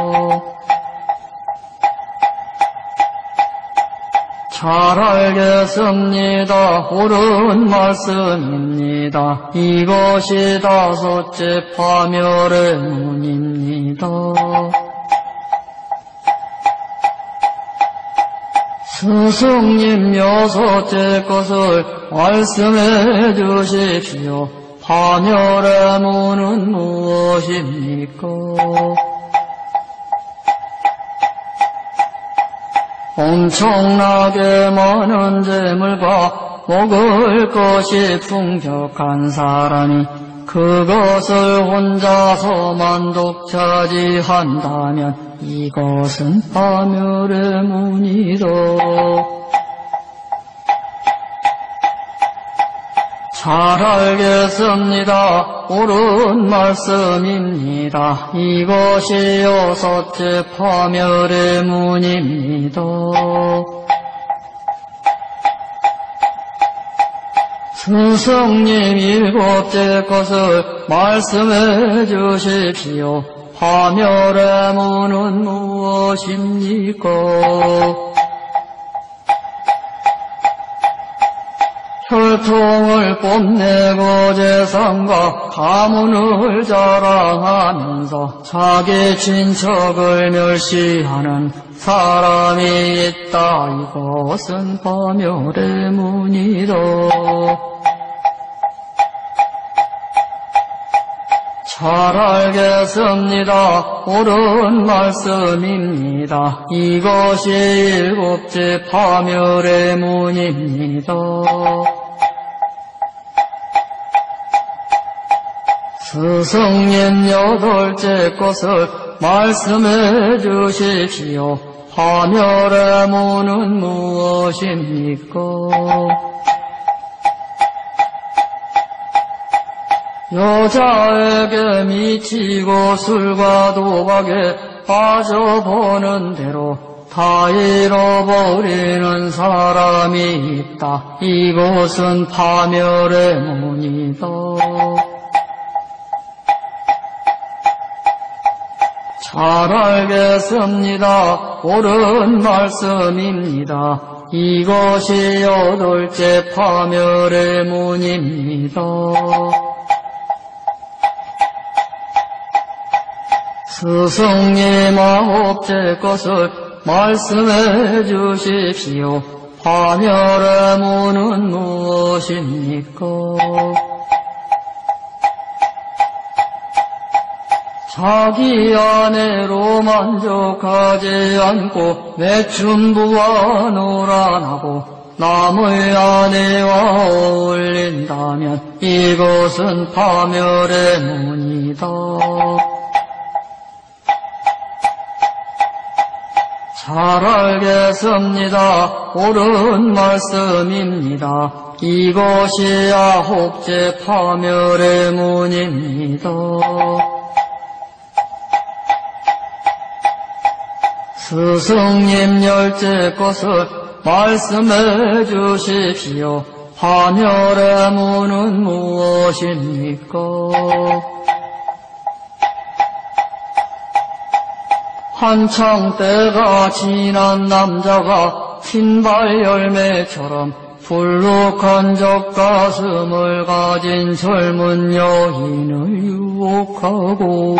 잘 알겠습니다. 옳은 말씀입니다. 이것이 다섯째 파멸의 문입니다. 스승님 여섯째 것을 말씀해 주십시오. 파멸의 문은 무엇입니까? 엄청나게 많은 재물과 먹을 것이 풍족한 사람이 그것을 혼자서 만독차지한다면 이것은 파멸의 문이다. 잘 알겠습니다. 옳은 말씀입니다. 이것이 여섯째 파멸의 문입니다. 스승님 일곱째 것을 말씀해 주십시오. 파멸의 문은 무엇입니까? 혈통을 뽐내고 재산과 가문을 자랑하면서 자기 친척을 멸시하는 사람이 있다. 이것은 파멸의 문이다. 잘 알겠습니다. 옳은 말씀입니다. 이것이 일곱째 파멸의 문입니다. 스승님 여덟째 것을 말씀해 주십시오. 파멸의 문은 무엇입니까? 여자에게 미치고 술과 도박에 빠져보는 대로 다 잃어버리는 사람이 있다. 이것은 파멸의 문이다. 잘 알겠습니다. 옳은 말씀입니다. 이것이 여덟째 파멸의 문입니다. 스승님 아홉째 것을 말씀해 주십시오. 파멸의 문은 무엇입니까? 자기 아내로 만족하지 않고 매춘부와 노란하고 남의 아내와 어울린다면 이것은 파멸의 문이다. 잘 알겠습니다. 옳은 말씀입니다. 이것이 아홉째 파멸의 문입니다. 스승님 열째 것을 말씀해 주십시오. 파멸의 문은 무엇입니까? 한창 때가 지난 남자가 흰발 열매처럼 불룩한 젖가슴을 가진 젊은 여인을 유혹하고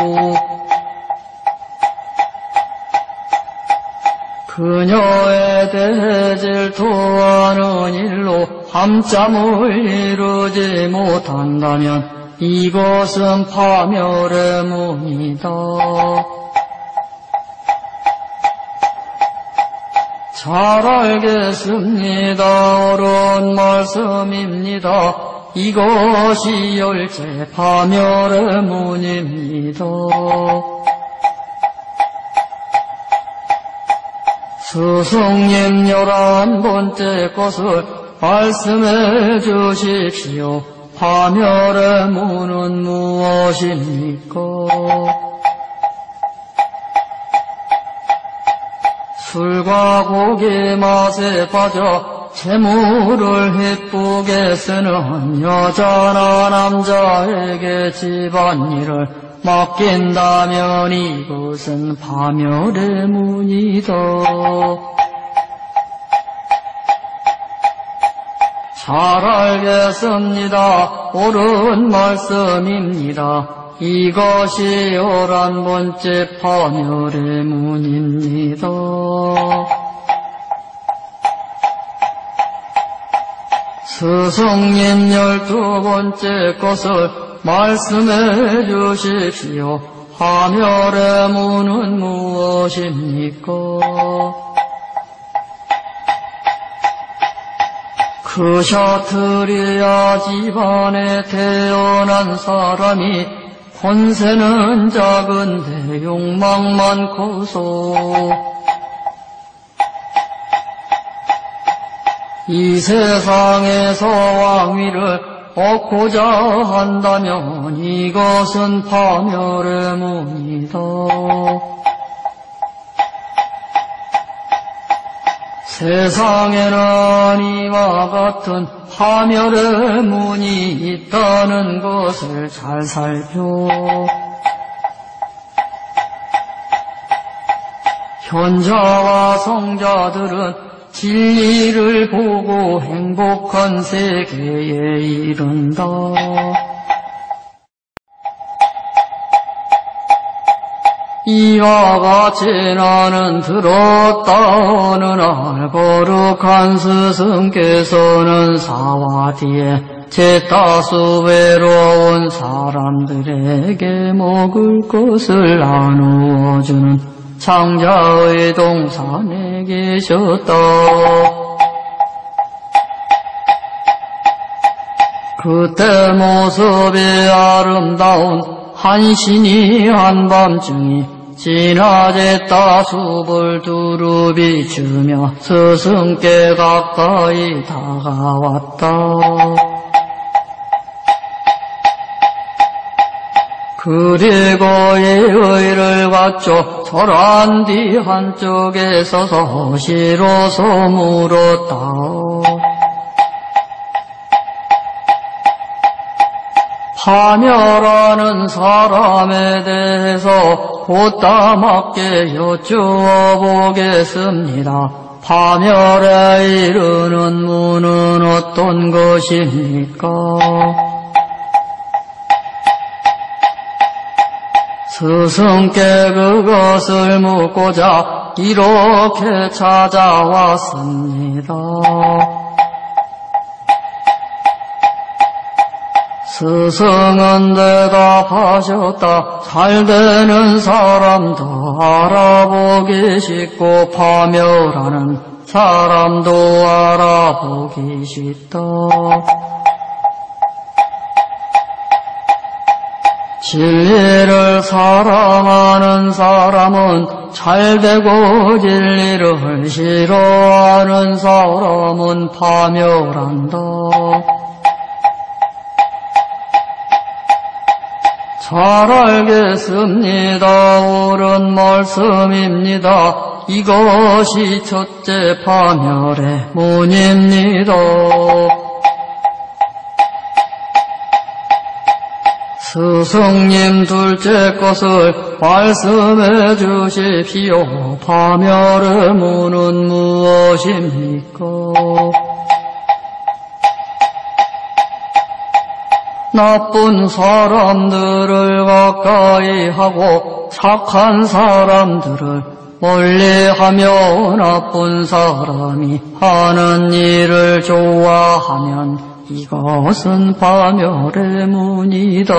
그녀에 대해 질투하는 일로 밤잠을 이루지 못한다면 이것은 파멸의 문이다. 잘 알겠습니다. 옳은 말씀입니다. 이것이 열째 파멸의 문입니다. 스승님 열한 번째 것을 말씀해 주십시오. 파멸의 문은 무엇입니까? 술과 고기 맛에 빠져 재물을 기쁘게 쓰는 여자나 남자에게 집안일을 맡긴다면 이것은 파멸의 문이다. 잘 알겠습니다. 옳은 말씀입니다. 이것이 열한 번째 파멸의 문입니다. 스승님 열두 번째 것을 말씀해 주십시오. 파멸의 문은 무엇입니까? 크샤트리아 집안에 태어난 사람이 권세는 작은데 욕망만 커서 이 세상에서 왕위를 얻고자 한다면 이것은 파멸의 문이다. 세상에는 이와 같은 파멸의 문이 있다는 것을 잘 살펴 현자와 성자들은 진리를 보고 행복한 세계에 이른다. 이와 같이 나는 들었다. 어느 날 거룩한 스승께서는 사와디에 제다수 외로운 사람들에게 먹을 것을 나누어주는 창자의 동산에 계셨다. 그때 모습이 아름다운 한 신이 한밤중에 진화제 따숲을 두루 비추며 스승께 가까이 다가왔다. 그리고 예의를 갖춰 절한 뒤 한쪽에 서서 시로서 물었다. 파멸하는 사람에 대해서 보따맞게 여쭈어 보겠습니다. 파멸에 이르는 문은 어떤 것입니까? 스승께 그것을 묻고자 이렇게 찾아왔습니다. 스승은 대답하셨다. 잘되는 사람도 알아보기 쉽고 파멸하는 사람도 알아보기 쉽다. 진리를 사랑하는 사람은 잘되고 진리를 싫어하는 사람은 파멸한다. 잘 알겠습니다. 옳은 말씀입니다. 이것이 첫째 파멸의 문입니다. 스승님 둘째 것을 말씀해 주십시오. 파멸의 문은 무엇입니까? 나쁜 사람들을 가까이 하고 착한 사람들을 멀리하며 나쁜 사람이 하는 일을 좋아하면 이것은 파멸의 문이다.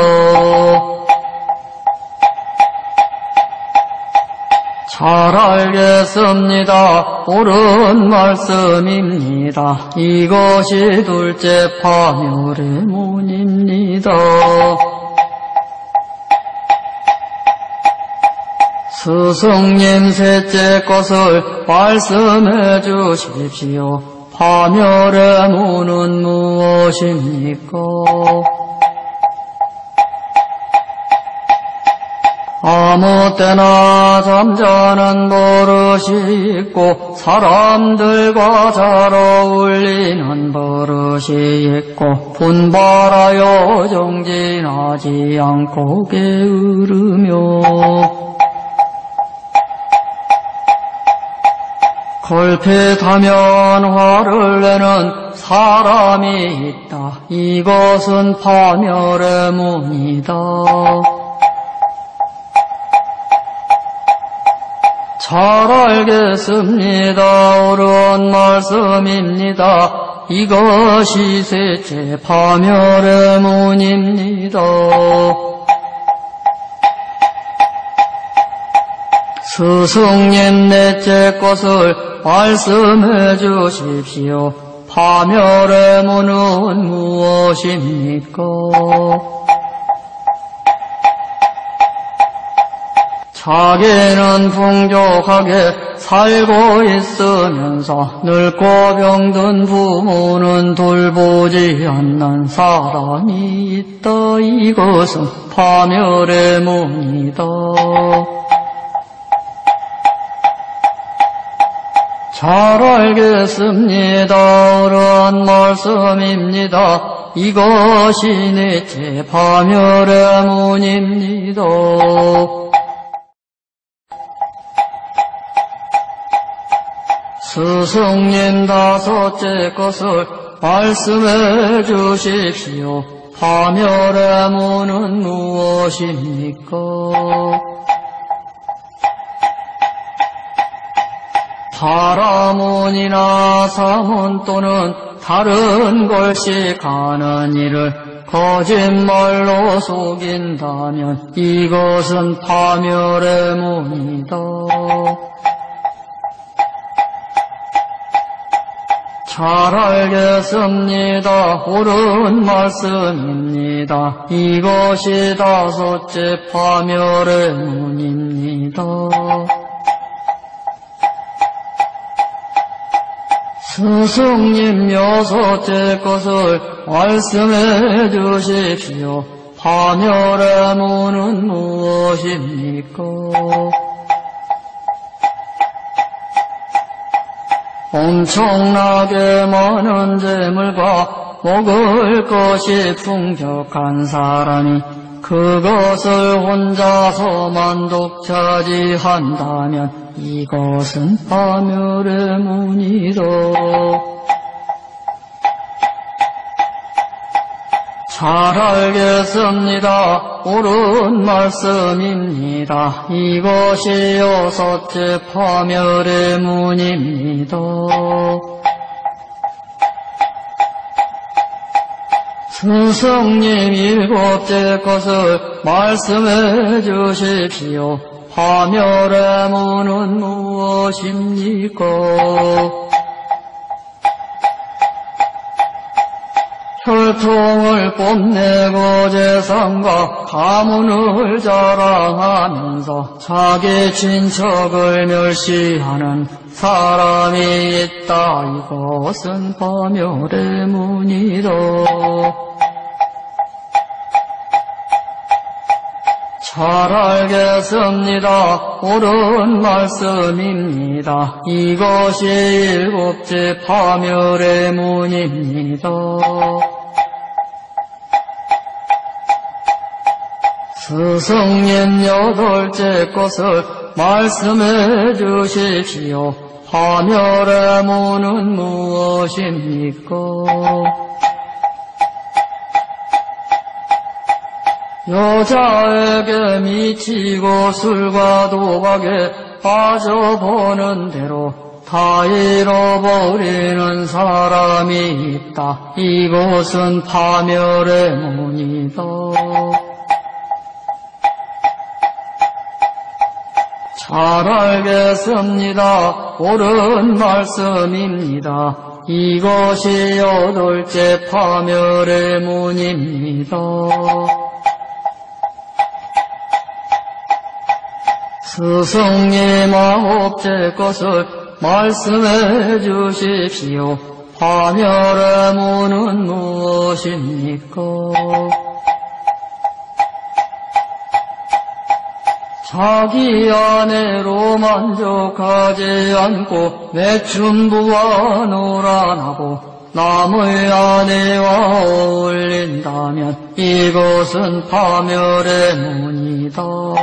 잘 알겠습니다. 옳은 말씀입니다. 이것이 둘째 파멸의 문입니다. 스승님 셋째 것을 말씀해 주십시오. 파멸의 문은 무엇입니까? 아무 때나 잠자는 버릇이 있고 사람들과 잘 어울리는 버릇이 있고 분발하여 정진하지 않고 게으르며 걸핏하면 화를 내는 사람이 있다. 이것은 파멸의 문이다. 잘 알겠습니다. 옳은 말씀입니다. 이것이 셋째 파멸의 문입니다. 스승님 넷째 것을 말씀해 주십시오. 파멸의 문은 무엇입니까? 자기는 풍족하게 살고 있으면서 늙고 병든 부모는 돌보지 않는 사람이 있다. 이것은 파멸의 문이다. 잘 알겠습니다. 어려운 말씀입니다. 이것이 넷째 파멸의 문입니다. 스승님 다섯째 것을 말씀해 주십시오. 파멸의 문은 무엇입니까? 파라문이나 사문 또는 다른 걸식하는 일을 거짓말로 속인다면 이것은 파멸의 문이다. 잘 알겠습니다. 옳은 말씀입니다. 이것이 다섯째 파멸의 문입니다. 스승님 여섯째 것을 말씀해 주십시오. 파멸의 문은 무엇입니까? 엄청나게 많은 재물과 먹을 것이 풍족한 사람이 그것을 혼자서 만족차지한다면 이것은 파멸의 문이다. 잘 알겠습니다. 옳은 말씀입니다. 이것이 여섯째 파멸의 문입니다. 스승님 일곱째 것을 말씀해 주십시오. 파멸의 문은 무엇입니까? 혈통을 뽐내고 재산과 가문을 자랑하면서 자기 친척을 멸시하는 사람이 있다. 이것은 파멸의 문이다. 잘 알겠습니다. 옳은 말씀입니다. 이것이 일곱째 파멸의 문입니다. 스승님 여덟째 것을 말씀해 주십시오. 파멸의 문은 무엇입니까? 여자에게 미치고 술과 도박에 빠져보는 대로 다 잃어버리는 사람이 있다. 이것은 파멸의 문이다. 잘 알겠습니다. 옳은 말씀입니다. 이것이 여덟째 파멸의 문입니다. 스승님 아홉째 것을 말씀해 주십시오. 파멸의 문은 무엇입니까? 자기 아내로 만족하지 않고 매춘부와 노란하고 남의 아내와 어울린다면 이것은 파멸의 문이다.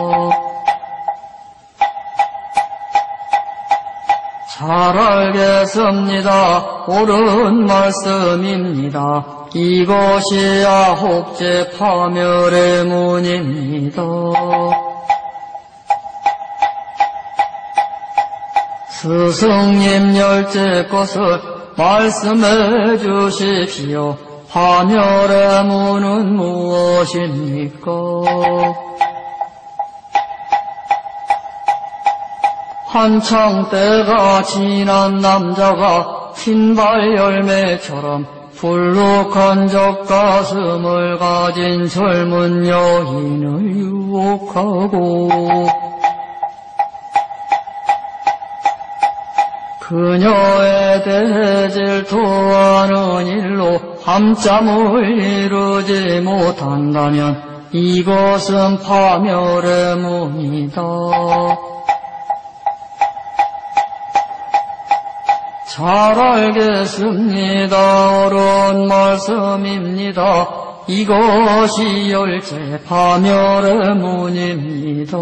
잘 알겠습니다. 옳은 말씀입니다. 이것이 아홉째 파멸의 문입니다. 스승님 열째 것을 말씀해 주십시오. 파멸의 문은 무엇입니까? 한창 때가 지난 남자가 흰발 열매처럼 불룩한 젖가슴을 가진 젊은 여인을 유혹하고 그녀에 대해 질투하는 일로 함잠을 이루지 못한다면 이것은 파멸의 문이다. 잘 알겠습니다. 옳은 말씀입니다. 이것이 열째 파멸의 문입니다.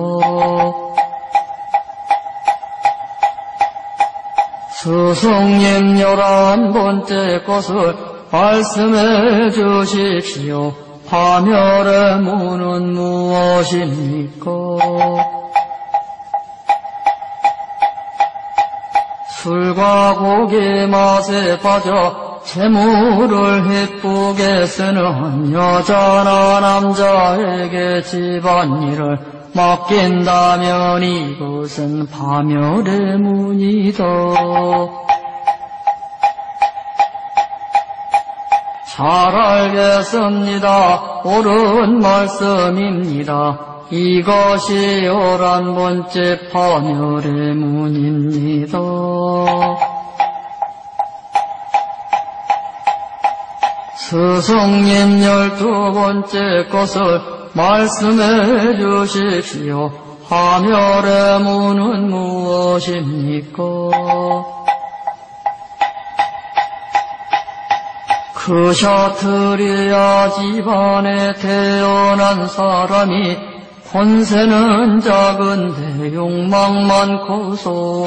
스승님 열한 번째 것을 말씀해 주십시오. 파멸의 문은 무엇입니까? 술과 고기 맛에 빠져 재물을 기쁘게 쓰는 여자나 남자에게 집안일을 맡긴다면 이것은 파멸의 문이다. 잘 알겠습니다. 옳은 말씀입니다. 이것이 열한 번째 파멸의 문입니다. 스승님 열두 번째 것을 말씀해 주십시오. 파멸의 문은 무엇입니까? 크샤트리아 집안에 태어난 사람이 권세는 작은데 욕망 많고소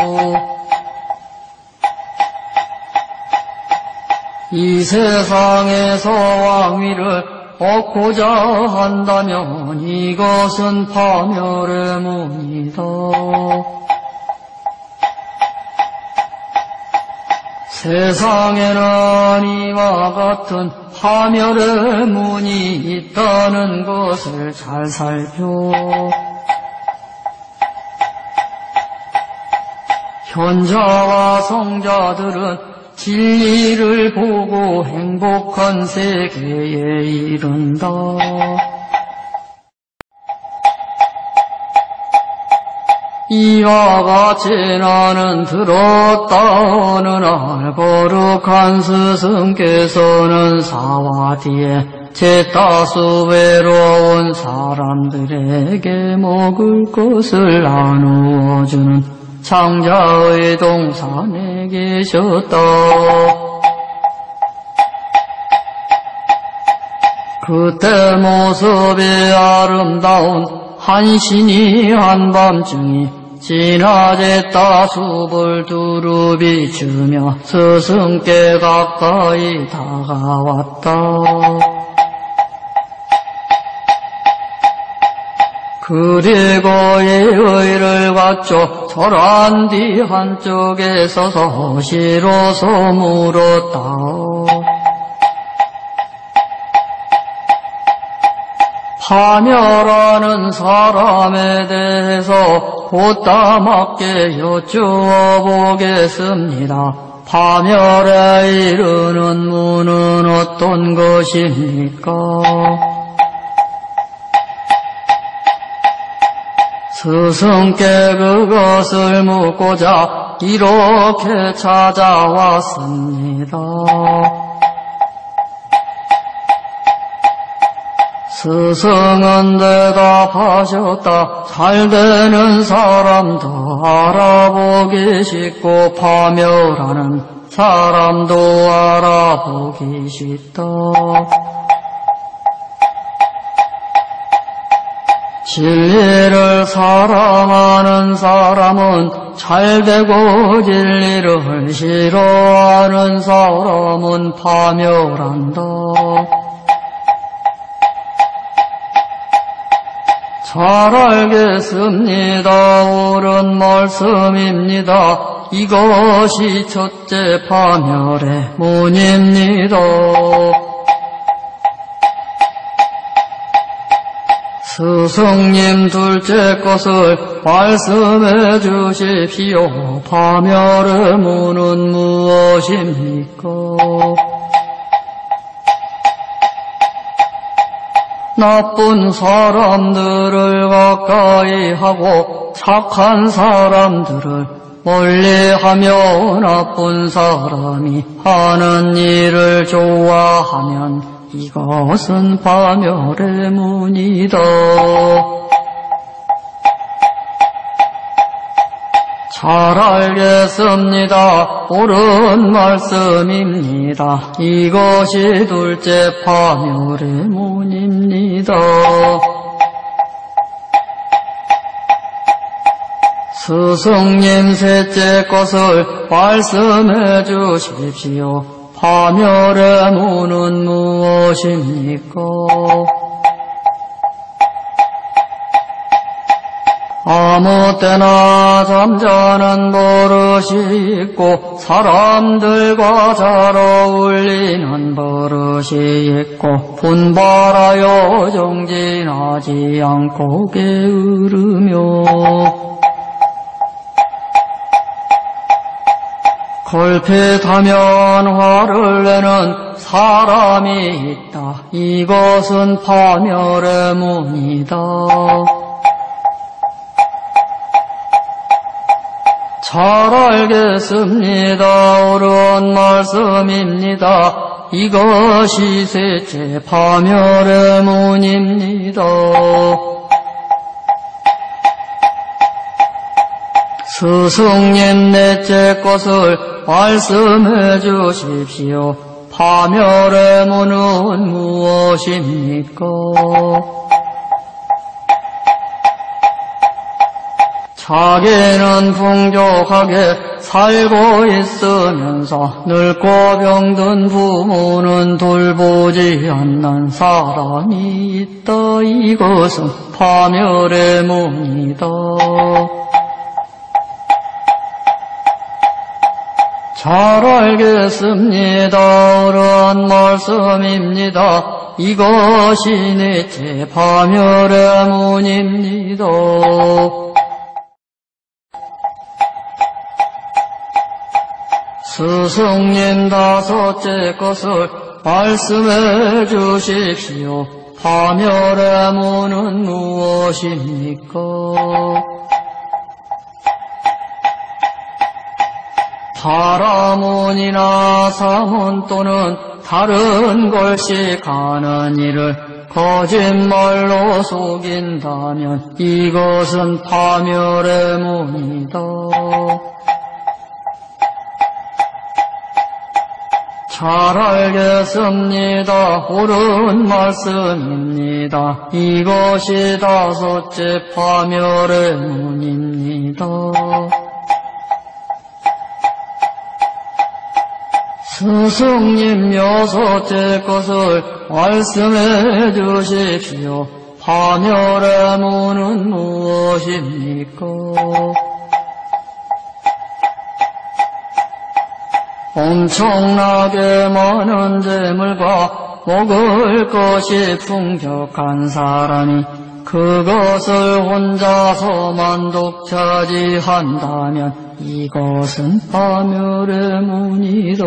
이 세상에서 왕위를 얻고자 한다면 이것은 파멸의 문이다. 세상에는 이와 같은 파멸의 문이 있다는 것을 잘 살펴 현자와 성자들은 진리를 보고 행복한 세계에 이른다. 이와 같이 나는 들었다. 어느 날 거룩한 스승께서는 사와디에 제따수 외로운 사람들에게 먹을 것을 나누어주는 창자의 동산에 계셨다. 그때 모습이 아름다운 한 신이 한밤중에 지나제 따숲을 두루 비추며 스승께 가까이 다가왔다. 그리고 예의를 갖춰 절한 뒤 한쪽에 서서 시로서 물었다. 파멸하는 사람에 대해서 보따맞게 여쭈어 보겠습니다. 파멸에 이르는 문은 어떤 것입니까? 스승께 그것을 묻고자 이렇게 찾아왔습니다. 스승은 대답하셨다. 잘되는 사람도 알아보기 쉽고 파멸하는 사람도 알아보기 쉽다. 진리를 사랑하는 사람은 잘되고 진리를 싫어하는 사람은 파멸한다. 잘 알겠습니다. 옳은 말씀입니다. 이것이 첫째 파멸의 문입니다. 스승님 둘째 것을 말씀해 주십시오. 파멸의 문은 무엇입니까? 나쁜 사람들을 가까이 하고 착한 사람들을 멀리하며 나쁜 사람이 하는 일을 좋아하면 이것은 파멸의 문이다. 잘 알겠습니다. 옳은 말씀입니다. 이것이 둘째 파멸의 문입니다. 스승님 셋째 것을 말씀해 주십시오. 파멸의 문은 무엇입니까? 아무 때나 잠자는 버릇이 있고 사람들과 잘 어울리는 버릇이 있고 분발하여 정진하지 않고 게으르며 걸핏하면 화를 내는 사람이 있다. 이것은 파멸의 문이다. 잘 알겠습니다. 옳은 말씀입니다. 이것이 셋째 파멸의 문입니다. 스승님 넷째 것을 말씀해 주십시오. 파멸의 문은 무엇입니까? 자기는 풍족하게 살고 있으면서 늙고 병든 부모는 돌보지 않는 사람이 있다. 이것은 파멸의 문이다. 잘 알겠습니다. 옳은 말씀입니다. 이것이 넷째 파멸의 문입니다. 스승님 다섯째 것을 말씀해 주십시오. 파멸의 문은 무엇입니까? 파라문이나 사문 또는 다른 것이 가는 일을 거짓말로 속인다면 이것은 파멸의 문이다. 잘 알겠습니다. 옳은 말씀입니다. 이것이 다섯째 파멸의 문입니다. 스승님 여섯째 것을 말씀해 주십시오. 파멸의 문은 무엇입니까? 엄청나게 많은 재물과 먹을 것이 풍족한 사람이 그것을 혼자서 만독차지한다면 이것은 파멸의 문이다.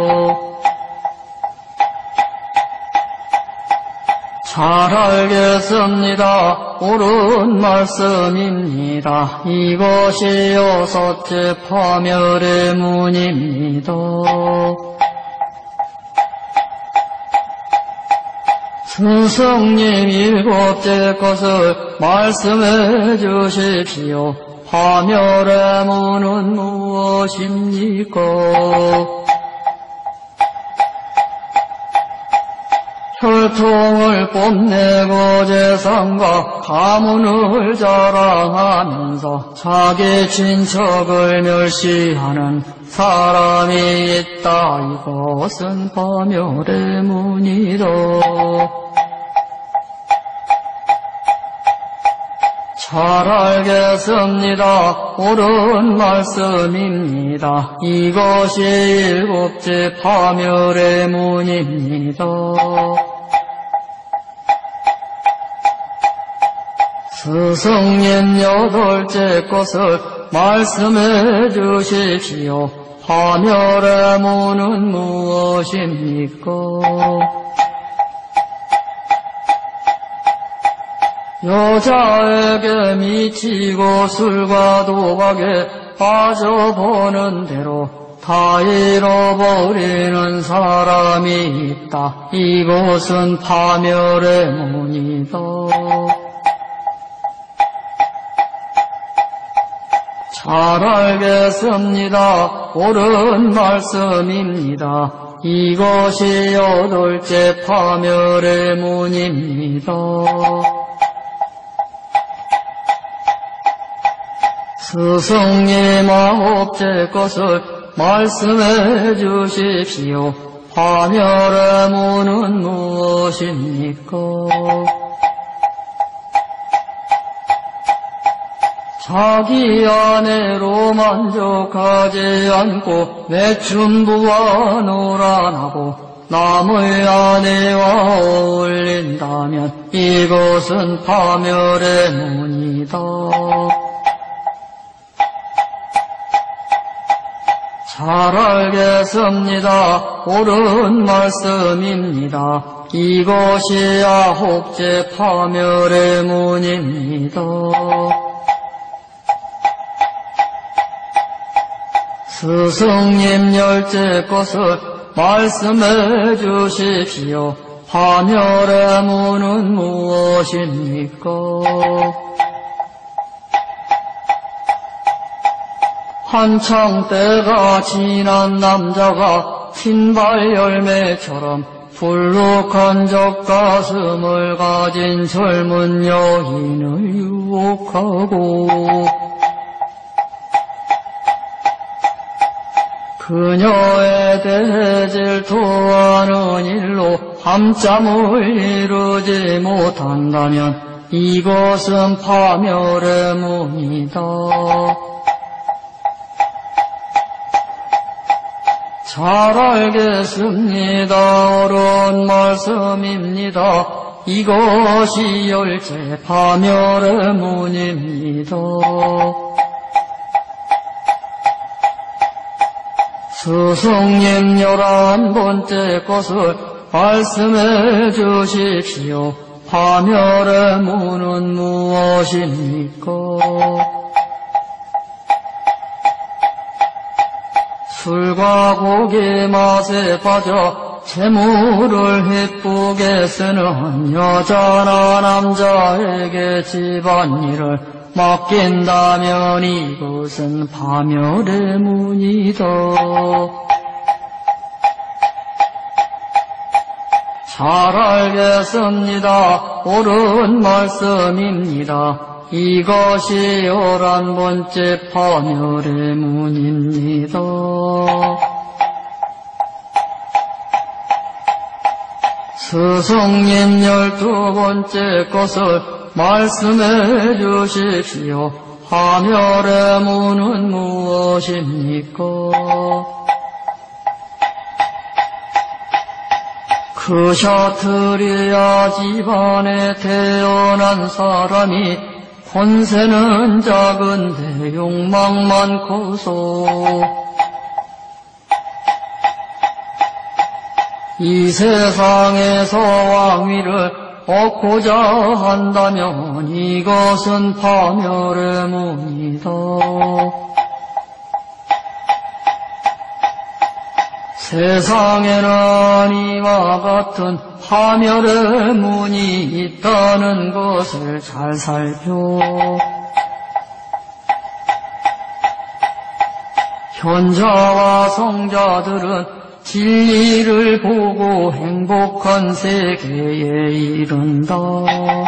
잘 알겠습니다. 옳은 말씀입니다. 이것이 여섯째 파멸의 문입니다. 스승님 일곱째 것을 말씀해 주십시오. 파멸의 문은 무엇입니까? 혈통을 뽐내고 재산과 가문을 자랑하면서 자기 친척을 멸시하는 사람이 있다. 이것은 파멸의 문이다. 잘 알겠습니다. 옳은 말씀입니다. 이것이 일곱째 파멸의 문입니다. 스승님 여덟째 것을 말씀해 주십시오. 파멸의 문은 무엇입니까? 여자에게 미치고 술과 도박에 빠져보는 대로 다 잃어버리는 사람이 있다. 이곳은 파멸의 문이다. 잘 알겠습니다. 옳은 말씀입니다. 이것이 여덟째 파멸의 문입니다. 스승님 아홉째 것을 말씀해 주십시오. 파멸의 문은 무엇입니까? 자기 아내로 만족하지 않고 매춘부와 노란하고 남의 아내와 어울린다면 이것은 파멸의 문이다. 잘 알겠습니다. 옳은 말씀입니다. 이것이 아홉째 파멸의 문입니다. 스승님 열째 것을 말씀해 주십시오. 파멸의 문은 무엇입니까? 한창 때가 지난 남자가 흰발 열매처럼 불룩한 젖가슴을 가진 젊은 여인을 유혹하고 그녀에 대해 질투하는 일로 밤잠을 이루지 못한다면 이것은 파멸의 문이다. 잘 알겠습니다. 옳은 말씀입니다. 이것이 열째 파멸의 문입니다. 스승님 열한 번째 것을 말씀해 주십시오. 파멸의 문은 무엇입니까? 술과 고기 맛에 빠져 재물을 기쁘게 쓰는 여자나 남자에게 집안일을 맡긴다면 이것은 파멸의 문이다. 잘 알겠습니다. 옳은 말씀입니다. 이것이 열한 번째 파멸의 문입니다. 스승님 열두 번째 것을 말씀해 주십시오. 파멸의 문은 무엇입니까? 크샤트리아 집안에 태어난 사람이 권세는 작은데 욕망 많고서 이 세상에서 왕위를 얻고자 한다면 이것은 파멸의 문이다. 세상에는 이와 같은 파멸의 문이 있다는 것을 잘 살펴 현자와 성자들은 진리를 보고 행복한 세계에 이른다.